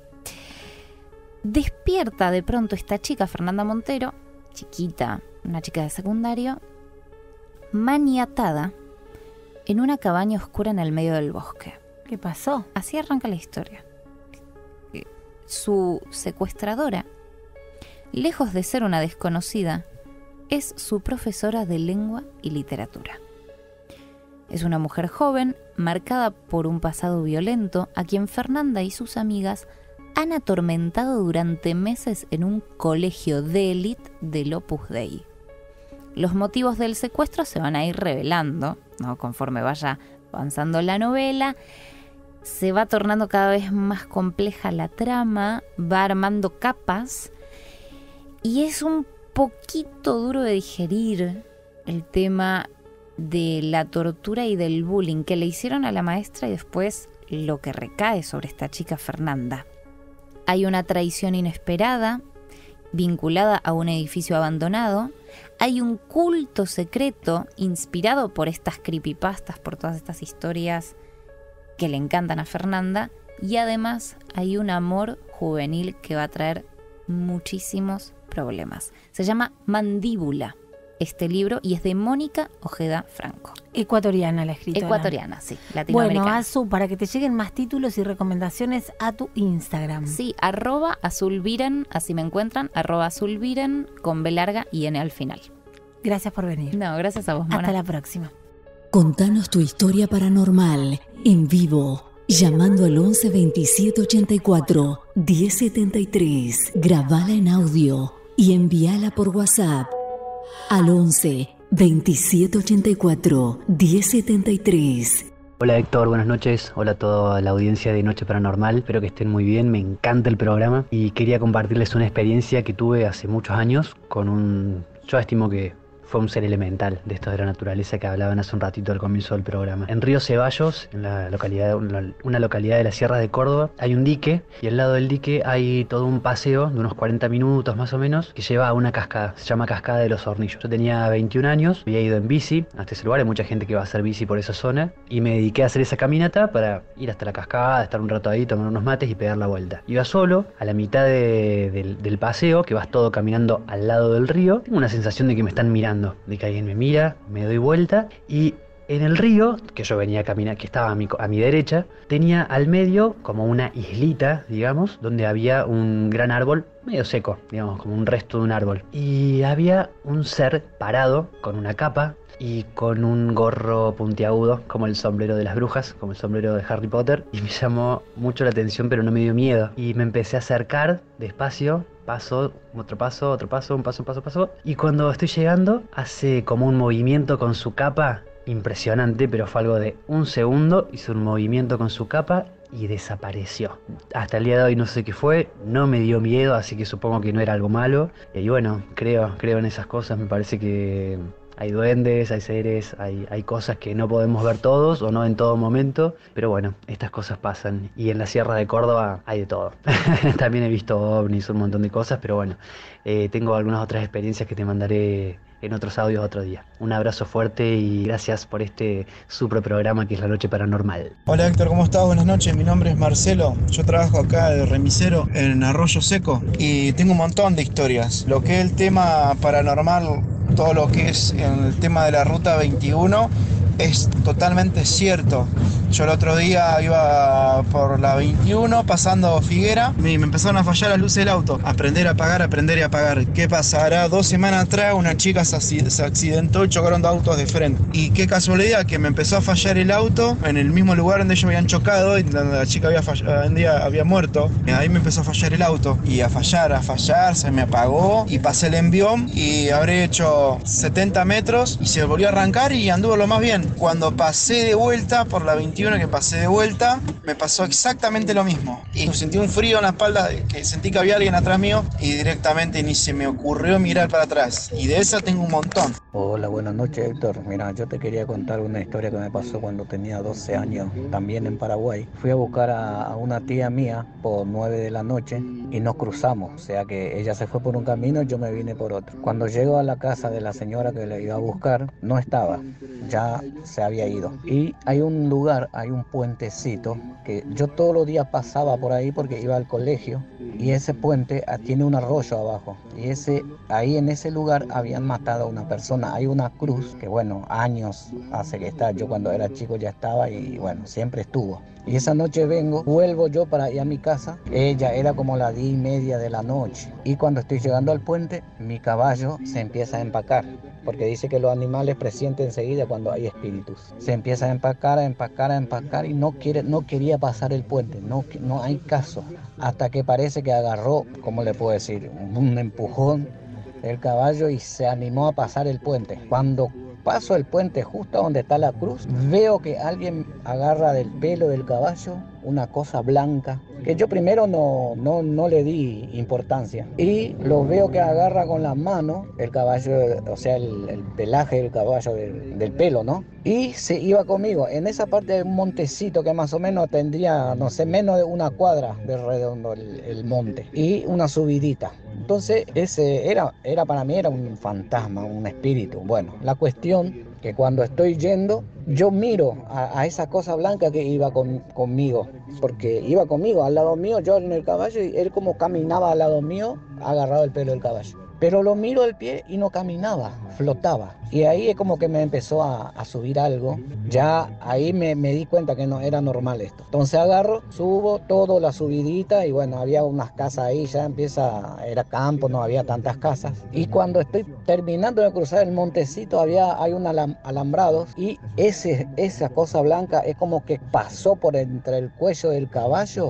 Despierta de pronto esta chica, Fernanda Montero, chiquita, una chica de secundario, maniatada en una cabaña oscura en el medio del bosque. ¿Qué pasó? Así arranca la historia. Su secuestradora, lejos de ser una desconocida, es su profesora de lengua y literatura. Es una mujer joven, marcada por un pasado violento, a quien Fernanda y sus amigas han atormentado durante meses en un colegio de élite del Opus Dei. Los motivos del secuestro se van a ir revelando, ¿no? Conforme vaya avanzando la novela. Se va tornando cada vez más compleja la trama, va armando capas y es un poquito duro de digerir el tema de la tortura y del bullying que le hicieron a la maestra y después lo que recae sobre esta chica Fernanda. Hay una traición inesperada vinculada a un edificio abandonado, hay un culto secreto inspirado por estas creepypastas, por todas estas historias que le encantan a Fernanda, y además hay un amor juvenil que va a traer muchísimos problemas. Se llama Mandíbula este libro y es de Mónica Ojeda Franco. Ecuatoriana la escritora. Ecuatoriana, sí, Bueno, latinoamericana. Azu, para que te lleguen más títulos y recomendaciones a tu Instagram. Sí, arroba azulviren, así me encuentran, arroba azulviren con B larga y N al final. Gracias por venir. No, gracias a vos, Mona. Hasta la próxima. Contanos tu historia paranormal en vivo, llamando al once veintisiete ochenta y cuatro diez setenta y tres. Grabala en audio y envíala por WhatsApp al once veintisiete ochenta y cuatro diez setenta y tres. Hola Héctor, buenas noches. Hola a toda la audiencia de Noche Paranormal. Espero que estén muy bien, me encanta el programa y quería compartirles una experiencia que tuve hace muchos años con un, yo estimo que fue un ser elemental de estos de la naturaleza que hablaban hace un ratito al comienzo del programa. En Río Ceballos, en la localidad, una, una localidad de la Sierra de Córdoba, hay un dique y al lado del dique hay todo un paseo de unos cuarenta minutos más o menos que lleva a una cascada, se llama Cascada de los Hornillos. Yo tenía veintiún años, había ido en bici hasta ese lugar, hay mucha gente que va a hacer bici por esa zona y me dediqué a hacer esa caminata para ir hasta la cascada, estar un rato ahí, tomar unos mates y pegar la vuelta. Iba solo, a la mitad de, del, del paseo, que vas todo caminando al lado del río, tengo una sensación de que me están mirando, de que alguien me mira, me doy vuelta y en el río, que yo venía a caminar, que estaba a mi, a mi derecha, tenía al medio como una islita, digamos, donde había un gran árbol medio seco, digamos, como un resto de un árbol. Y había un ser parado con una capa y con un gorro puntiagudo, como el sombrero de las brujas, como el sombrero de Harry Potter. Y me llamó mucho la atención, pero no me dio miedo. Y me empecé a acercar despacio, paso, otro paso, otro paso, un paso, un paso, un paso. Y cuando estoy llegando, hace como un movimiento con su capa impresionante, pero fue algo de un segundo. Hizo un movimiento con su capa y desapareció. Hasta el día de hoy no sé qué fue, no me dio miedo, así que supongo que no era algo malo. Y bueno, creo, creo en esas cosas. Me parece que hay duendes, hay seres, hay, hay cosas que no podemos ver todos o no en todo momento, pero bueno, estas cosas pasan. Y en la Sierra de Córdoba hay de todo. También he visto ovnis, un montón de cosas, pero bueno, eh, tengo algunas otras experiencias que te mandaré en otros audios otro día. Un abrazo fuerte y gracias por este super programa que es La Noche Paranormal. Hola Héctor, ¿cómo estás? Buenas noches, mi nombre es Marcelo, yo trabajo acá de remisero en Arroyo Seco y tengo un montón de historias. Lo que es el tema paranormal, todo lo que es el tema de la ruta veintiuno es totalmente cierto. Yo el otro día iba por la veintiuno pasando Figuera y me empezaron a fallar las luces del auto. Aprender a apagar, aprender y apagar. ¿Qué pasa? Ahora dos semanas atrás una chica se, se accidentó y chocaron dos autos de frente. Y qué casualidad que me empezó a fallar el auto en el mismo lugar donde ellos habían chocado y donde la chica había, fallado, había muerto. Y ahí me empezó a fallar el auto. Y a fallar, a fallar, se me apagó y pasé el envión y habré hecho setenta metros y se volvió a arrancar y anduvo lo más bien. Cuando pasé de vuelta por la veintiuno, que pasé de vuelta, me pasó exactamente lo mismo. Y sentí un frío en la espalda, que sentí que había alguien atrás mío y directamente ni se me ocurrió mirar para atrás. Y de esa tengo un montón. Hola, buenas noches Héctor. Mira, yo te quería contar una historia que me pasó cuando tenía doce años, también en Paraguay. Fui a buscar a, a una tía mía por nueve de la noche y nos cruzamos. O sea que ella se fue por un camino y yo me vine por otro. Cuando llego a la casa de la señora que le iba a buscar, no estaba. Ya se había ido. Y hay un lugar, hay un puentecito que yo todos los días pasaba por ahí porque iba al colegio y ese puente tiene un arroyo abajo y ese ahí en ese lugar habían matado a una persona. Hay una cruz que bueno, años hace que está, yo cuando era chico ya estaba y bueno, siempre estuvo. Y esa noche vengo, vuelvo yo para ir a mi casa, ella era como las diez y media de la noche y cuando estoy llegando al puente mi caballo se empieza a empacar porque dice que los animales presienten enseguida cuando hay espíritus. Se empieza a empacar, a empacar, a empacar y no quiere, no quería pasar el puente, no, no hay caso, hasta que parece que agarró, ¿cómo le puedo decir? Un empujón del caballo y se animó a pasar el puente. Cuando paso el puente justo donde está la cruz, veo que alguien agarra del pelo del caballo una cosa blanca, que yo primero no, no, no le di importancia. Y lo veo que agarra con las manos el caballo, o sea, el, el pelaje del caballo, del, del pelo, ¿no? Y se iba conmigo. En esa parte de un montecito que más o menos tendría, no sé, menos de una cuadra de redondo el, el monte. Y una subidita. Entonces, ese era, era para mí era un fantasma, un espíritu. Bueno, la cuestión que cuando estoy yendo, yo miro a, a esa cosa blanca que iba con, conmigo, porque iba conmigo, al lado mío, yo en el caballo, y él como caminaba al lado mío, agarrado el pelo del caballo. Pero lo miro el pie y no caminaba, flotaba. Y ahí es como que me empezó a, a subir algo. Ya ahí me, me di cuenta que no era normal esto. Entonces agarro, subo todo la subidita y bueno, había unas casas ahí, ya empieza, era campo, no había tantas casas. Y cuando estoy terminando de cruzar el montecito, había, hay unos alambrados y ese, esa cosa blanca es como que pasó por entre el cuello del caballo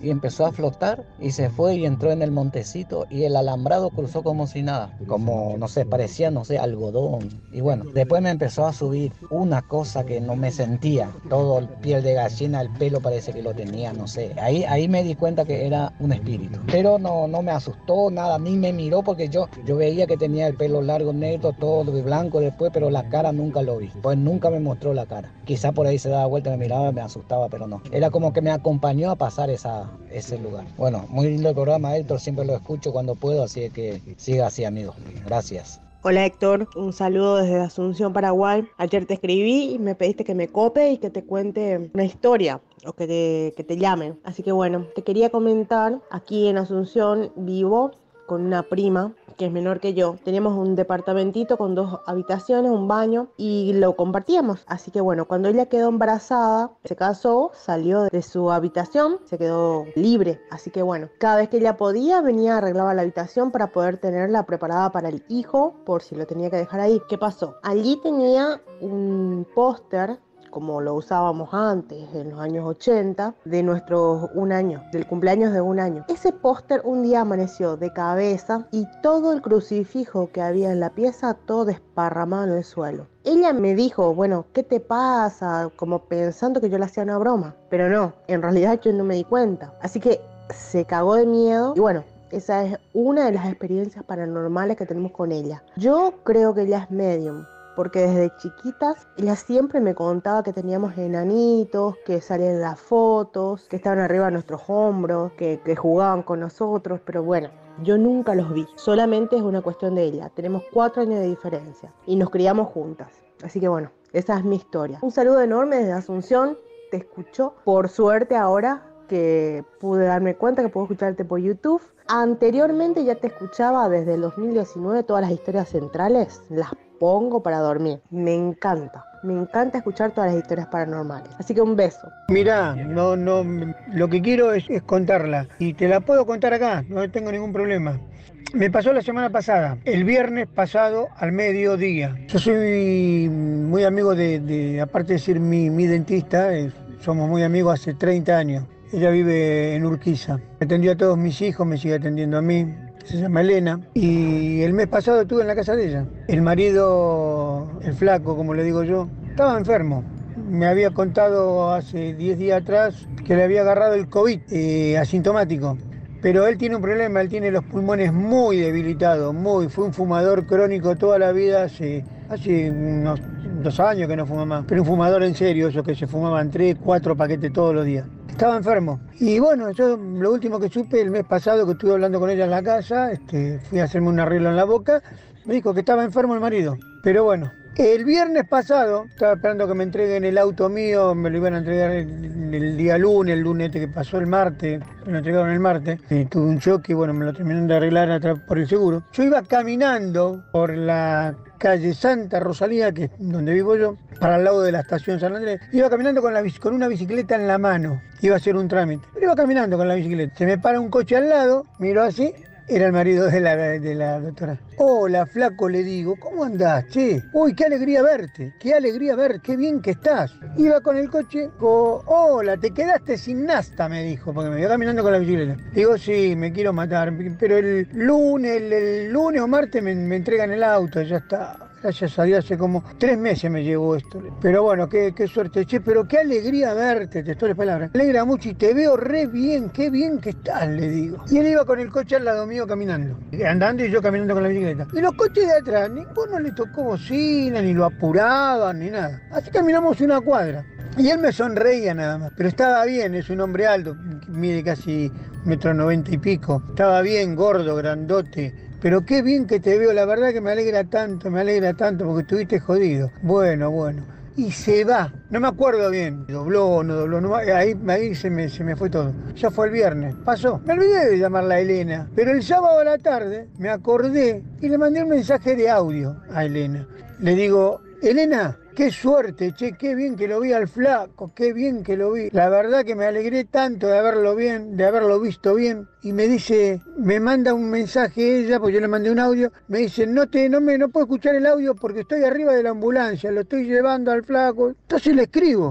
y empezó a flotar y se fue y entró en el montecito y el alambrado cruzó como si nada, como no sé, parecía no sé, algodón. Y bueno, después me empezó a subir una cosa que no me sentía, todo el piel de gallina, el pelo parece que lo tenía, no sé. Ahí, ahí me di cuenta que era un espíritu, pero no, no me asustó nada, ni me miró porque yo, yo veía que tenía el pelo largo, negro, todo de blanco después, pero la cara nunca lo vi, pues nunca me mostró la cara. Quizá por ahí se daba vuelta, me miraba, me asustaba, pero no. Era como que me acompañó a pasar esa, ese lugar. Bueno, muy lindo el programa, Héctor, siempre lo escucho cuando puedo, así que siga así, amigo. Gracias. Hola Héctor, un saludo desde Asunción, Paraguay. Ayer te escribí y me pediste que me cope y que te cuente una historia o que te, que te llamen. Así que bueno, te quería comentar, aquí en Asunción vivo con una prima que es menor que yo. Teníamos un departamentito con dos habitaciones, un baño y lo compartíamos. Así que bueno, cuando ella quedó embarazada, se casó, salió de su habitación, se quedó libre. Así que bueno, cada vez que ella podía, venía, arreglaba la habitación para poder tenerla preparada para el hijo, por si lo tenía que dejar ahí. ¿Qué pasó? Allí tenía un póster, como lo usábamos antes, en los años ochenta, de nuestro un año, del cumpleaños de un año. Ese póster un día amaneció de cabeza y todo el crucifijo que había en la pieza, todo desparramado en el suelo. Ella me dijo, bueno, ¿qué te pasa? Como pensando que yo le hacía una broma. Pero no, en realidad yo no me di cuenta. Así que se cagó de miedo y bueno, esa es una de las experiencias paranormales que tenemos con ella. Yo creo que ella es medium, porque desde chiquitas ella siempre me contaba que teníamos enanitos, que salían las fotos, que estaban arriba de nuestros hombros, que, que jugaban con nosotros, pero bueno, yo nunca los vi, solamente es una cuestión de ella. Tenemos cuatro años de diferencia y nos criamos juntas, así que bueno, esa es mi historia. Un saludo enorme desde Asunción, te escucho, por suerte ahora que pude darme cuenta que puedo escucharte por YouTube. Anteriormente ya te escuchaba desde el dos mil diecinueve, todas las historias centrales las pongo para dormir. Me encanta, me encanta escuchar todas las historias paranormales. Así que un beso. Mirá, no, no, lo que quiero es, es contarla y te la puedo contar acá, no tengo ningún problema. Me pasó la semana pasada, el viernes pasado al mediodía. Yo soy muy amigo de, de aparte de ser mi, mi dentista, eh, somos muy amigos hace treinta años. Ella vive en Urquiza. Atendió a todos mis hijos, me sigue atendiendo a mí. Se llama Elena. Y el mes pasado estuve en la casa de ella. El marido, el flaco, como le digo yo, estaba enfermo. Me había contado hace diez días atrás que le había agarrado el COVID, eh, asintomático. Pero él tiene un problema, él tiene los pulmones muy debilitados, muy. Fue un fumador crónico toda la vida, hace, hace unos dos años que no fuma más. Pero un fumador en serio, esos que se fumaban tres, cuatro paquetes todos los días. Estaba enfermo. Y bueno, yo lo último que supe el mes pasado que estuve hablando con ella en la casa, este, fui a hacerme un arreglo en la boca, me dijo que estaba enfermo el marido. Pero bueno, el viernes pasado, estaba esperando que me entreguen el auto mío, me lo iban a entregar el, el día lunes, el lunes este que pasó el martes, me lo entregaron el martes, y tuve un choque y bueno, me lo terminaron de arreglar atrás por el seguro. Yo iba caminando por la calle Santa Rosalía, que es donde vivo yo, para el lado de la estación San Andrés. Iba caminando con, la, con una bicicleta en la mano, iba a hacer un trámite, pero iba caminando con la bicicleta. Se me para un coche al lado, miro así, era el marido de la, de la doctora. Hola, flaco, le digo, ¿cómo andás, che? Uy, qué alegría verte, qué alegría verte, qué bien que estás. Iba con el coche, go, hola, te quedaste sin nafta, me dijo, porque me iba caminando con la bicicleta. Digo, sí, me quiero matar, pero el lunes, el, el lunes o martes me, me entregan el auto, ya está. Gracias a Dios, hace como tres meses me llegó esto. Pero bueno, qué, qué suerte, che, pero qué alegría verte, te estoy las palabras. Me alegra mucho y te veo re bien, qué bien que estás, le digo. Y él iba con el coche al lado mío caminando, andando y yo caminando con la bicicleta. Y los coches de atrás, ninguno le tocó bocina, ni lo apuraban, ni nada. Así caminamos una cuadra. Y él me sonreía nada más, pero estaba bien, es un hombre alto, mide casi metro noventa y pico. Estaba bien, gordo, grandote. Pero qué bien que te veo, la verdad que me alegra tanto, me alegra tanto porque estuviste jodido. Bueno, bueno. Y se va, no me acuerdo bien, dobló o no dobló, no, ahí, ahí se, me, se me fue todo. Ya fue el viernes, pasó. Me olvidé de llamarla a Elena, pero el sábado a la tarde me acordé y le mandé un mensaje de audio a Elena. Le digo, Elena, qué suerte, che, qué bien que lo vi al flaco, qué bien que lo vi. La verdad que me alegré tanto de haberlo bien, de haberlo visto bien. Y me dice, me manda un mensaje ella, porque yo le mandé un audio, me dice, no te, no me, no puedo escuchar el audio porque estoy arriba de la ambulancia, lo estoy llevando al flaco. Entonces le escribo,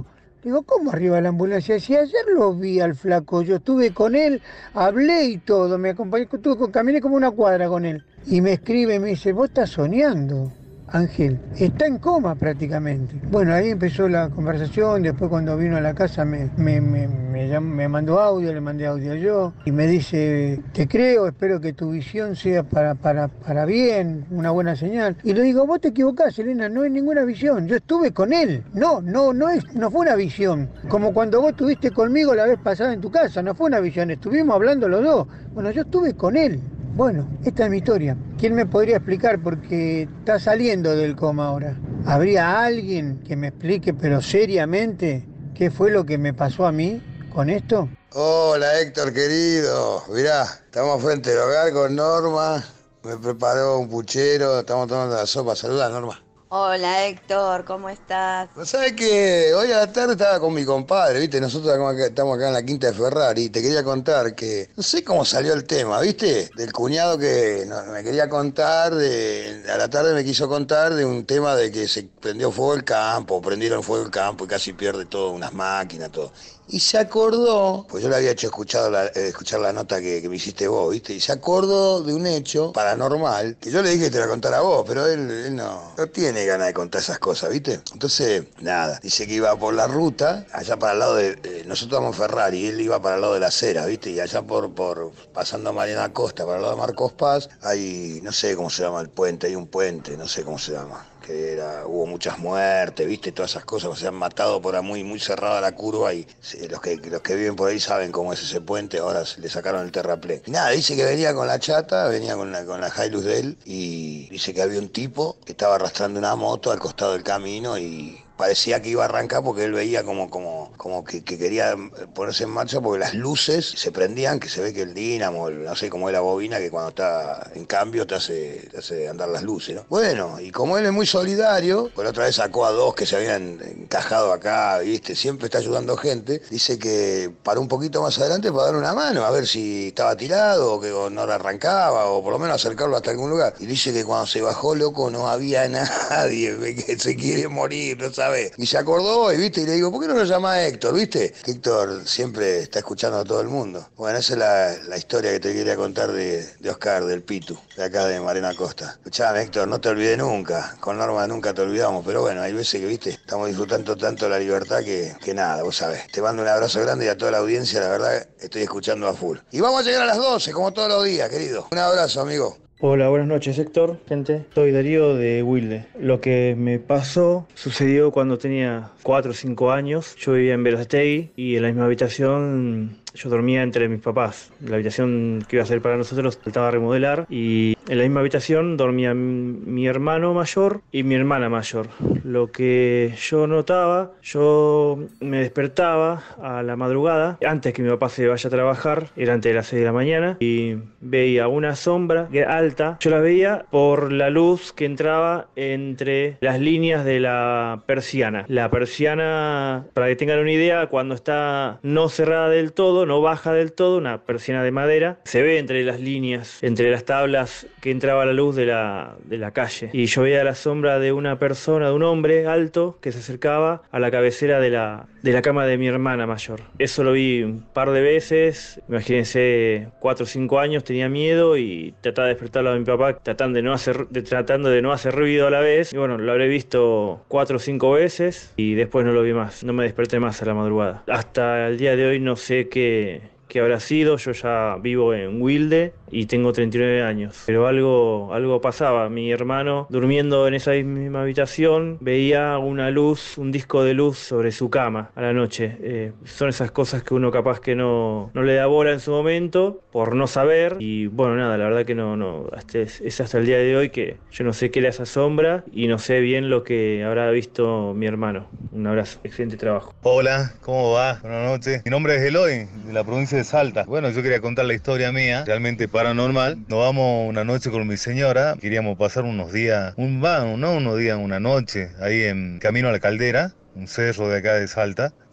Digo, ¿cómo arriba de la ambulancia? Si ayer lo vi al flaco, yo estuve con él, hablé y todo, me acompañé, estuve, caminé como una cuadra con él. Y me escribe, me dice, vos estás soñando, Ángel, está en coma prácticamente. Bueno, ahí empezó la conversación, después cuando vino a la casa me, me, me, me, llam- me mandó audio, le mandé audio yo, y me dice, te creo, espero que tu visión sea para, para, para bien, una buena señal. Y le digo, vos te equivocás, Elena, no es ninguna visión, yo estuve con él, no, no, no, es, no fue una visión, como cuando vos estuviste conmigo la vez pasada en tu casa, no fue una visión, estuvimos hablando los dos, bueno, yo estuve con él. Bueno, esta es mi historia. ¿Quién me podría explicar? Porque está saliendo del coma ahora. ¿Habría alguien que me explique, pero seriamente, qué fue lo que me pasó a mí con esto? Hola Héctor querido, mirá, estamos frente al hogar con Norma, me preparó un puchero, estamos tomando la sopa, saluda Norma. Hola Héctor, ¿cómo estás? ¿No sabes que hoy a la tarde estaba con mi compadre, viste? Nosotros estamos acá, estamos acá en la quinta de Ferrari y te quería contar que, no sé cómo salió el tema, viste, del cuñado que no, me quería contar, de, a la tarde me quiso contar de un tema de que se prendió fuego el campo, prendieron fuego el campo y casi pierde todo, unas máquinas, todo. Y se acordó, pues yo le había hecho escuchado la, eh, escuchar la nota que, que me hiciste vos, ¿viste? Y se acordó de un hecho paranormal, que yo le dije que te la contara a vos, pero él, él no, no tiene ganas de contar esas cosas, ¿viste? Entonces, nada, dice que iba por la ruta, allá para el lado de... Eh, nosotros vamos en Ferrari, y él iba para el lado de la acera, ¿viste? Y allá por, por pasando a Mariana Costa, para el lado de Marcos Paz, hay, no sé cómo se llama el puente, hay un puente, no sé cómo se llama. Que era, hubo muchas muertes, viste, todas esas cosas, se han matado por ahí muy, muy cerrada la curva y sí, los que los que viven por ahí saben cómo es ese puente, ahora le sacaron el terraplén. Y nada, dice que venía con la chata, venía con la, con la Hilux de él y dice que había un tipo que estaba arrastrando una moto al costado del camino y parecía que iba a arrancar porque él veía como, como, como que, que quería ponerse en marcha porque las luces se prendían, que se ve que el dínamo, el, no sé cómo es la bobina, que cuando está en cambio te hace, te hace andar las luces, ¿no? Bueno, y como él es muy solidario, pues la otra vez sacó a dos que se habían encajado acá, ¿viste? Siempre está ayudando gente, dice que paró un poquito más adelante para dar una mano, a ver si estaba tirado o que o no le arrancaba, o por lo menos acercarlo hasta algún lugar. Y dice que cuando se bajó, loco, no había nadie, que se quiere morir, no sabe. Y se acordó y viste, y le digo, ¿por qué no lo llama Héctor? ¿Viste? Que Héctor siempre está escuchando a todo el mundo. Bueno, esa es la, la historia que te quería contar de, de Oscar, del Pitu, de acá de Mariana Costa. Escuchame, Héctor, no te olvides nunca. Con Norma nunca te olvidamos, pero bueno, hay veces que, viste, estamos disfrutando tanto la libertad que, que nada, vos sabés. Te mando un abrazo grande y a toda la audiencia, la verdad, estoy escuchando a full. Y vamos a llegar a las doce, como todos los días, querido. Un abrazo, amigo. Hola, buenas noches Héctor, gente. Soy Darío de Wilde. Lo que me pasó sucedió cuando tenía cuatro o cinco años. Yo vivía en Berazategui y en la misma habitación yo dormía entre mis papás. La habitación que iba a ser para nosotros faltaba remodelar y en la misma habitación dormía mi hermano mayor y mi hermana mayor. Lo que yo notaba, yo me despertaba a la madrugada, antes que mi papá se vaya a trabajar, era antes de las seis de la mañana, y veía una sombra alta. Yo la veía por la luz que entraba entre las líneas de la persiana. La persiana, para que tengan una idea, cuando está no cerrada del todo, no baja del todo, una persiana de madera, se ve entre las líneas, entre las tablas que entraba la luz de la, de la calle. Y yo veía la sombra de una persona, de un hombre alto, que se acercaba a la cabecera de la, de la cama de mi hermana mayor. Eso lo vi un par de veces, imagínense, cuatro o cinco años, tenía miedo y trataba de despertarlo a mi papá, tratando de, no hacer, de, tratando de no hacer ruido a la vez. Y bueno, lo habré visto cuatro o cinco veces y después no lo vi más, no me desperté más a la madrugada. Hasta el día de hoy no sé qué que habrá sido, yo ya vivo en Wilde y tengo treinta y nueve años, pero algo, algo pasaba. Mi hermano, durmiendo en esa misma habitación, veía una luz, un disco de luz sobre su cama a la noche. Eh, son esas cosas que uno capaz que no, no le da bola en su momento por no saber, y bueno, nada, la verdad que no, no hasta es, es hasta el día de hoy que yo no sé qué era esa sombra y no sé bien lo que habrá visto mi hermano. Un abrazo, excelente trabajo. Hola, ¿cómo va? Buenas noches. Mi nombre es Eloy, de la provincia de Salta. Bueno, yo quería contar la historia mía, realmente paranormal. Nos vamos una noche con mi señora, queríamos pasar unos días, un va, no unos días, una noche, ahí en camino a la Caldera, un cerro de acá de Salta.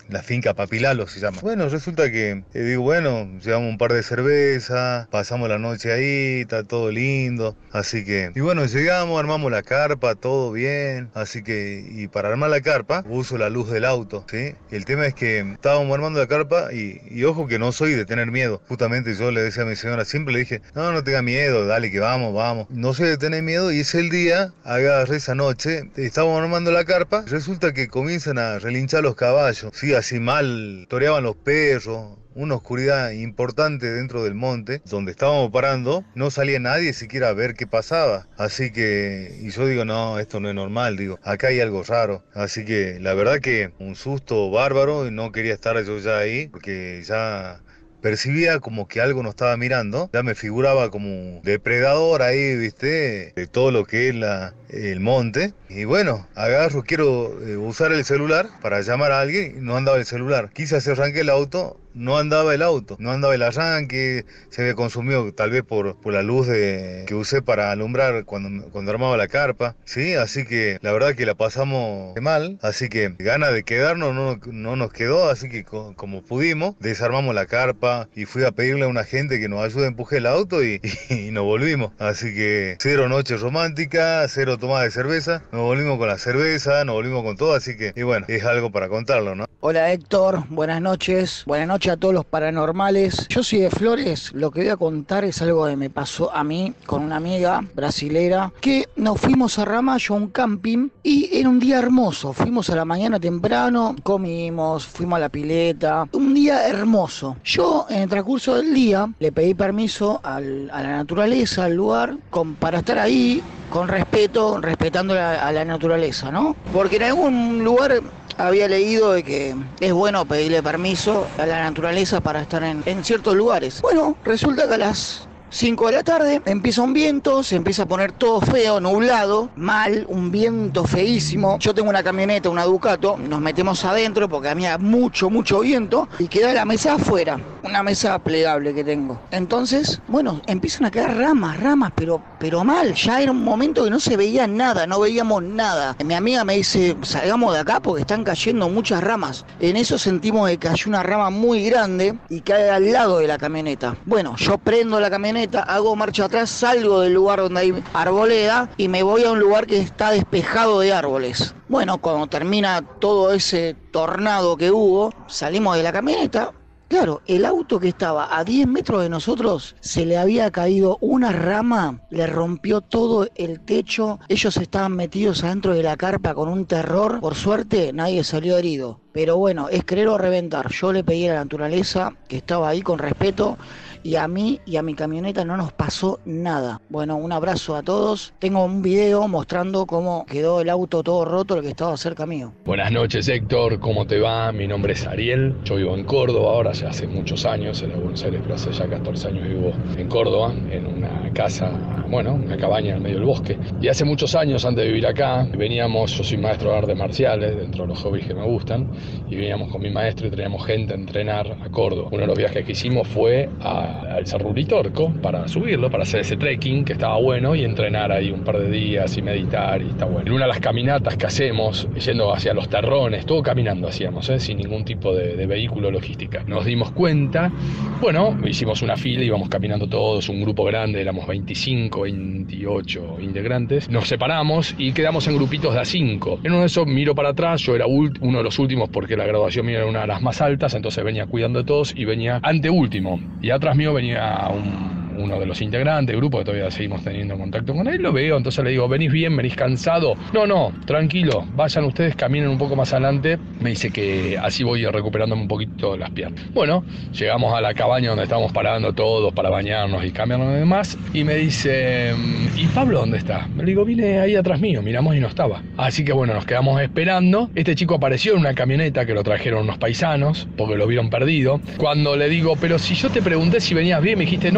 la finca Papilalo se llama. Bueno, resulta que, eh, digo, bueno, llevamos un par de cervezas, pasamos la noche ahí, está todo lindo, así que, y bueno, llegamos, armamos la carpa, todo bien, así que, y para armar la carpa, uso la luz del auto, ¿sí? El tema es que estábamos armando la carpa y, y ojo que no soy de tener miedo, justamente yo le decía a mi señora, siempre le dije, no, no tenga miedo, dale que vamos, vamos, no soy de tener miedo, y es el día, agarré esa noche, estábamos armando la carpa, resulta que comienzan a relinchar los caballos, sí, así mal, toreaban los perros, una oscuridad importante dentro del monte, donde estábamos parando, no salía nadie siquiera a ver qué pasaba, así que, y yo digo, no, esto no es normal, digo, acá hay algo raro, así que la verdad que un susto bárbaro, y no quería estar yo ya ahí, porque ya percibía como que algo nos estaba mirando, ya me figuraba como depredador ahí, viste, de todo lo que es la, el monte, y bueno, agarro, quiero eh, usar el celular para llamar a alguien, y no andaba el celular, quise hacer arranque el auto, no andaba el auto, no andaba el arranque, se había consumido tal vez por, por la luz de, que usé para alumbrar cuando, cuando armaba la carpa, ¿sí? Así que la verdad que la pasamos mal, así que ganas de quedarnos no, no nos quedó, así que co como pudimos, desarmamos la carpa y fui a pedirle a una gente que nos ayude a empujar el auto y, y, y nos volvimos. Así que cero noche romántica, cero tomada de cerveza, nos volvimos con la cerveza, nos volvimos con todo, así que, y bueno, es algo para contarlo, ¿no? Hola Héctor, buenas noches, buenas noches a todos los paranormales. Yo soy de Flores, lo que voy a contar es algo que me pasó a mí con una amiga brasilera, que nos fuimos a Ramallo a un camping y era un día hermoso, fuimos a la mañana temprano, comimos, fuimos a la pileta, un día hermoso. Yo en el transcurso del día le pedí permiso al, a la naturaleza, al lugar, con, para estar ahí con respeto, respetando la, a la naturaleza, ¿no? Porque en algún lugar había leído de que es bueno pedirle permiso a la naturaleza para estar en, en ciertos lugares. Bueno, resulta que a las cinco de la tarde empieza un viento, se empieza a poner todo feo, nublado, mal, un viento feísimo. Yo tengo una camioneta, una Ducato, nos metemos adentro porque había mucho, mucho viento y queda la mesa afuera, una mesa plegable que tengo. Entonces, bueno, empiezan a quedar ramas, ramas, pero, pero mal. Ya era un momento que no se veía nada, no veíamos nada. Mi amiga me dice, salgamos de acá porque están cayendo muchas ramas. En eso sentimos que cayó una rama muy grande y cae al lado de la camioneta. Bueno, yo prendo la camioneta, hago marcha atrás, salgo del lugar donde hay arboleda y me voy a un lugar que está despejado de árboles. Bueno, cuando termina todo ese tornado que hubo, salimos de la camioneta. Claro, el auto que estaba a diez metros de nosotros se le había caído una rama, le rompió todo el techo. Ellos estaban metidos adentro de la carpa con un terror. Por suerte nadie salió herido. Pero bueno, es querer o reventar. Yo le pedí a la naturaleza que estaba ahí con respeto y a mí y a mi camioneta no nos pasó nada. Bueno, un abrazo a todos. Tengo un video mostrando cómo quedó el auto todo roto, el que estaba cerca mío. Buenas noches Héctor, ¿cómo te va? Mi nombre es Ariel, yo vivo en Córdoba, ahora ya hace muchos años, en Buenos Aires, pero hace ya catorce años vivo en Córdoba, en una casa, bueno, una cabaña en medio del bosque. Y hace muchos años, antes de vivir acá, veníamos, yo soy maestro de artes marciales, dentro de los hobbies que me gustan, y veníamos con mi maestro y teníamos gente a entrenar a Córdoba. Uno de los viajes que hicimos fue a al Cerro Uritorco para subirlo, para hacer ese trekking que estaba bueno y entrenar ahí un par de días y meditar y está bueno. En una de las caminatas que hacemos, yendo hacia los terrones, todo caminando hacíamos, ¿eh? Sin ningún tipo de, de vehículo logística. Nos dimos cuenta, bueno, hicimos una fila, íbamos caminando todos, un grupo grande, éramos veinticinco, veintiocho integrantes, nos separamos y quedamos en grupitos de a cinco. En uno de esos miro para atrás, yo era uno de los últimos porque la graduación mía era una de las más altas, entonces venía cuidando de todos y venía anteúltimo. Y atrás mío venía un, uno de los integrantes del grupo que todavía seguimos teniendo contacto con él, lo veo, entonces le digo, ¿venís bien? ¿Venís cansado? No, no, tranquilo, vayan ustedes, caminen un poco más adelante. Me dice que así voy recuperándome un poquito las piernas. Bueno, llegamos a la cabaña donde estábamos parando todos para bañarnos y cambiarnos y demás, y me dice, ¿y Pablo dónde está? Me digo, vine ahí atrás mío, miramos y no estaba. Así que bueno, nos quedamos esperando. Este chico apareció en una camioneta que lo trajeron unos paisanos, porque lo vieron perdido. Cuando le digo, pero si yo te pregunté si venías bien, me dijiste, no, yo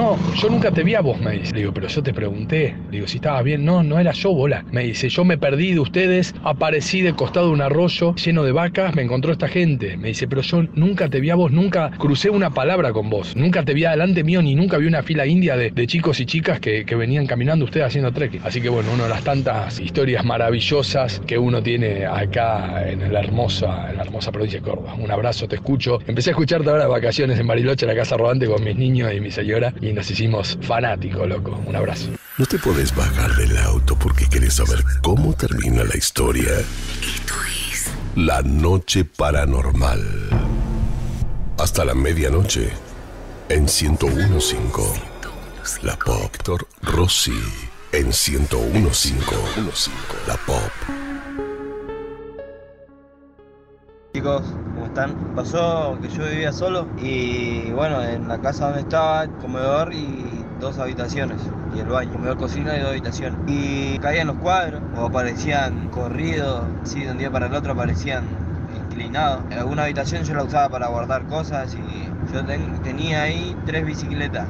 nunca te vi a vos, me dice. Le digo, pero yo te pregunté. Le digo, si estabas bien. No, no era yo, bola. Me dice, yo me perdí de ustedes, aparecí del costado de un arroyo lleno de vacas, me encontró esta gente. Me dice, pero yo nunca te vi a vos, nunca crucé una palabra con vos. Nunca te vi adelante mío, ni nunca vi una fila india de, de chicos y chicas que, que venían caminando ustedes haciendo trekking. Así que bueno, una de las tantas historias maravillosas que uno tiene acá en la hermosa, en la hermosa provincia de Córdoba. Un abrazo, te escucho. Empecé a escucharte ahora de vacaciones en Bariloche, en la Casa Rodante, con mis niños y mi señora, y nos hicimos fanáticos, loco. Un abrazo. No te podés bajar del auto porque querés saber cómo termina la historia. Esto es La Noche Paranormal. Hasta la medianoche en ciento uno punto cinco. La Pop. Héctor Rossi en ciento uno punto cinco. La Pop. Chicos, ¿cómo están? Pasó que yo vivía solo y bueno, en la casa donde estaba, comedor y dos habitaciones y el baño, comedor, cocina y dos habitaciones. Y caían los cuadros o aparecían corridos, así de un día para el otro aparecían inclinados. En alguna habitación yo la usaba para guardar cosas y yo ten, tenía ahí tres bicicletas.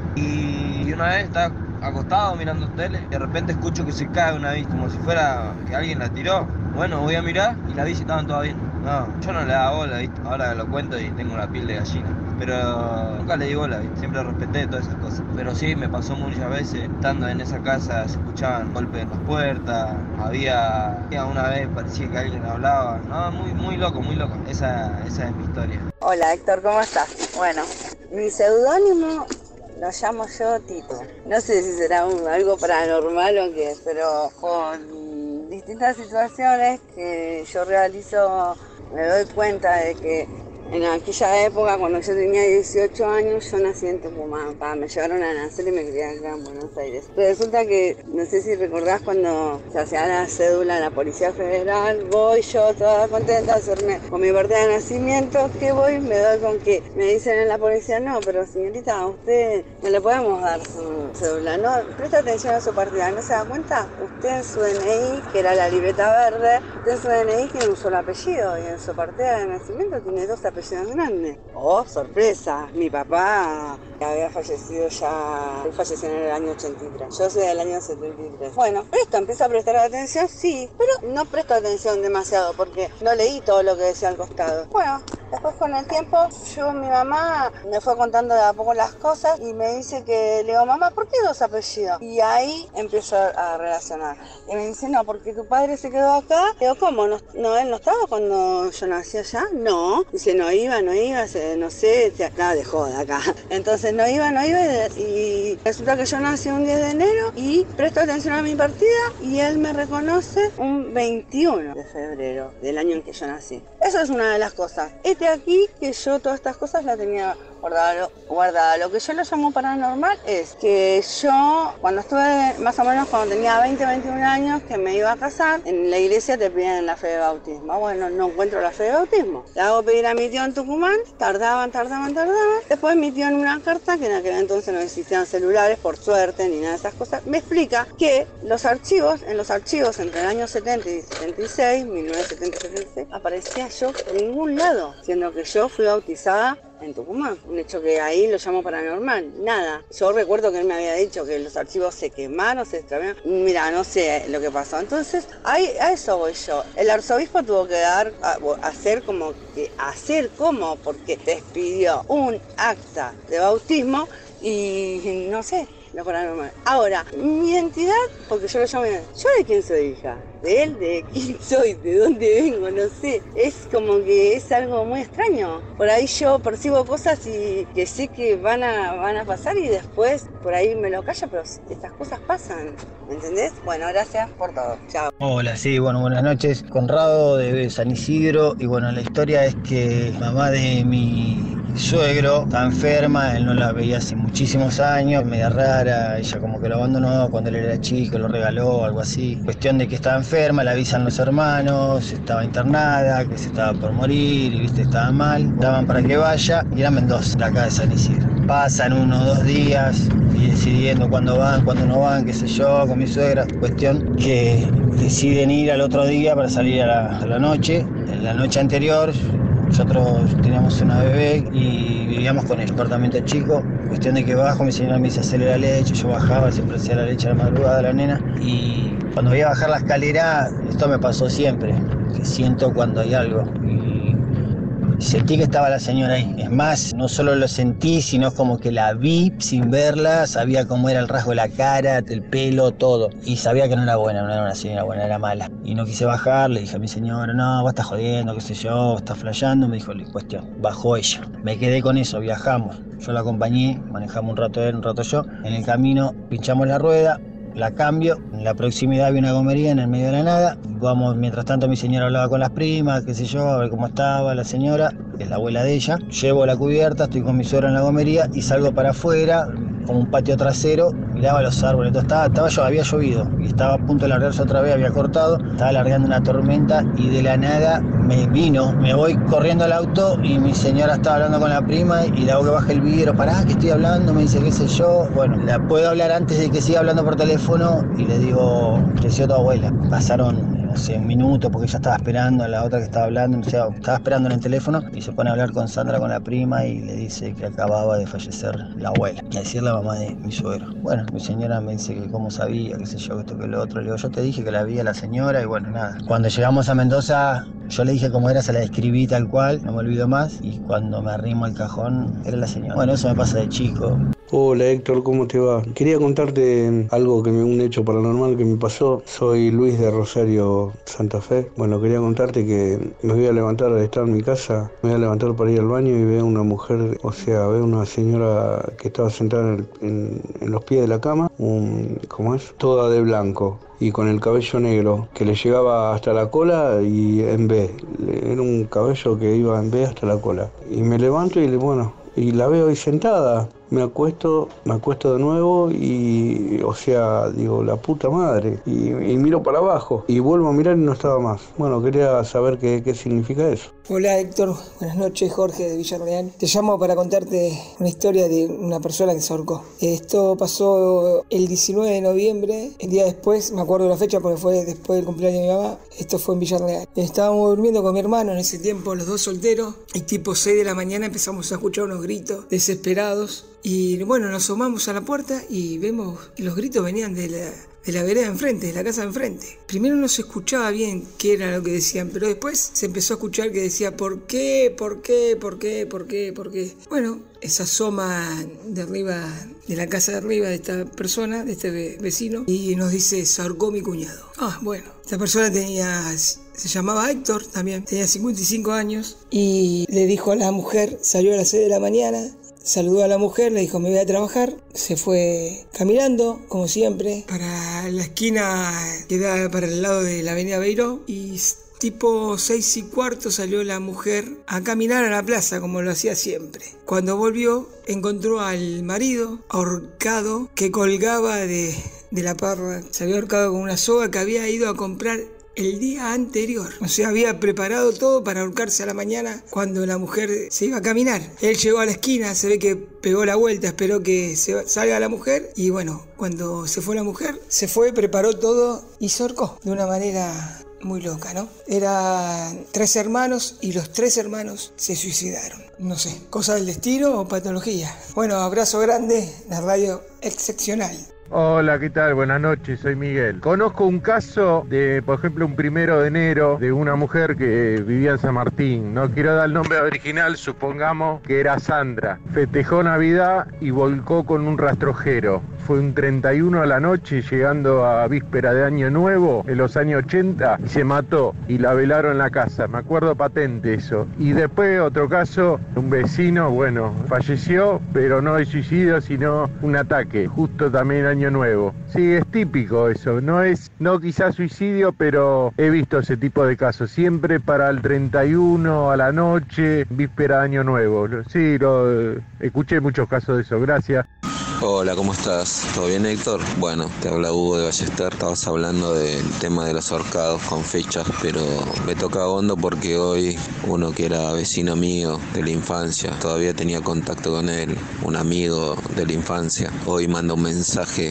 Y una vez estaba acostado mirando tele, de repente escucho que se cae una bici, como si fuera que alguien la tiró. Bueno, voy a mirar y las bicis estaban todas bien. No, yo no le daba bola, ¿viste? Ahora lo cuento y tengo una piel de gallina. Pero nunca le di bola, ¿viste? Siempre respeté todas esas cosas. Pero sí, me pasó muchas veces, estando en esa casa, se escuchaban golpes en las puertas, había, una vez parecía que alguien hablaba. No, muy, muy loco, muy loco. Esa, esa es mi historia. Hola Héctor, ¿cómo estás? Bueno, mi seudónimo lo llamo yo Tito. No sé si será un, algo paranormal o qué, pero con distintas situaciones que yo realizo me doy cuenta de que en aquella época, cuando yo tenía dieciocho años, yo nací en Tucumán. Pa, me llevaron a nacer y me crié acá en Buenos Aires. Pero resulta que, no sé si recordás cuando se hacía la cédula en la Policía Federal, voy yo toda contenta a hacerme con mi partida de nacimiento, que voy, me doy con que me dicen en la policía, no, pero señorita, a usted no le podemos dar su cédula, no, presta atención a su partida, ¿no se da cuenta? Usted en su D N I, que era la libreta verde, usted en su D N I tiene un solo apellido y en su partida de nacimiento tiene dos apellidos grande. Oh, sorpresa, mi papá había fallecido ya, él falleció en el año ochenta y tres, yo soy del año setenta y tres. Bueno, presto, empiezo a prestar atención, sí, pero no presto atención demasiado porque no leí todo lo que decía al costado. Bueno, después con el tiempo, yo, mi mamá me fue contando de a poco las cosas y me dice que, le digo, mamá, ¿por qué dos apellidos? Y ahí empiezo a relacionar. Y me dice, no, porque tu padre se quedó acá. Le digo, ¿cómo? ¿No, no él no estaba cuando yo nací allá? No. Dice, no iba, no iba, se, no sé, nada de joda acá. Entonces no iba, no iba y, y resulta que yo nací un diez de enero y presto atención a mi partida y él me reconoce un veintiuno de febrero del año en que yo nací. Eso es una de las cosas. Este aquí que yo todas estas cosas las tenía guardada. guardada. Lo que yo lo llamo paranormal es que yo, cuando estuve más o menos cuando tenía veinte, veintiún años, que me iba a casar, en la iglesia te piden la fe de bautismo. Bueno, no encuentro la fe de bautismo. Le hago pedir a mi tío en Tucumán, tardaban, tardaban, tardaban. Después mi tío en una carta, que en aquel entonces no existían celulares, por suerte, ni nada de esas cosas, me explica que los archivos, en los archivos entre el año setenta y setenta y seis, mil novecientos setenta y setenta y seis, aparecía yo por ningún lado, siendo que yo fui bautizada en Tucumán, un hecho que ahí lo llamo paranormal, nada. Yo recuerdo que él me había dicho que los archivos se quemaron, se extraviaron, mira, no sé lo que pasó. Entonces, ahí, a eso voy yo. El arzobispo tuvo que dar, a, hacer como que, hacer como, porque te expidió un acta de bautismo y no sé, lo paranormal. Ahora, mi identidad, porque yo lo llamo, ¿yo de quién soy hija? ¿De él? ¿De quién soy? ¿De dónde vengo? No sé. Es como que es algo muy extraño. Por ahí yo percibo cosas y que sé que van a, van a pasar y después por ahí me lo callo, pero estas cosas pasan. ¿Me entendés? Bueno, gracias por todo. Chao. Hola, sí, bueno, buenas noches. Conrado de San Isidro. Y bueno, la historia es que mamá de mi suegro está enferma, él no la veía hace muchísimos años, media rara, ella como que lo abandonó cuando él era chico, lo regaló, algo así. Cuestión de que estaba enferma, le avisan los hermanos, estaba internada, que se estaba por morir, y viste, estaba mal, daban para que vaya, y era Mendoza, de acá de San Isidro. Pasan uno o dos días y decidiendo cuándo van, cuándo no van, qué sé yo, con mi suegra. Cuestión que deciden ir al otro día para salir a la, a la noche. En la noche anterior nosotros teníamos una bebé y vivíamos con el departamento chico. Cuestión de que bajo, mi señora me dice hacerle la leche, yo bajaba, siempre hacía la leche a la madrugada a la nena. Y cuando voy a bajar la escalera, esto me pasó siempre, que siento cuando hay algo. Y sentí que estaba la señora ahí. Es más, no solo lo sentí, sino como que la vi sin verla, sabía cómo era el rasgo de la cara, el pelo, todo. Y sabía que no era buena, no era una señora buena, era mala. Y no quise bajar, le dije a mi señora, no, vos estás jodiendo, qué sé yo, estás flasheando. Me dijo, cuestión, bajó ella. Me quedé con eso, viajamos. Yo la acompañé, manejamos un rato él, un rato yo. En el camino pinchamos la rueda, la cambio, en la proximidad había una gomería en el medio de la nada. Vamos, mientras tanto mi señora hablaba con las primas, qué sé yo, a ver cómo estaba la señora, que es la abuela de ella. Llevo la cubierta, estoy con mi suegra en la gomería y salgo para afuera, como un patio trasero, miraba los árboles, entonces estaba, estaba yo, había llovido y estaba a punto de largarse otra vez, había cortado, estaba largando una tormenta y de la nada me vino, me voy corriendo al auto y mi señora estaba hablando con la prima y le hago que baje el vidrio, pará que estoy hablando, me dice qué sé yo, bueno, la puedo hablar antes de que siga hablando por teléfono y le digo, creció tu abuela, pasaron no sé, un minuto porque ella estaba esperando a la otra que estaba hablando, o sea, estaba esperando en el teléfono y se pone a hablar con Sandra, con la prima y le dice que acababa de fallecer la abuela, y decir la mamá de mi suegro. Bueno, mi señora me dice que cómo sabía, qué sé yo, que esto que lo otro, le digo, yo te dije que la vi a la señora y bueno, nada. Cuando llegamos a Mendoza, yo le dije cómo era, se la describí tal cual, no me olvido más, y cuando me arrimo al cajón, era la señora. Bueno, eso me pasa de chico. Hola Héctor, ¿cómo te va? Quería contarte algo que me, un hecho paranormal que me pasó. Soy Luis de Rosario, Santa Fe. Bueno, quería contarte que me voy a levantar al estar en mi casa, me voy a levantar para ir al baño y veo una mujer, o sea, veo una señora que estaba sentada en, en, en los pies de la cama, un, ¿cómo es? Toda de blanco y con el cabello negro que le llegaba hasta la cola y en B. Era un cabello que iba en B hasta la cola. Y me levanto y bueno, y la veo ahí sentada. Me acuesto, me acuesto de nuevo y, o sea, digo, la puta madre. Y, y miro para abajo y vuelvo a mirar y no estaba más. Bueno, quería saber qué, qué significa eso. Hola Héctor, buenas noches, Jorge de Villarreal. Te llamo para contarte una historia de una persona que se ahorcó. Esto pasó el diecinueve de noviembre, el día después, me acuerdo de la fecha porque fue después del cumpleaños de mi mamá. Esto fue en Villarreal. Estábamos durmiendo con mi hermano en ese tiempo, los dos solteros, y tipo seis de la mañana empezamos a escuchar unos gritos desesperados. Y bueno, nos asomamos a la puerta y vemos que los gritos venían de la, de la vereda de enfrente, de la casa de enfrente. Primero no se escuchaba bien qué era lo que decían, pero después se empezó a escuchar que decía ¿por qué? ¿Por qué? ¿Por qué? ¿Por qué? ¿Por qué? Bueno, se asoma de arriba, de la casa de arriba de esta persona, de este vecino, y nos dice, se ahorcó mi cuñado. Ah, bueno, esta persona tenía... Se llamaba Héctor también, tenía cincuenta y cinco años y le dijo a la mujer, salió a las seis de la mañana, saludó a la mujer, le dijo me voy a trabajar, se fue caminando como siempre para la esquina que da para el lado de la avenida Beiró y tipo seis y cuarto salió la mujer a caminar a la plaza como lo hacía siempre. Cuando volvió encontró al marido ahorcado que colgaba de, de la parra, se había ahorcado con una soga que había ido a comprar el día anterior. O sea, había preparado todo para ahorcarse a la mañana cuando la mujer se iba a caminar. Él llegó a la esquina, se ve que pegó la vuelta, esperó que se salga la mujer y bueno, cuando se fue la mujer, se fue, preparó todo y se ahorcó de una manera muy loca, ¿no? Eran tres hermanos y los tres hermanos se suicidaron. No sé, cosa del destino o patología. Bueno, abrazo grande, la radio excepcional. Hola, ¿qué tal? Buenas noches, soy Miguel. Conozco un caso de, por ejemplo, un primero de enero de una mujer que vivía en San Martín. No quiero dar el nombre original, supongamos que era Sandra. Festejó Navidad y volcó con un rastrojero. Fue un treinta y uno a la noche, llegando a víspera de Año Nuevo, en los años ochenta, y se mató y la velaron en la casa. Me acuerdo patente eso. Y después otro caso, un vecino, bueno, falleció, pero no de suicidio, sino un ataque, justo también año Nuevo. Sí, es típico eso, no es, no quizás suicidio, pero he visto ese tipo de casos, siempre para el treinta y uno a la noche, víspera de Año Nuevo. Sí, lo, escuché muchos casos de eso, gracias. Hola, ¿cómo estás? ¿Todo bien, Héctor? Bueno, te habla Hugo de Ballester. Estabas hablando del tema de los ahorcados con fechas, pero me toca hondo porque hoy uno que era vecino mío de la infancia, todavía tenía contacto con él, un amigo de la infancia, hoy manda un mensaje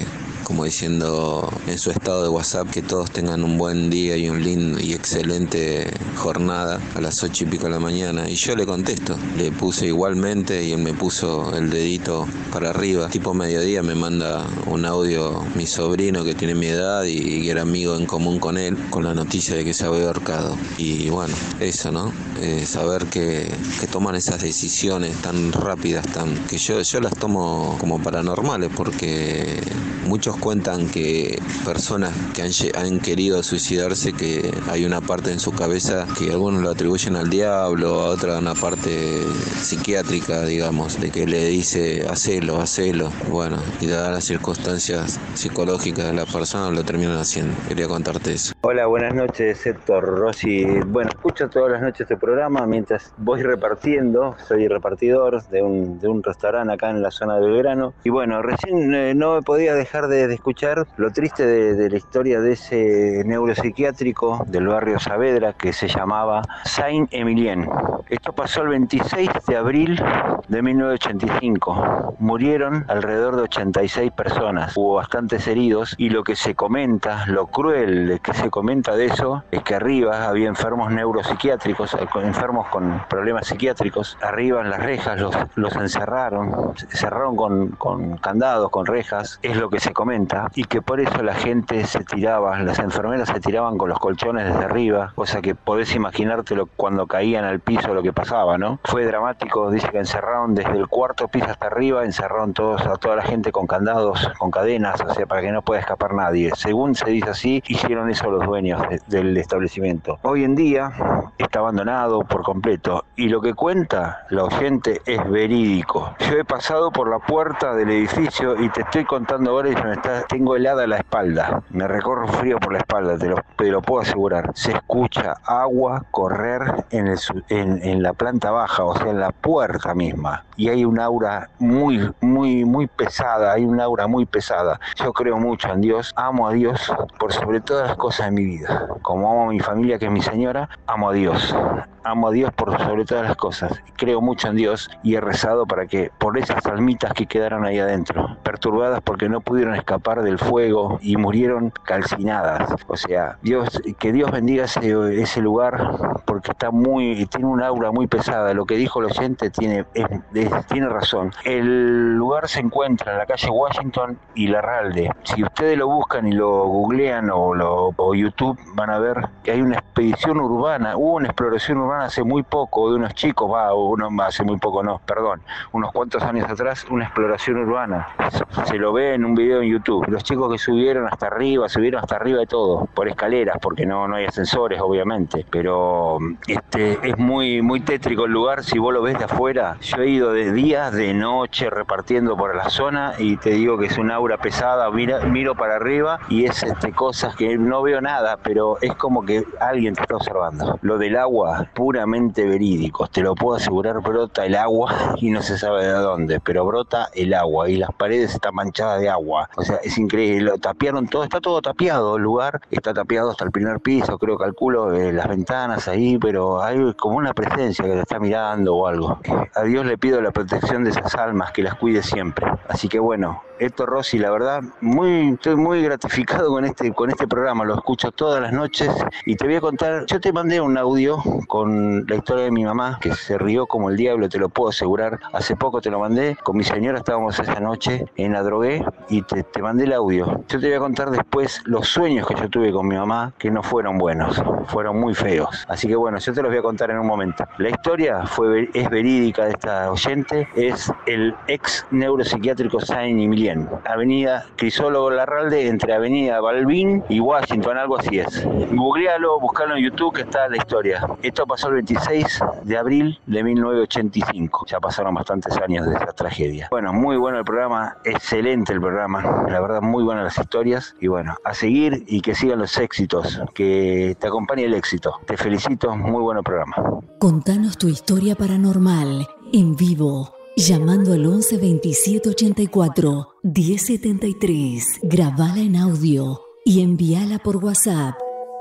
como diciendo en su estado de WhatsApp que todos tengan un buen día y un lindo y excelente jornada a las ocho y pico de la mañana. Y yo le contesto, le puse igualmente y él me puso el dedito para arriba. Tipo mediodía me manda un audio mi sobrino que tiene mi edad y que era amigo en común con él, con la noticia de que se había ahorcado. Y bueno, eso, ¿no? Eh, saber que, que toman esas decisiones tan rápidas, tan que yo, yo las tomo como paranormales, porque muchos cuentan que personas que han, han querido suicidarse, que hay una parte en su cabeza que algunos lo atribuyen al diablo, a otra una parte psiquiátrica, digamos, de que le dice hacelo, hacelo. Bueno, y dadas las circunstancias psicológicas de la persona lo terminan haciendo. Quería contarte eso. Hola, buenas noches, Héctor, Rosy. Bueno, escucho todas las noches este programa mientras voy repartiendo. Soy repartidor de un, de un restaurante acá en la zona de Belgrano. Y bueno, recién eh, no me podía dejar de, de escuchar lo triste de, de la historia de ese neuropsiquiátrico del barrio Saavedra que se llamaba Saint-Emilien. Esto pasó el veintiséis de abril de mil novecientos ochenta y cinco. Murieron alrededor de ochenta y seis personas. Hubo bastantes heridos y lo que se comenta, lo cruel que se comenta de eso, es que arriba había enfermos neuropsiquiátricos, enfermos con problemas psiquiátricos. Arriba en las rejas los, los encerraron, cerraron con, con candados, con rejas, es lo que se comenta, y que por eso la gente se tiraba, las enfermeras se tiraban con los colchones desde arriba, cosa que podés imaginártelo cuando caían al piso lo que pasaba, ¿no? Fue dramático, dice que encerraron desde el cuarto piso hasta arriba, encerraron todos, a toda la gente con candados, con cadenas, o sea, para que no pueda escapar nadie. Según se dice así, hicieron eso los dueños de, del establecimiento. Hoy en día está abandonado por completo, y lo que cuenta la oyente es verídico. Yo he pasado por la puerta del edificio y te estoy contando ahora y me está, tengo helada la espalda, me recorro frío por la espalda, te lo, te lo puedo asegurar. Se escucha agua correr en, el, en, en la planta baja, o sea, en la puerta misma, y hay un aura muy, muy, muy pesada, hay un aura muy pesada. Yo creo mucho en Dios, amo a Dios por sobre todas las cosas de mi vida. Como amo a mi familia, que es mi señora, amo a Dios. Amo a Dios por sobre todas las cosas. Creo mucho en Dios y he rezado para que, por esas almitas que quedaron ahí adentro, perturbadas porque no pudieron escapar del fuego y murieron calcinadas. O sea, Dios, que Dios bendiga ese, ese lugar, porque está muy, tiene un aura muy pesada. Lo que dijo el oyente tiene, es, es, tiene razón. El lugar se encuentra en la calle Washington y Larralde. Si ustedes lo buscan y lo googlean o, lo, o YouTube, van a ver que hay una expedición urbana, hubo una exploración urbana hace muy poco, de unos chicos, va, uno hace muy poco no, perdón, unos cuantos años atrás, una exploración urbana. Se lo ve en un video en YouTube. Los chicos que subieron hasta arriba, subieron hasta arriba de todo, por escaleras, porque no, no hay ascensores, obviamente, pero este es muy, muy tétrico el lugar. Si vos lo ves de afuera, yo he ido de día, de noche, repartiendo por la zona, y te digo que es un aura pesada. Mira, miro para arriba y es este, cosas que no veo nada, pero es como que alguien te está observando. Lo del agua, puramente verídico, te lo puedo asegurar, brota el agua y no se sabe de dónde, pero brota el agua y las paredes están manchadas de agua. O sea, es increíble, lo tapiaron todo, está todo tapiado, el lugar está tapiado hasta el primer piso, creo, calculo, eh, las ventanas ahí, pero hay como una presencia que te está mirando o algo. A Dios le pido la protección de esas almas, que las cuide siempre. Así que bueno, Héctor, Rosy, la verdad, muy, estoy muy gratificado con este, con este programa, lo escucho todas las noches y te voy a contar, yo te mandé un audio con la historia de mi mamá, que se rió como el diablo, te lo puedo asegurar. Hace poco te lo mandé, con mi señora estábamos esa noche en la drogué y te, te mandé el audio. Yo te voy a contar después los sueños que yo tuve con mi mamá, que no fueron buenos, fueron muy feos. Así que bueno, yo te los voy a contar en un momento. La historia fue, es verídica de esta oyente, es el ex neuropsiquiátrico Saint-Emilien, avenida Crisólogo Larralde, entre avenida Balbín y Washington, algo así es. Googlealo, buscalo en YouTube, que está la historia. Esto pasó el veintiséis de abril de mil novecientos ochenta y cinco. Ya pasaron bastantes años de esa tragedia. Bueno, muy bueno el programa, excelente el programa. La verdad, muy buenas las historias. Y bueno, a seguir y que sigan los éxitos, que te acompañe el éxito. Te felicito, muy buen programa. Contanos tu historia paranormal en vivo, llamando al once veintisiete ochenta y cuatro diez setenta y tres. Grabala en audio y envíala por WhatsApp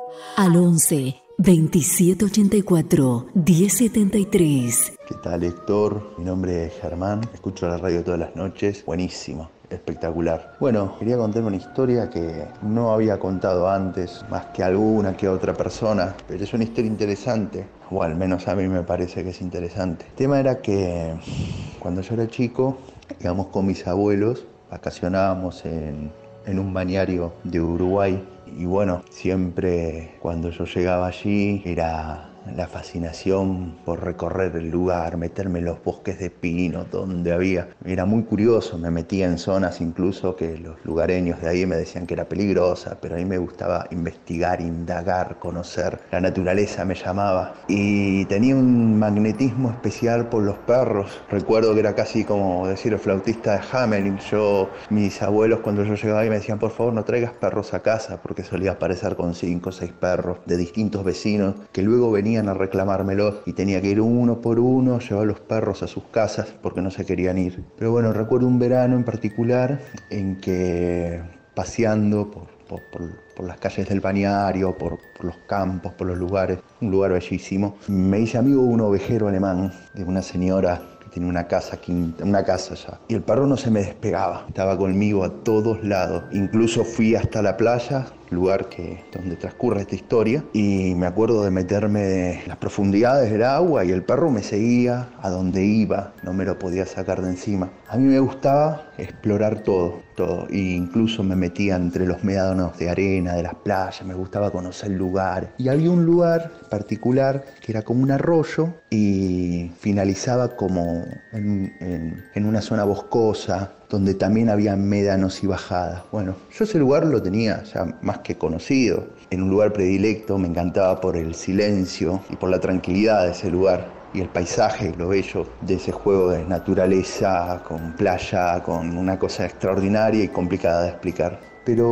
al once veintisiete ochenta y cuatro diez setenta y tres. ¿Qué tal, Héctor? Mi nombre es Germán, escucho la radio todas las noches, buenísimo. espectacular. Bueno, quería contar una historia que no había contado antes, más que alguna que otra persona, pero es una historia interesante, o al menos a mí me parece que es interesante. El tema era que cuando yo era chico, íbamos con mis abuelos, vacacionábamos en, en un balneario de Uruguay, y bueno, siempre cuando yo llegaba allí era la fascinación por recorrer el lugar, meterme en los bosques de pino donde había. Era muy curioso, me metía en zonas incluso que los lugareños de ahí me decían que era peligrosa, pero a mí me gustaba investigar, indagar, conocer. La naturaleza me llamaba y tenía un magnetismo especial por los perros. Recuerdo que era casi como decir el flautista de Hamelin. Yo, mis abuelos cuando yo llegaba ahí me decían, por favor no traigas perros a casa, porque solía aparecer con cinco o seis perros de distintos vecinos que luego venían a reclamármelo y tenía que ir uno por uno, llevar los perros a sus casas porque no se querían ir. Pero bueno, recuerdo un verano en particular en que paseando por, por, por, por las calles del balneario, por, por los campos, por los lugares, un lugar bellísimo, me hice amigo de un ovejero alemán, de una señora que tenía una casa, quinta, una casa ya. Y el perro no se me despegaba, estaba conmigo a todos lados. Incluso fui hasta la playa, lugar que, donde transcurre esta historia, y me acuerdo de meterme en las profundidades del agua y el perro me seguía a donde iba, no me lo podía sacar de encima. A mí me gustaba explorar todo, todo, e incluso me metía entre los médanos de arena de las playas, me gustaba conocer lugares. Y había un lugar particular que era como un arroyo y finalizaba como en, en, en una zona boscosa, donde también había médanos y bajadas. Bueno, yo ese lugar lo tenía ya más que conocido. En un lugar predilecto, me encantaba por el silencio y por la tranquilidad de ese lugar. Y el paisaje, lo bello de ese juego de naturaleza, con playa, con una cosa extraordinaria y complicada de explicar. Pero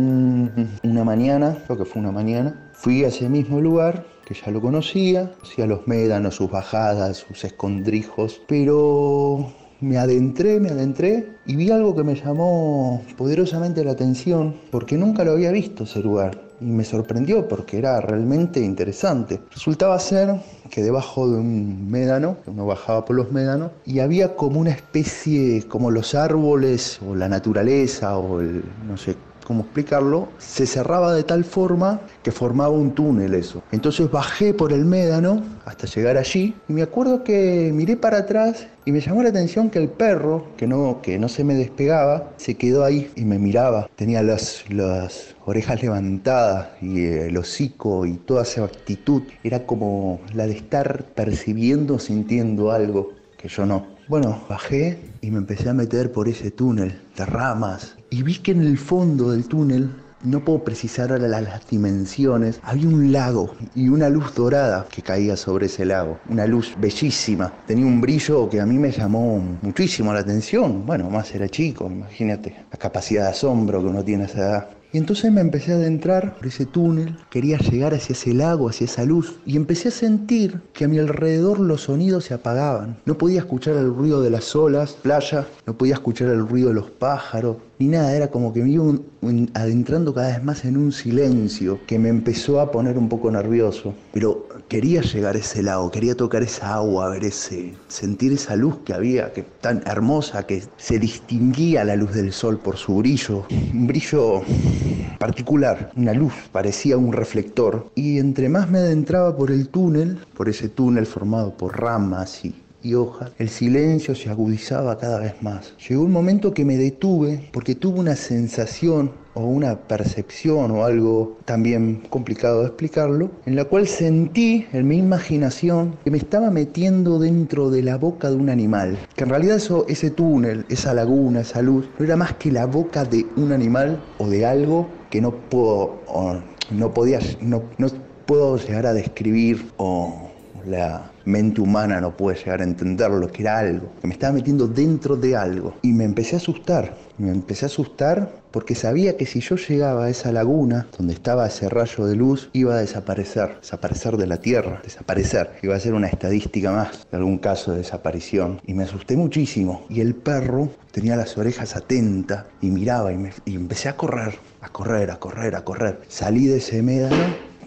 un, una mañana, creo que fue una mañana, fui a ese mismo lugar, que ya lo conocía, conocía los médanos, sus bajadas, sus escondrijos, pero me adentré, me adentré y vi algo que me llamó poderosamente la atención porque nunca lo había visto ese lugar y me sorprendió porque era realmente interesante. Resultaba ser que debajo de un médano, que uno bajaba por los médanos, y había como una especie, como los árboles o la naturaleza o el, no sé cómo explicarlo, se cerraba de tal forma que formaba un túnel eso. Entonces bajé por el médano hasta llegar allí y me acuerdo que miré para atrás y me llamó la atención que el perro, que no, que no se me despegaba, se quedó ahí y me miraba. Tenía las, las orejas levantadas y el hocico y toda esa actitud. Era como la de estar percibiendo, sintiendo algo que yo no. Bueno, bajé y me empecé a meter por ese túnel de ramas y vi que en el fondo del túnel, no puedo precisar ahora las dimensiones, había un lago y una luz dorada que caía sobre ese lago, una luz bellísima, tenía un brillo que a mí me llamó muchísimo la atención. Bueno, más era chico, imagínate la capacidad de asombro que uno tiene a esa edad. Y entonces me empecé a adentrar por ese túnel, quería llegar hacia ese lago, hacia esa luz, y empecé a sentir que a mi alrededor los sonidos se apagaban. No podía escuchar el ruido de las olas, playa, no podía escuchar el ruido de los pájaros, ni nada. Era como que me iba un, un, adentrando cada vez más en un silencio que me empezó a poner un poco nervioso. Pero quería llegar a ese lago, quería tocar esa agua, ver ese, sentir esa luz que había, que tan hermosa, que se distinguía la luz del sol por su brillo, un brillo particular, una luz, parecía un reflector. Y entre más me adentraba por el túnel, por ese túnel formado por ramas y y hojas, el silencio se agudizaba cada vez más. Llegó un momento que me detuve porque tuve una sensación o una percepción o algo también complicado de explicarlo, en la cual sentí en mi imaginación que me estaba metiendo dentro de la boca de un animal, que en realidad eso, ese túnel, esa laguna, esa luz, no era más que la boca de un animal o de algo que no puedo, o no podía, no, no puedo llegar a describir, o la mente humana no puede llegar a entender lo que era algo, que me estaba metiendo dentro de algo. Y me empecé a asustar, me empecé a asustar porque sabía que si yo llegaba a esa laguna, donde estaba ese rayo de luz, iba a desaparecer, desaparecer de la tierra, desaparecer. Iba a ser una estadística más de algún caso de desaparición. Y me asusté muchísimo. Y el perro tenía las orejas atentas y miraba y, me, y empecé a correr, a correr, a correr, a correr. Salí de ese médano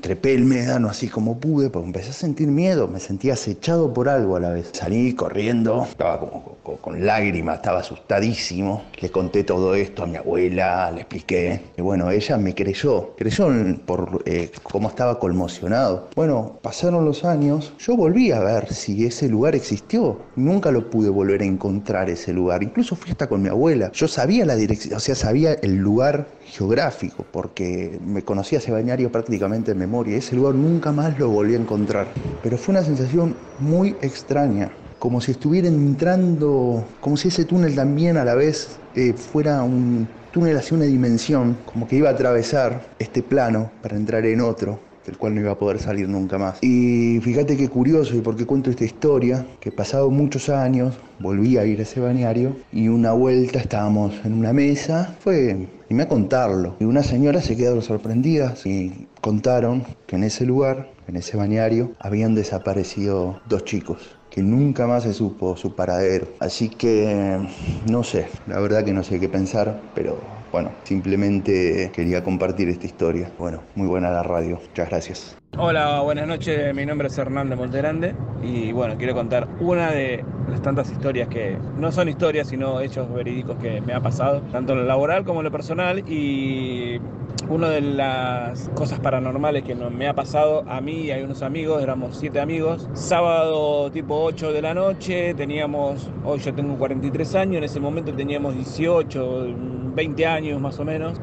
trepé el médano así como pude, porque empecé a sentir miedo, me sentía acechado por algo a la vez. Salí corriendo, estaba como con, con lágrimas, estaba asustadísimo. Le conté todo esto a mi abuela, le expliqué. Y bueno, ella me creyó, creyó por eh, cómo estaba conmocionado. Bueno, pasaron los años, yo volví a ver si ese lugar existió. Nunca lo pude volver a encontrar ese lugar. Incluso fui hasta con mi abuela. Yo sabía la dirección, o sea, sabía el lugar geográfico, porque me conocía ese bañario prácticamente en memoria. Ese lugar nunca más lo volví a encontrar. Pero fue una sensación muy extraña, como si estuviera entrando, como si ese túnel también a la vez eh, fuera un túnel hacia una dimensión, como que iba a atravesar este plano para entrar en otro, del cual no iba a poder salir nunca más. Y fíjate qué curioso, y por qué cuento esta historia, que pasado muchos años volví a ir a ese balneario y una vuelta estábamos en una mesa, fue, animé a contarlo, y unas señoras se quedaron sorprendidas y contaron que en ese lugar, en ese balneario, habían desaparecido dos chicos, que nunca más se supo su paradero. Así que, no sé, la verdad que no sé qué pensar, pero bueno, simplemente quería compartir esta historia. Bueno, muy buena la radio, muchas gracias. Hola, buenas noches, mi nombre es Hernán de Montegrande y bueno, quiero contar una de las tantas historias que no son historias sino hechos verídicos que me ha pasado, tanto en lo laboral como en lo personal. Y una de las cosas paranormales que me ha pasado a mí y a unos amigos, éramos siete amigos, sábado tipo ocho de la noche, teníamos, hoy yo tengo cuarenta y tres años, en ese momento teníamos dieciocho, veinte años más o menos,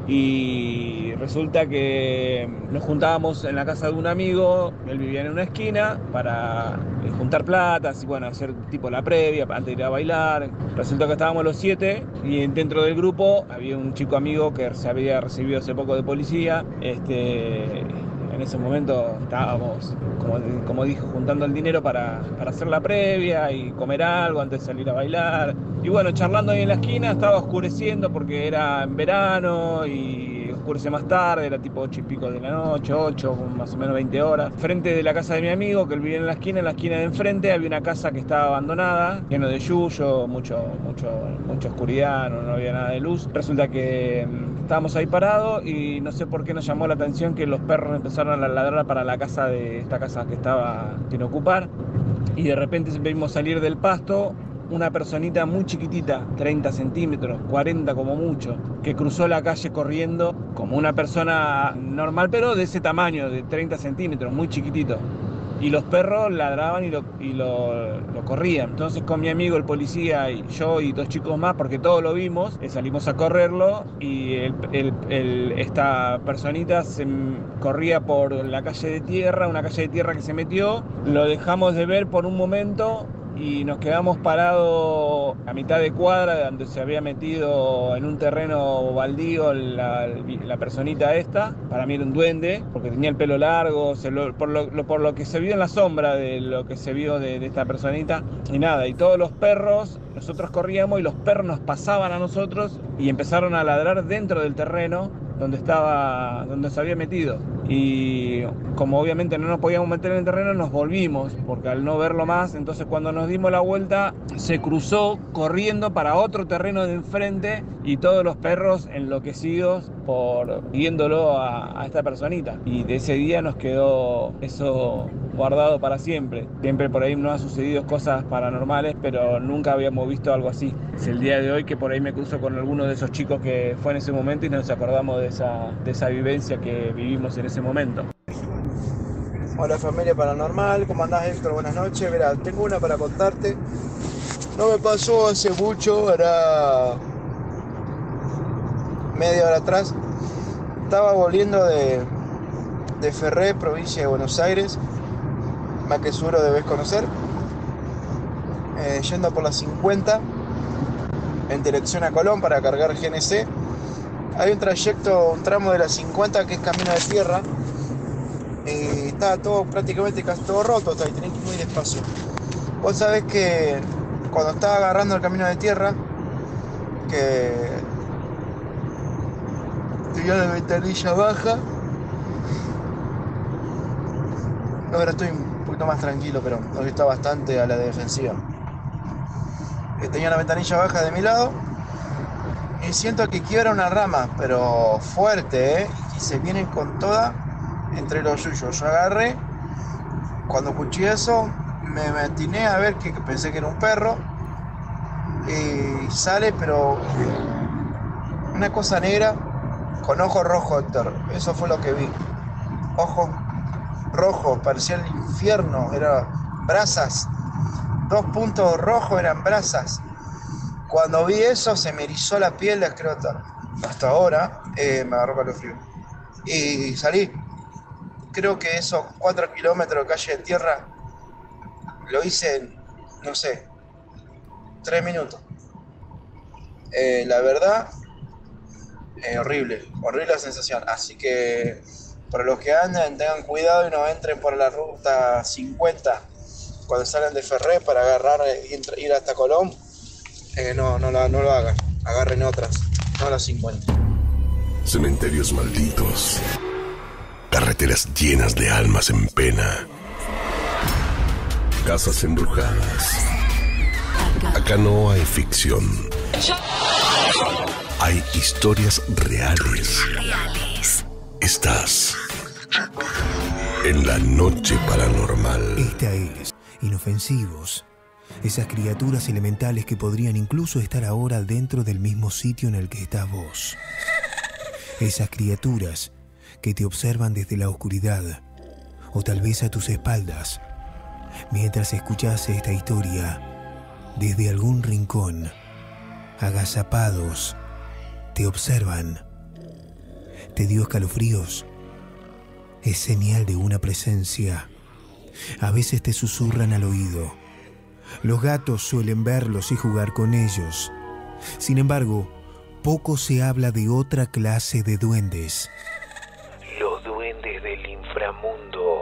y resulta que nos juntábamos en la casa de un amigo, él vivía en una esquina, para juntar platas y bueno, hacer tipo la previa antes de ir a bailar. Resulta que estábamos los siete y dentro del grupo había un chico amigo que se había recibido hace poco de policía. Este, en ese momento estábamos, como, como dijo, juntando el dinero para, para hacer la previa y comer algo antes de salir a bailar. Y bueno, charlando ahí en la esquina, estaba oscureciendo porque era en verano y oscurece más tarde, era tipo ocho y pico de la noche, ocho, más o menos veinte horas. Frente de la casa de mi amigo, que él vivía en la esquina, en la esquina de enfrente había una casa que estaba abandonada, lleno de yuyo, mucho, mucho, mucha oscuridad, no, no había nada de luz. Resulta que mmm, estábamos ahí parados y no sé por qué nos llamó la atención que los perros empezaron a ladrar para la casa de esta casa que estaba sin ocupar, y de repente vimos salir del pasto una personita muy chiquitita, treinta centímetros, cuarenta como mucho, que cruzó la calle corriendo como una persona normal, pero de ese tamaño, de treinta centímetros, muy chiquitito. Y los perros ladraban y lo, y lo, lo corrían. Entonces con mi amigo el policía y yo y dos chicos más, porque todos lo vimos, eh, salimos a correrlo y el, el, el, esta personita se corría por la calle de tierra, una calle de tierra que se metió. Lo dejamos de ver por un momento y nos quedamos parados a mitad de cuadra donde se había metido en un terreno baldío la, la personita esta. Para mí era un duende porque tenía el pelo largo, se lo, por, lo, por lo que se vio en la sombra de lo que se vio de, de esta personita. Y nada, y todos los perros, nosotros corríamos y los perros nos pasaban a nosotros y empezaron a ladrar dentro del terreno donde estaba, donde se había metido. Y como obviamente no nos podíamos meter en el terreno, nos volvimos, porque al no verlo más, entonces cuando nos dimos la vuelta, se cruzó corriendo para otro terreno de enfrente y todos los perros enloquecidos por viéndolo a, a esta personita. Y de ese día nos quedó eso guardado para siempre. Siempre por ahí nos han sucedido cosas paranormales, pero nunca habíamos visto algo así. Es el día de hoy que por ahí me cruzo con alguno de esos chicos que fue en ese momento y nos acordamos de esa, de esa vivencia que vivimos en ese momento. Hola familia paranormal, ¿cómo andás Héctor? Buenas noches. Verá, tengo una para contarte. No me pasó hace mucho, era media hora atrás. Estaba volviendo de, de Ferré, provincia de Buenos Aires, más que seguro debes conocer, eh, yendo por la cincuenta en dirección a Colón para cargar G N C. Hay un trayecto, un tramo de la cincuenta que es camino de tierra. Eh, estaba todo prácticamente casi todo roto, y tenés que ir muy despacio. Vos sabés que cuando estaba agarrando el camino de tierra, que tenía la ventanilla baja, ahora estoy un poquito más tranquilo, pero hoy está bastante a la defensiva. Eh, tenía la ventanilla baja de mi lado y siento que quiebra una rama, pero fuerte, ¿eh? Y se viene con toda entre los suyos. Yo agarré, cuando escuché eso, me, me atiné a ver que, que pensé que era un perro. Y sale, pero una cosa negra con ojo rojo, Héctor. Eso fue lo que vi. Ojo rojo, parecía el infierno, eran brasas. Dos puntos rojos eran brasas. Cuando vi eso se me erizó la piel, creo hasta, hasta ahora, eh, me agarró calofrío. Y salí. Creo que esos cuatro kilómetros de calle de tierra lo hice en, no sé, tres minutos. Eh, la verdad, eh, horrible, horrible la sensación. Así que para los que andan, tengan cuidado y no entren por la ruta cincuenta cuando salen de Ferré para agarrar e ir hasta Colón. Eh, no, no, no, no lo hagan, agarren otras, no las cincuenta. Cementerios malditos, carreteras llenas de almas en pena, casas embrujadas. Acá no hay ficción, hay historias reales. Estás en la noche paranormal. Esta es Inofensivos. Esas criaturas elementales que podrían incluso estar ahora dentro del mismo sitio en el que estás vos. Esas criaturas que te observan desde la oscuridad o tal vez a tus espaldas mientras escuchas esta historia desde algún rincón. Agazapados, te observan. ¿Te dio escalofríos? Es señal de una presencia. A veces te susurran al oído. Los gatos suelen verlos y jugar con ellos. Sin embargo, poco se habla de otra clase de duendes. Los duendes del inframundo.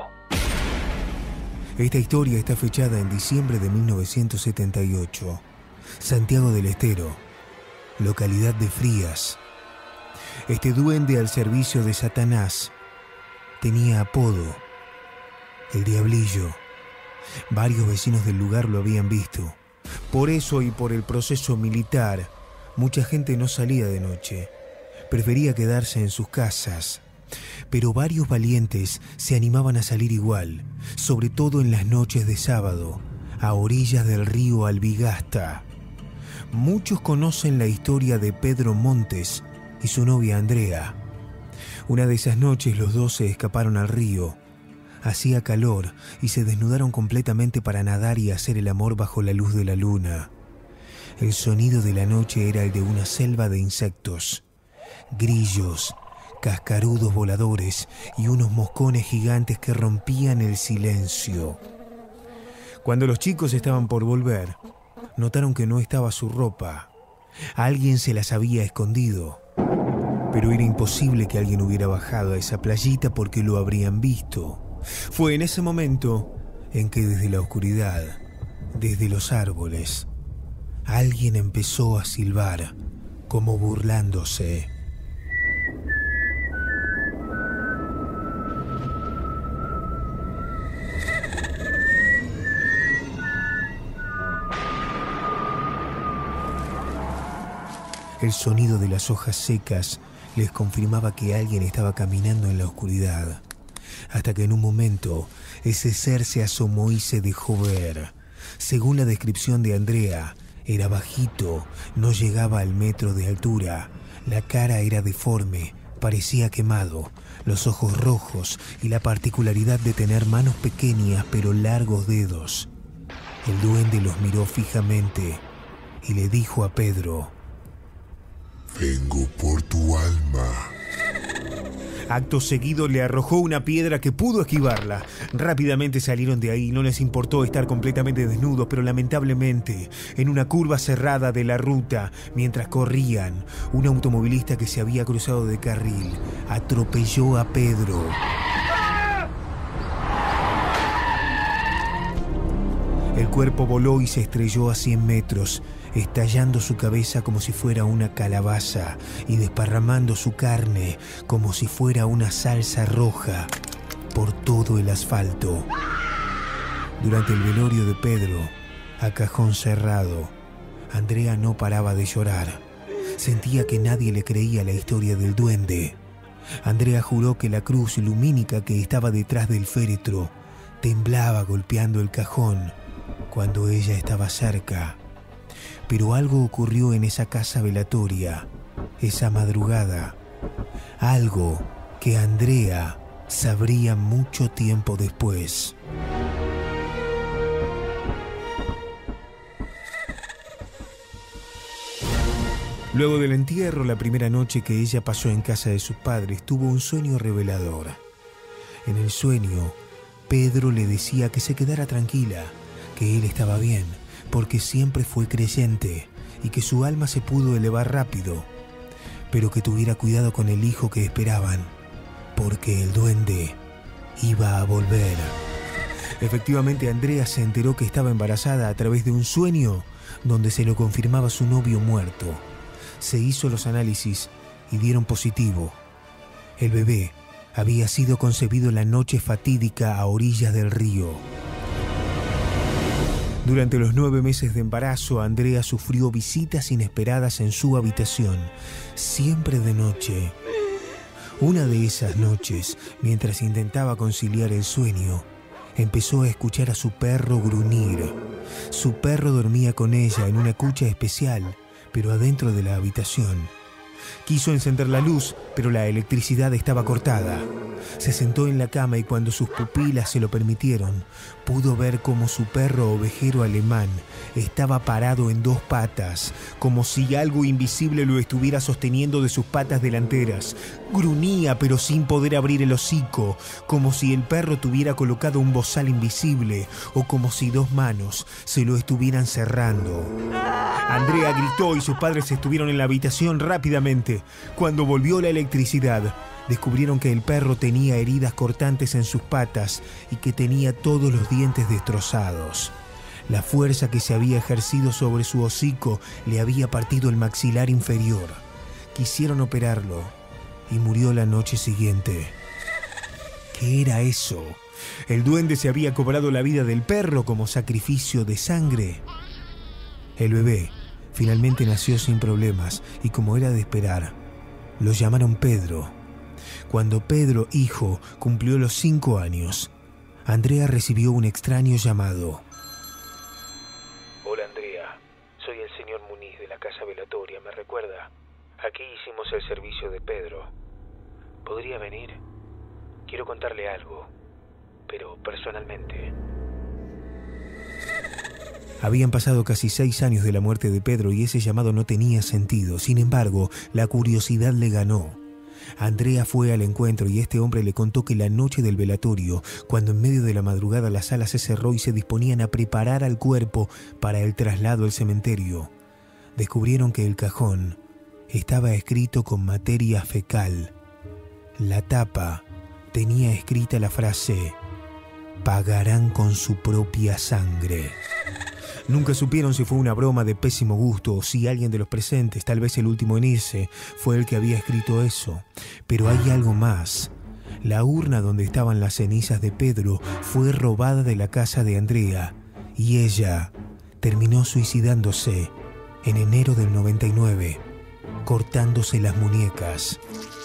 Esta historia está fechada en diciembre de mil novecientos setenta y ocho. Santiago del Estero, localidad de Frías. Este duende al servicio de Satanás tenía apodo, el Diablillo. Varios vecinos del lugar lo habían visto. Por eso y por el proceso militar, mucha gente no salía de noche. Prefería quedarse en sus casas. Pero varios valientes se animaban a salir igual, sobre todo en las noches de sábado, a orillas del río Albigasta. Muchos conocen la historia de Pedro Montes y su novia Andrea. Una de esas noches los dos se escaparon al río. Hacía calor y se desnudaron completamente para nadar y hacer el amor bajo la luz de la luna. El sonido de la noche era el de una selva de insectos, grillos, cascarudos voladores y unos moscones gigantes que rompían el silencio. Cuando los chicos estaban por volver, notaron que no estaba su ropa. Alguien se las había escondido. Pero era imposible que alguien hubiera bajado a esa playita porque lo habrían visto. Fue en ese momento en que desde la oscuridad, desde los árboles, alguien empezó a silbar, como burlándose. El sonido de las hojas secas les confirmaba que alguien estaba caminando en la oscuridad. Hasta que en un momento ese ser se asomó y se dejó ver. Según la descripción de Andrea, era bajito, no llegaba al metro de altura. La cara era deforme, parecía quemado, los ojos rojos y la particularidad de tener manos pequeñas pero largos dedos. El duende los miró fijamente y le dijo a Pedro: vengo por tu alma. Acto seguido le arrojó una piedra que pudo esquivarla. Rápidamente salieron de ahí, no les importó estar completamente desnudos, pero lamentablemente, en una curva cerrada de la ruta, mientras corrían, un automovilista que se había cruzado de carril atropelló a Pedro. El cuerpo voló y se estrelló a cien metros, estallando su cabeza como si fuera una calabaza y desparramando su carne como si fuera una salsa roja por todo el asfalto. Durante el velorio de Pedro, a cajón cerrado, Andrea no paraba de llorar. Sentía que nadie le creía la historia del duende. Andrea juró que la cruz lumínica que estaba detrás del féretro temblaba golpeando el cajón cuando ella estaba cerca. Pero algo ocurrió en esa casa velatoria, esa madrugada. Algo que Andrea sabría mucho tiempo después. Luego del entierro, la primera noche que ella pasó en casa de sus padres, tuvo un sueño revelador. En el sueño, Pedro le decía que se quedara tranquila, que él estaba bien, porque siempre fue creyente y que su alma se pudo elevar rápido, pero que tuviera cuidado con el hijo que esperaban, porque el duende iba a volver. Efectivamente, Andrea se enteró que estaba embarazada a través de un sueño donde se lo confirmaba su novio muerto. Se hizo los análisis y dieron positivo. El bebé había sido concebido la noche fatídica a orillas del río. Durante los nueve meses de embarazo, Andrea sufrió visitas inesperadas en su habitación, siempre de noche. Una de esas noches, mientras intentaba conciliar el sueño, empezó a escuchar a su perro gruñir. Su perro dormía con ella en una cucha especial, pero adentro de la habitación. Quiso encender la luz, pero la electricidad estaba cortada. Se sentó en la cama y cuando sus pupilas se lo permitieron, pudo ver cómo su perro ovejero alemán estaba parado en dos patas, como si algo invisible lo estuviera sosteniendo de sus patas delanteras. Gruñía, pero sin poder abrir el hocico, como si el perro tuviera colocado un bozal invisible o como si dos manos se lo estuvieran cerrando. Andrea gritó y sus padres estuvieron en la habitación rápidamente. Cuando volvió la electricidad, descubrieron que el perro tenía heridas cortantes en sus patas y que tenía todos los dientes destrozados. La fuerza que se había ejercido sobre su hocico le había partido el maxilar inferior. Quisieron operarlo y murió la noche siguiente. ¿Qué era eso? ¿El duende se había cobrado la vida del perro como sacrificio de sangre? El bebé finalmente nació sin problemas y, como era de esperar, lo llamaron Pedro. Cuando Pedro, hijo, cumplió los cinco años, Andrea recibió un extraño llamado. Hola Andrea, soy el señor Muniz de la casa velatoria, ¿me recuerda? Aquí hicimos el servicio de Pedro. ¿Podría venir? Quiero contarle algo, pero personalmente. Habían pasado casi seis años de la muerte de Pedro y ese llamado no tenía sentido. Sin embargo, la curiosidad le ganó. Andrea fue al encuentro y este hombre le contó que la noche del velatorio, cuando en medio de la madrugada la sala se cerró y se disponían a preparar al cuerpo para el traslado al cementerio, descubrieron que el cajón estaba escrito con materia fecal. La tapa tenía escrita la frase: pagarán con su propia sangre. Nunca supieron si fue una broma de pésimo gusto o si alguien de los presentes, tal vez el último en irse, fue el que había escrito eso. Pero hay algo más. La urna donde estaban las cenizas de Pedro fue robada de la casa de Andrea y ella terminó suicidándose en enero del noventa y nueve, cortándose las muñecas.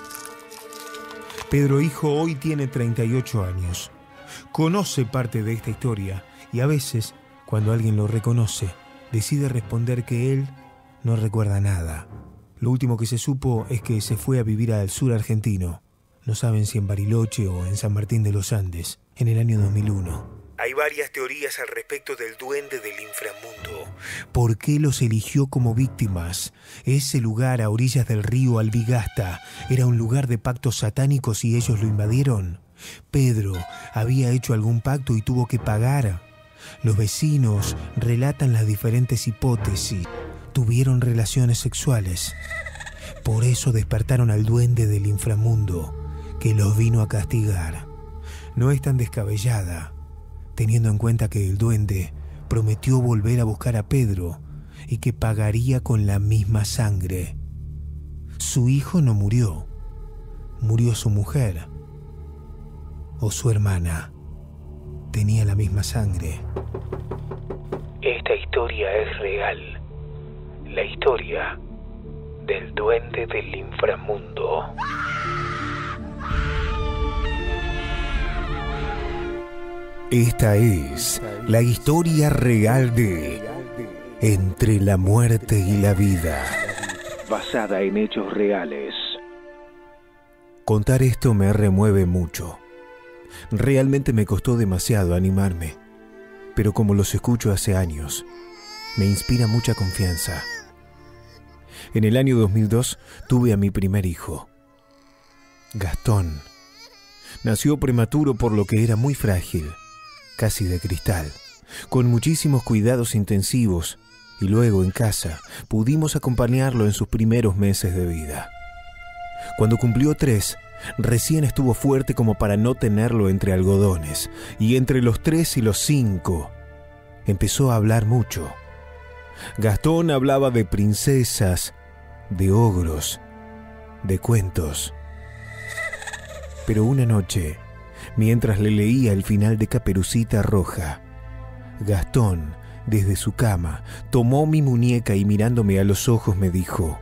Pedro hijo hoy tiene treinta y ocho años. Conoce parte de esta historia y a veces, cuando alguien lo reconoce, decide responder que él no recuerda nada. Lo último que se supo es que se fue a vivir al sur argentino. No saben si en Bariloche o en San Martín de los Andes, en el año dos mil uno. Hay varias teorías al respecto del duende del inframundo. ¿Por qué los eligió como víctimas? Ese lugar a orillas del río Albigasta era un lugar de pactos satánicos y ellos lo invadieron. Pedro había hecho algún pacto y tuvo que pagar. Los vecinos relatan las diferentes hipótesis. Tuvieron relaciones sexuales. Por eso despertaron al duende del inframundo, que los vino a castigar. No es tan descabellada, teniendo en cuenta que el duende prometió volver a buscar a Pedro y que pagaría con la misma sangre. Su hijo no murió. Murió su mujer. O su hermana. Tenía la misma sangre. Esta historia es real. La historia del duende del inframundo. Esta es la historia real de Entre la muerte y la vida. Basada en hechos reales. Contar esto me remueve mucho. Realmente me costó demasiado animarme, pero como los escucho hace años, me inspira mucha confianza. En el año dos mil dos tuve a mi primer hijo, Gastón. Nació prematuro por lo que era muy frágil, casi de cristal, con muchísimos cuidados intensivos, y luego en casa pudimos acompañarlo en sus primeros meses de vida. Cuando cumplió tres, recién estuvo fuerte como para no tenerlo entre algodones, y entre los tres y los cinco empezó a hablar mucho. Gastón hablaba de princesas, de ogros, de cuentos. Pero una noche, mientras le leía el final de Caperucita Roja, Gastón, desde su cama, tomó mi muñeca y mirándome a los ojos me dijo: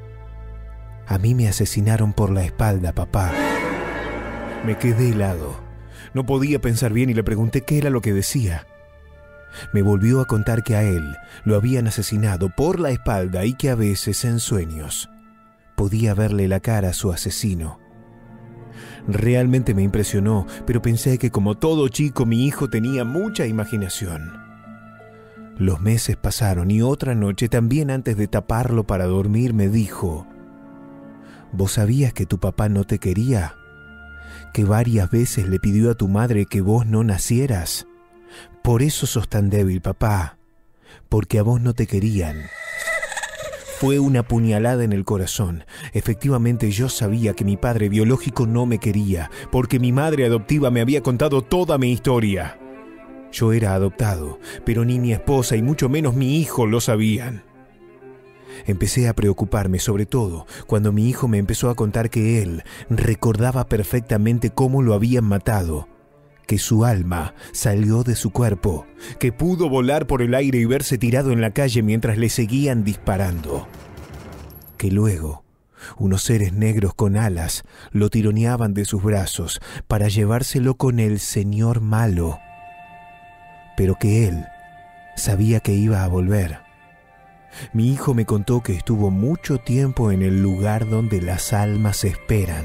«A mí me asesinaron por la espalda, papá». Me quedé helado. No podía pensar bien y le pregunté qué era lo que decía. Me volvió a contar que a él lo habían asesinado por la espalda y que a veces, en sueños, podía verle la cara a su asesino. Realmente me impresionó, pero pensé que como todo chico mi hijo tenía mucha imaginación. Los meses pasaron y otra noche, también antes de taparlo para dormir, me dijo: «¿Vos sabías que tu papá no te quería? Que varias veces le pidió a tu madre que vos no nacieras. Por eso sos tan débil, papá, porque a vos no te querían». Fue una puñalada en el corazón. Efectivamente, yo sabía que mi padre biológico no me quería, porque mi madre adoptiva me había contado toda mi historia. Yo era adoptado, pero ni mi esposa y mucho menos mi hijo lo sabían. Empecé a preocuparme, sobre todo cuando mi hijo me empezó a contar que él recordaba perfectamente cómo lo habían matado, que su alma salió de su cuerpo, que pudo volar por el aire y verse tirado en la calle mientras le seguían disparando, que luego unos seres negros con alas lo tironeaban de sus brazos para llevárselo con el señor malo, pero que él sabía que iba a volver. Mi hijo me contó que estuvo mucho tiempo en el lugar donde las almas esperan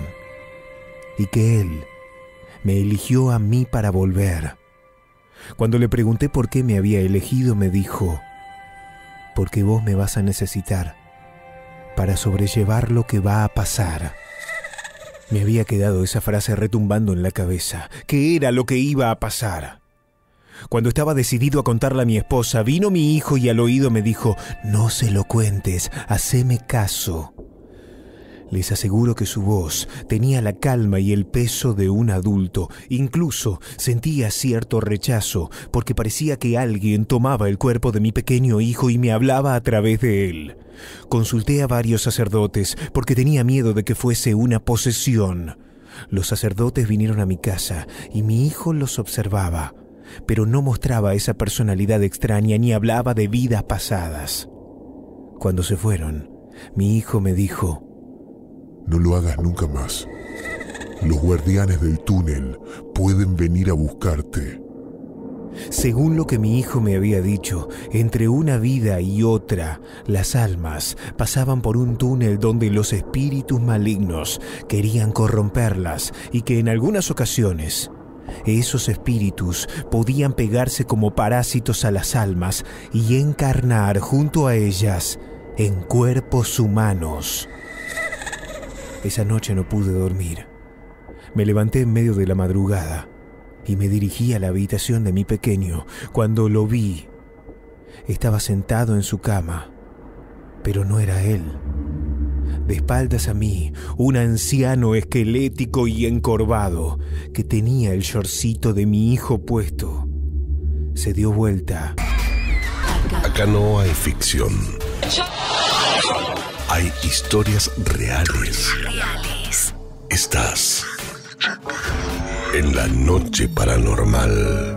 y que él me eligió a mí para volver. Cuando le pregunté por qué me había elegido, me dijo: «Porque vos me vas a necesitar para sobrellevar lo que va a pasar». Me había quedado esa frase retumbando en la cabeza. ¿Qué era lo que iba a pasar? Cuando estaba decidido a contarle a mi esposa, vino mi hijo y al oído me dijo: «No se lo cuentes, haceme caso». Les aseguro que su voz tenía la calma y el peso de un adulto. Incluso sentía cierto rechazo, porque parecía que alguien tomaba el cuerpo de mi pequeño hijo y me hablaba a través de él. Consulté a varios sacerdotes, porque tenía miedo de que fuese una posesión. Los sacerdotes vinieron a mi casa y mi hijo los observaba, pero no mostraba esa personalidad extraña ni hablaba de vidas pasadas. Cuando se fueron, mi hijo me dijo: «No lo hagas nunca más. Los guardianes del túnel pueden venir a buscarte». Según lo que mi hijo me había dicho, entre una vida y otra, las almas pasaban por un túnel donde los espíritus malignos querían corromperlas y que en algunas ocasiones esos espíritus podían pegarse como parásitos a las almas y encarnar junto a ellas en cuerpos humanos. Esa noche no pude dormir. Me levanté en medio de la madrugada y me dirigí a la habitación de mi pequeño. Cuando lo vi, estaba sentado en su cama, pero no era él. De espaldas a mí, un anciano esquelético y encorvado que tenía el shortcito de mi hijo puesto, se dio vuelta. Acá no hay ficción. Hay historias reales. Reales. Estás en la noche paranormal.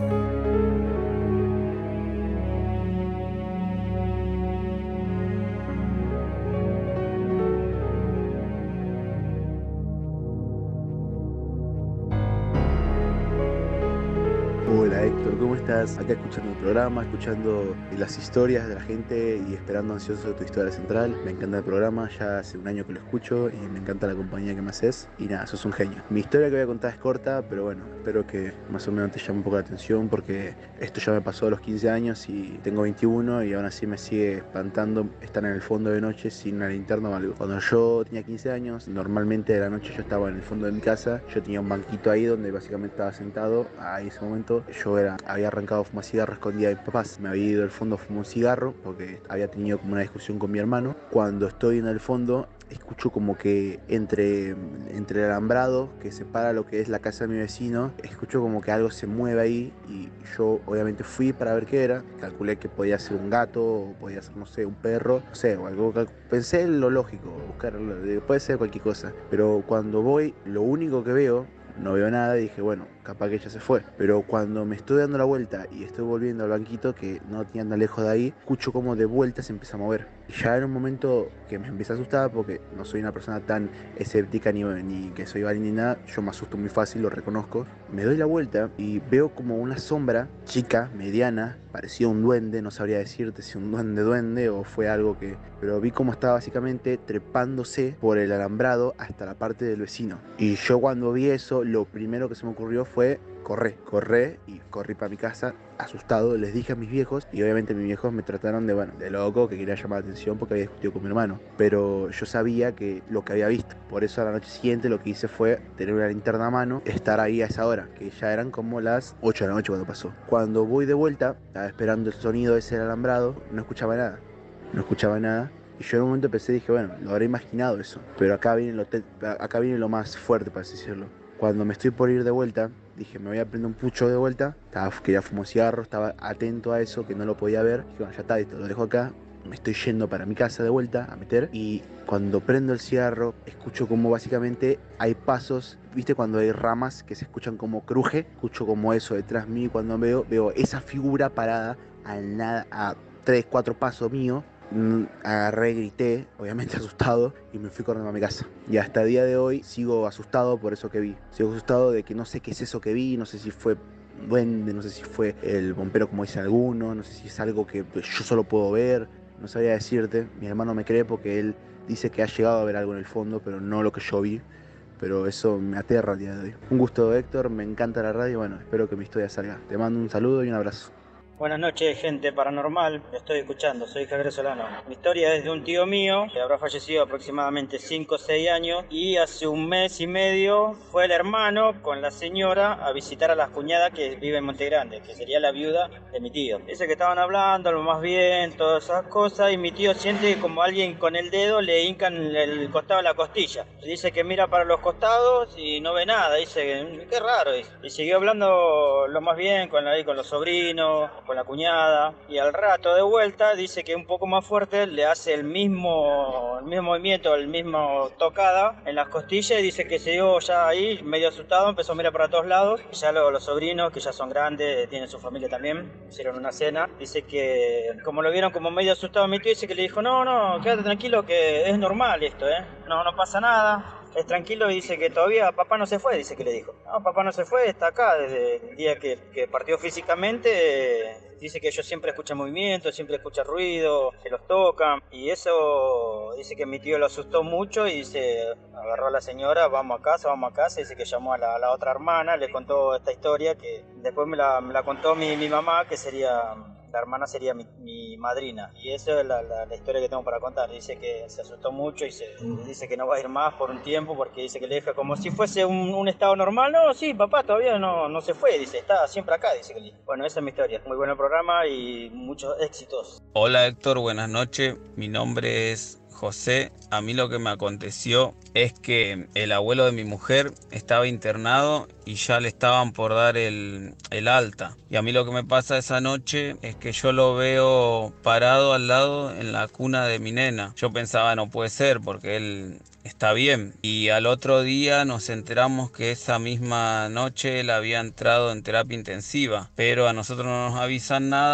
Hola Héctor, ¿cómo estás? Acá escuchando el programa, escuchando las historias de la gente y esperando ansioso tu historia central. Me encanta el programa, ya hace un año que lo escucho y me encanta la compañía que me haces. Y nada, sos un genio. Mi historia que voy a contar es corta, pero bueno, espero que más o menos te llame un poco la atención porque esto ya me pasó a los quince años y tengo veintiuno y aún así me sigue espantando estar en el fondo de noche sin una linterna o algo. Cuando yo tenía quince años, normalmente de la noche yo estaba en el fondo de mi casa, yo tenía un banquito ahí donde básicamente estaba sentado. Ahí ese momento yo era, había arrancado a fumar cigarro escondida de mis papás, me había ido al fondo a fumar un cigarro porque había tenido como una discusión con mi hermano. Cuando estoy en el fondo escucho como que entre, entre el alambrado que separa lo que es la casa de mi vecino, escucho como que algo se mueve ahí y yo obviamente fui para ver qué era, calculé que podía ser un gato o podía ser, no sé, un perro, no sé, o algo, pensé en lo lógico, buscar, puede ser cualquier cosa, pero cuando voy lo único que veo, no veo nada y dije, bueno, capaz que ya se fue. Pero cuando me estoy dando la vuelta y estoy volviendo al banquito, que no tenía tan lejos de ahí, escucho como de vuelta se empieza a mover. Y ya era un momento que me empieza a asustar porque no soy una persona tan escéptica ni, ni que soy valiente ni nada. Yo me asusto muy fácil, lo reconozco. Me doy la vuelta y veo como una sombra chica, mediana, parecía un duende, no sabría decirte si un duende duende o fue algo que... Pero vi cómo estaba básicamente trepándose por el alambrado hasta la parte del vecino. Y yo cuando vi eso, lo primero que se me ocurrió fue correr, correr y corrí para mi casa asustado. Les dije a mis viejos y obviamente mis viejos me trataron de, bueno, de loco, que quería llamar la atención porque había discutido con mi hermano. Pero yo sabía que lo que había visto. Por eso a la noche siguiente lo que hice fue tener una linterna a mano, estar ahí a esa hora, que ya eran como las ocho de la noche cuando pasó. Cuando voy de vuelta, estaba esperando el sonido ese del alambrado, no escuchaba nada. No escuchaba nada. Y yo en un momento pensé, dije, bueno, lo habré imaginado eso. Pero acá viene lo, te acá viene lo más fuerte, para así decirlo. Cuando me estoy por ir de vuelta, dije, me voy a prender un pucho de vuelta. Estaba, quería fumar cigarro, estaba atento a eso, que no lo podía ver. Dije, bueno, ya está, esto lo dejo acá. Me estoy yendo para mi casa de vuelta a meter. Y cuando prendo el cigarro, escucho como básicamente hay pasos. ¿Viste cuando hay ramas que se escuchan como cruje? Escucho como eso detrás mío y cuando veo, veo esa figura parada al nada, a tres, cuatro pasos mío. Agarré, grité, obviamente asustado, y me fui corriendo a mi casa. Y hasta el día de hoy sigo asustado por eso que vi. Sigo asustado de que no sé qué es eso que vi, no sé si fue duende, no sé si fue el bombero como dicen algunos, no sé si es algo que yo solo puedo ver, no sabría decirte. Mi hermano me cree porque él dice que ha llegado a ver algo en el fondo, pero no lo que yo vi. Pero eso me aterra el día de hoy. Un gusto, Héctor, me encanta la radio, bueno, espero que mi historia salga. Te mando un saludo y un abrazo. Buenas noches, gente paranormal. Estoy escuchando, soy Javier Solano. Mi historia es de un tío mío que habrá fallecido aproximadamente cinco o seis años y hace un mes y medio fue el hermano con la señora a visitar a las cuñadas que vive en Montegrande, que sería la viuda de mi tío. Dice que estaban hablando lo más bien, todas esas cosas, y mi tío siente como alguien con el dedo le hincan el costado de la costilla. Dice que mira para los costados y no ve nada. Dice, qué raro. Dice. Y siguió hablando lo más bien con, ahí, con los sobrinos, con la cuñada, y al rato de vuelta dice que un poco más fuerte le hace el mismo, el mismo movimiento, el mismo tocada en las costillas, y dice que se dio ya ahí medio asustado, empezó a mirar para todos lados. Y ya luego los sobrinos, que ya son grandes, tienen su familia también, hicieron una cena. Dice que como lo vieron como medio asustado mi tío, dice que le dijo, no, no, quédate tranquilo que es normal esto, ¿eh? No, no pasa nada. Es tranquilo, y dice que todavía papá no se fue, dice que le dijo. No, papá no se fue, está acá desde el día que, que partió físicamente. Dice que ellos siempre escuchan movimientos, siempre escuchan ruido, que los tocan. Y eso, dice que mi tío lo asustó mucho y dice, agarró a la señora, vamos a casa, vamos a casa. Dice que llamó a la, a la otra hermana, le contó esta historia que después me la, me la contó mi, mi mamá, que sería... La hermana sería mi, mi madrina, y esa es la, la, la historia que tengo para contar. Dice que se asustó mucho y se, dice que no va a ir más por un tiempo porque dice que le deja como si fuese un, un estado normal. No, sí, papá todavía no, no se fue, dice, está siempre acá, dice que le... Bueno, esa es mi historia. Muy buen programa y muchos éxitos. Hola Héctor, buenas noches. Mi nombre es José. A mí lo que me aconteció es que el abuelo de mi mujer estaba internado y ya le estaban por dar el, el alta. Y a mí lo que me pasa esa noche es que yo lo veo parado al lado en la cuna de mi nena. Yo pensaba, no puede ser porque él está bien. Y al otro día nos enteramos que esa misma noche él había entrado en terapia intensiva. Pero a nosotros no nos avisan nada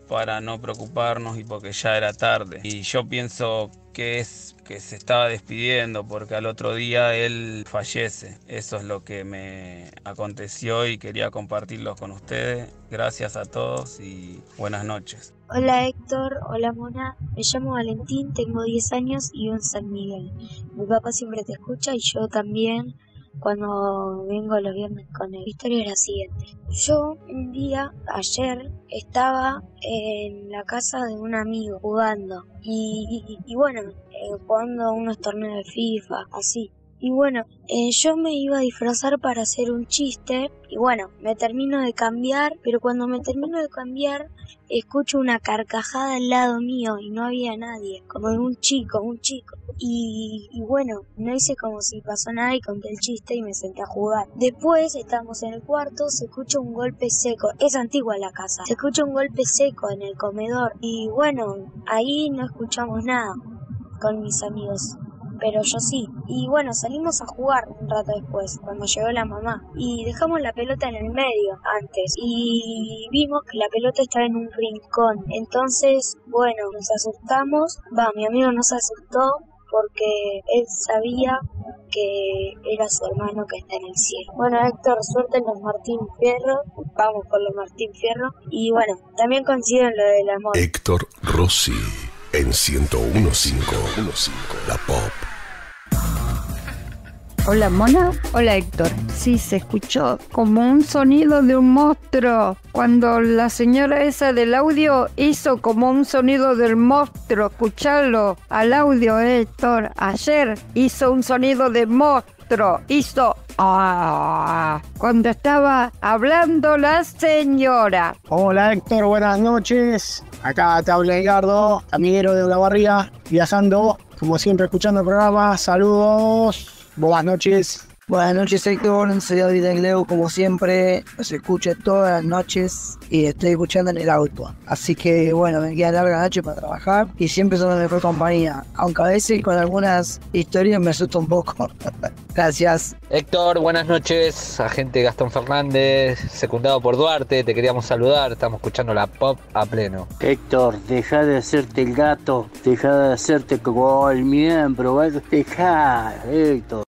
para no preocuparnos y porque ya era tarde. Y yo pienso que es que se estaba despidiendo porque al otro día él fallece. Eso es lo que me aconteció y quería compartirlo con ustedes. Gracias a todos y buenas noches. Hola Héctor, hola Mona, me llamo Valentín, tengo diez años y vivo en San Miguel. Mi papá siempre te escucha y yo también cuando vengo los viernes con él. La historia es la siguiente. Yo un día, ayer, estaba en la casa de un amigo jugando y, y, y bueno, eh, jugando unos torneos de FIFA, así. Y bueno, eh, yo me iba a disfrazar para hacer un chiste y bueno, me termino de cambiar, pero cuando me termino de cambiar escucho una carcajada al lado mío y no había nadie, como de un chico, un chico. Y, y bueno, no hice como si pasó nada y conté el chiste y me senté a jugar. Después estamos en el cuarto, se escucha un golpe seco, es antigua la casa, se escucha un golpe seco en el comedor y bueno, ahí no escuchamos nada con mis amigos. Pero yo sí. Y bueno, salimos a jugar un rato después, cuando llegó la mamá. Y dejamos la pelota en el medio antes. Y vimos que la pelota estaba en un rincón. Entonces, bueno, nos asustamos. Va, mi amigo nos asustó porque él sabía que era su hermano que está en el cielo. Bueno, Héctor, suerte en los Martín Fierro. Vamos por los Martín Fierro. Y bueno, también consiguen lo del amor. Héctor Rossi en ciento uno punto cinco, La Pop. Hola Mona, hola Héctor. Sí, se escuchó como un sonido de un monstruo. Cuando la señora esa del audio hizo como un sonido del monstruo. Escucharlo al audio, Héctor. Ayer hizo un sonido de monstruo. Hizo... Ah, cuando estaba hablando la señora. Hola Héctor, buenas noches. Acá te habla Edgardo, amiguero de Olavarría, viajando, como siempre escuchando el programa. Saludos. Buenas noches. Buenas noches Héctor, soy David Agleo, como siempre, los escucho todas las noches y estoy escuchando en el auto. Así que bueno, me queda larga noche para trabajar y siempre son la mejor compañía, aunque a veces con algunas historias me asusto un poco. Gracias. Héctor, buenas noches, agente Gastón Fernández, secundado por Duarte, te queríamos saludar, estamos escuchando la Pop a pleno. Héctor, deja de hacerte el gato, deja de hacerte como el miembro, deja, Héctor.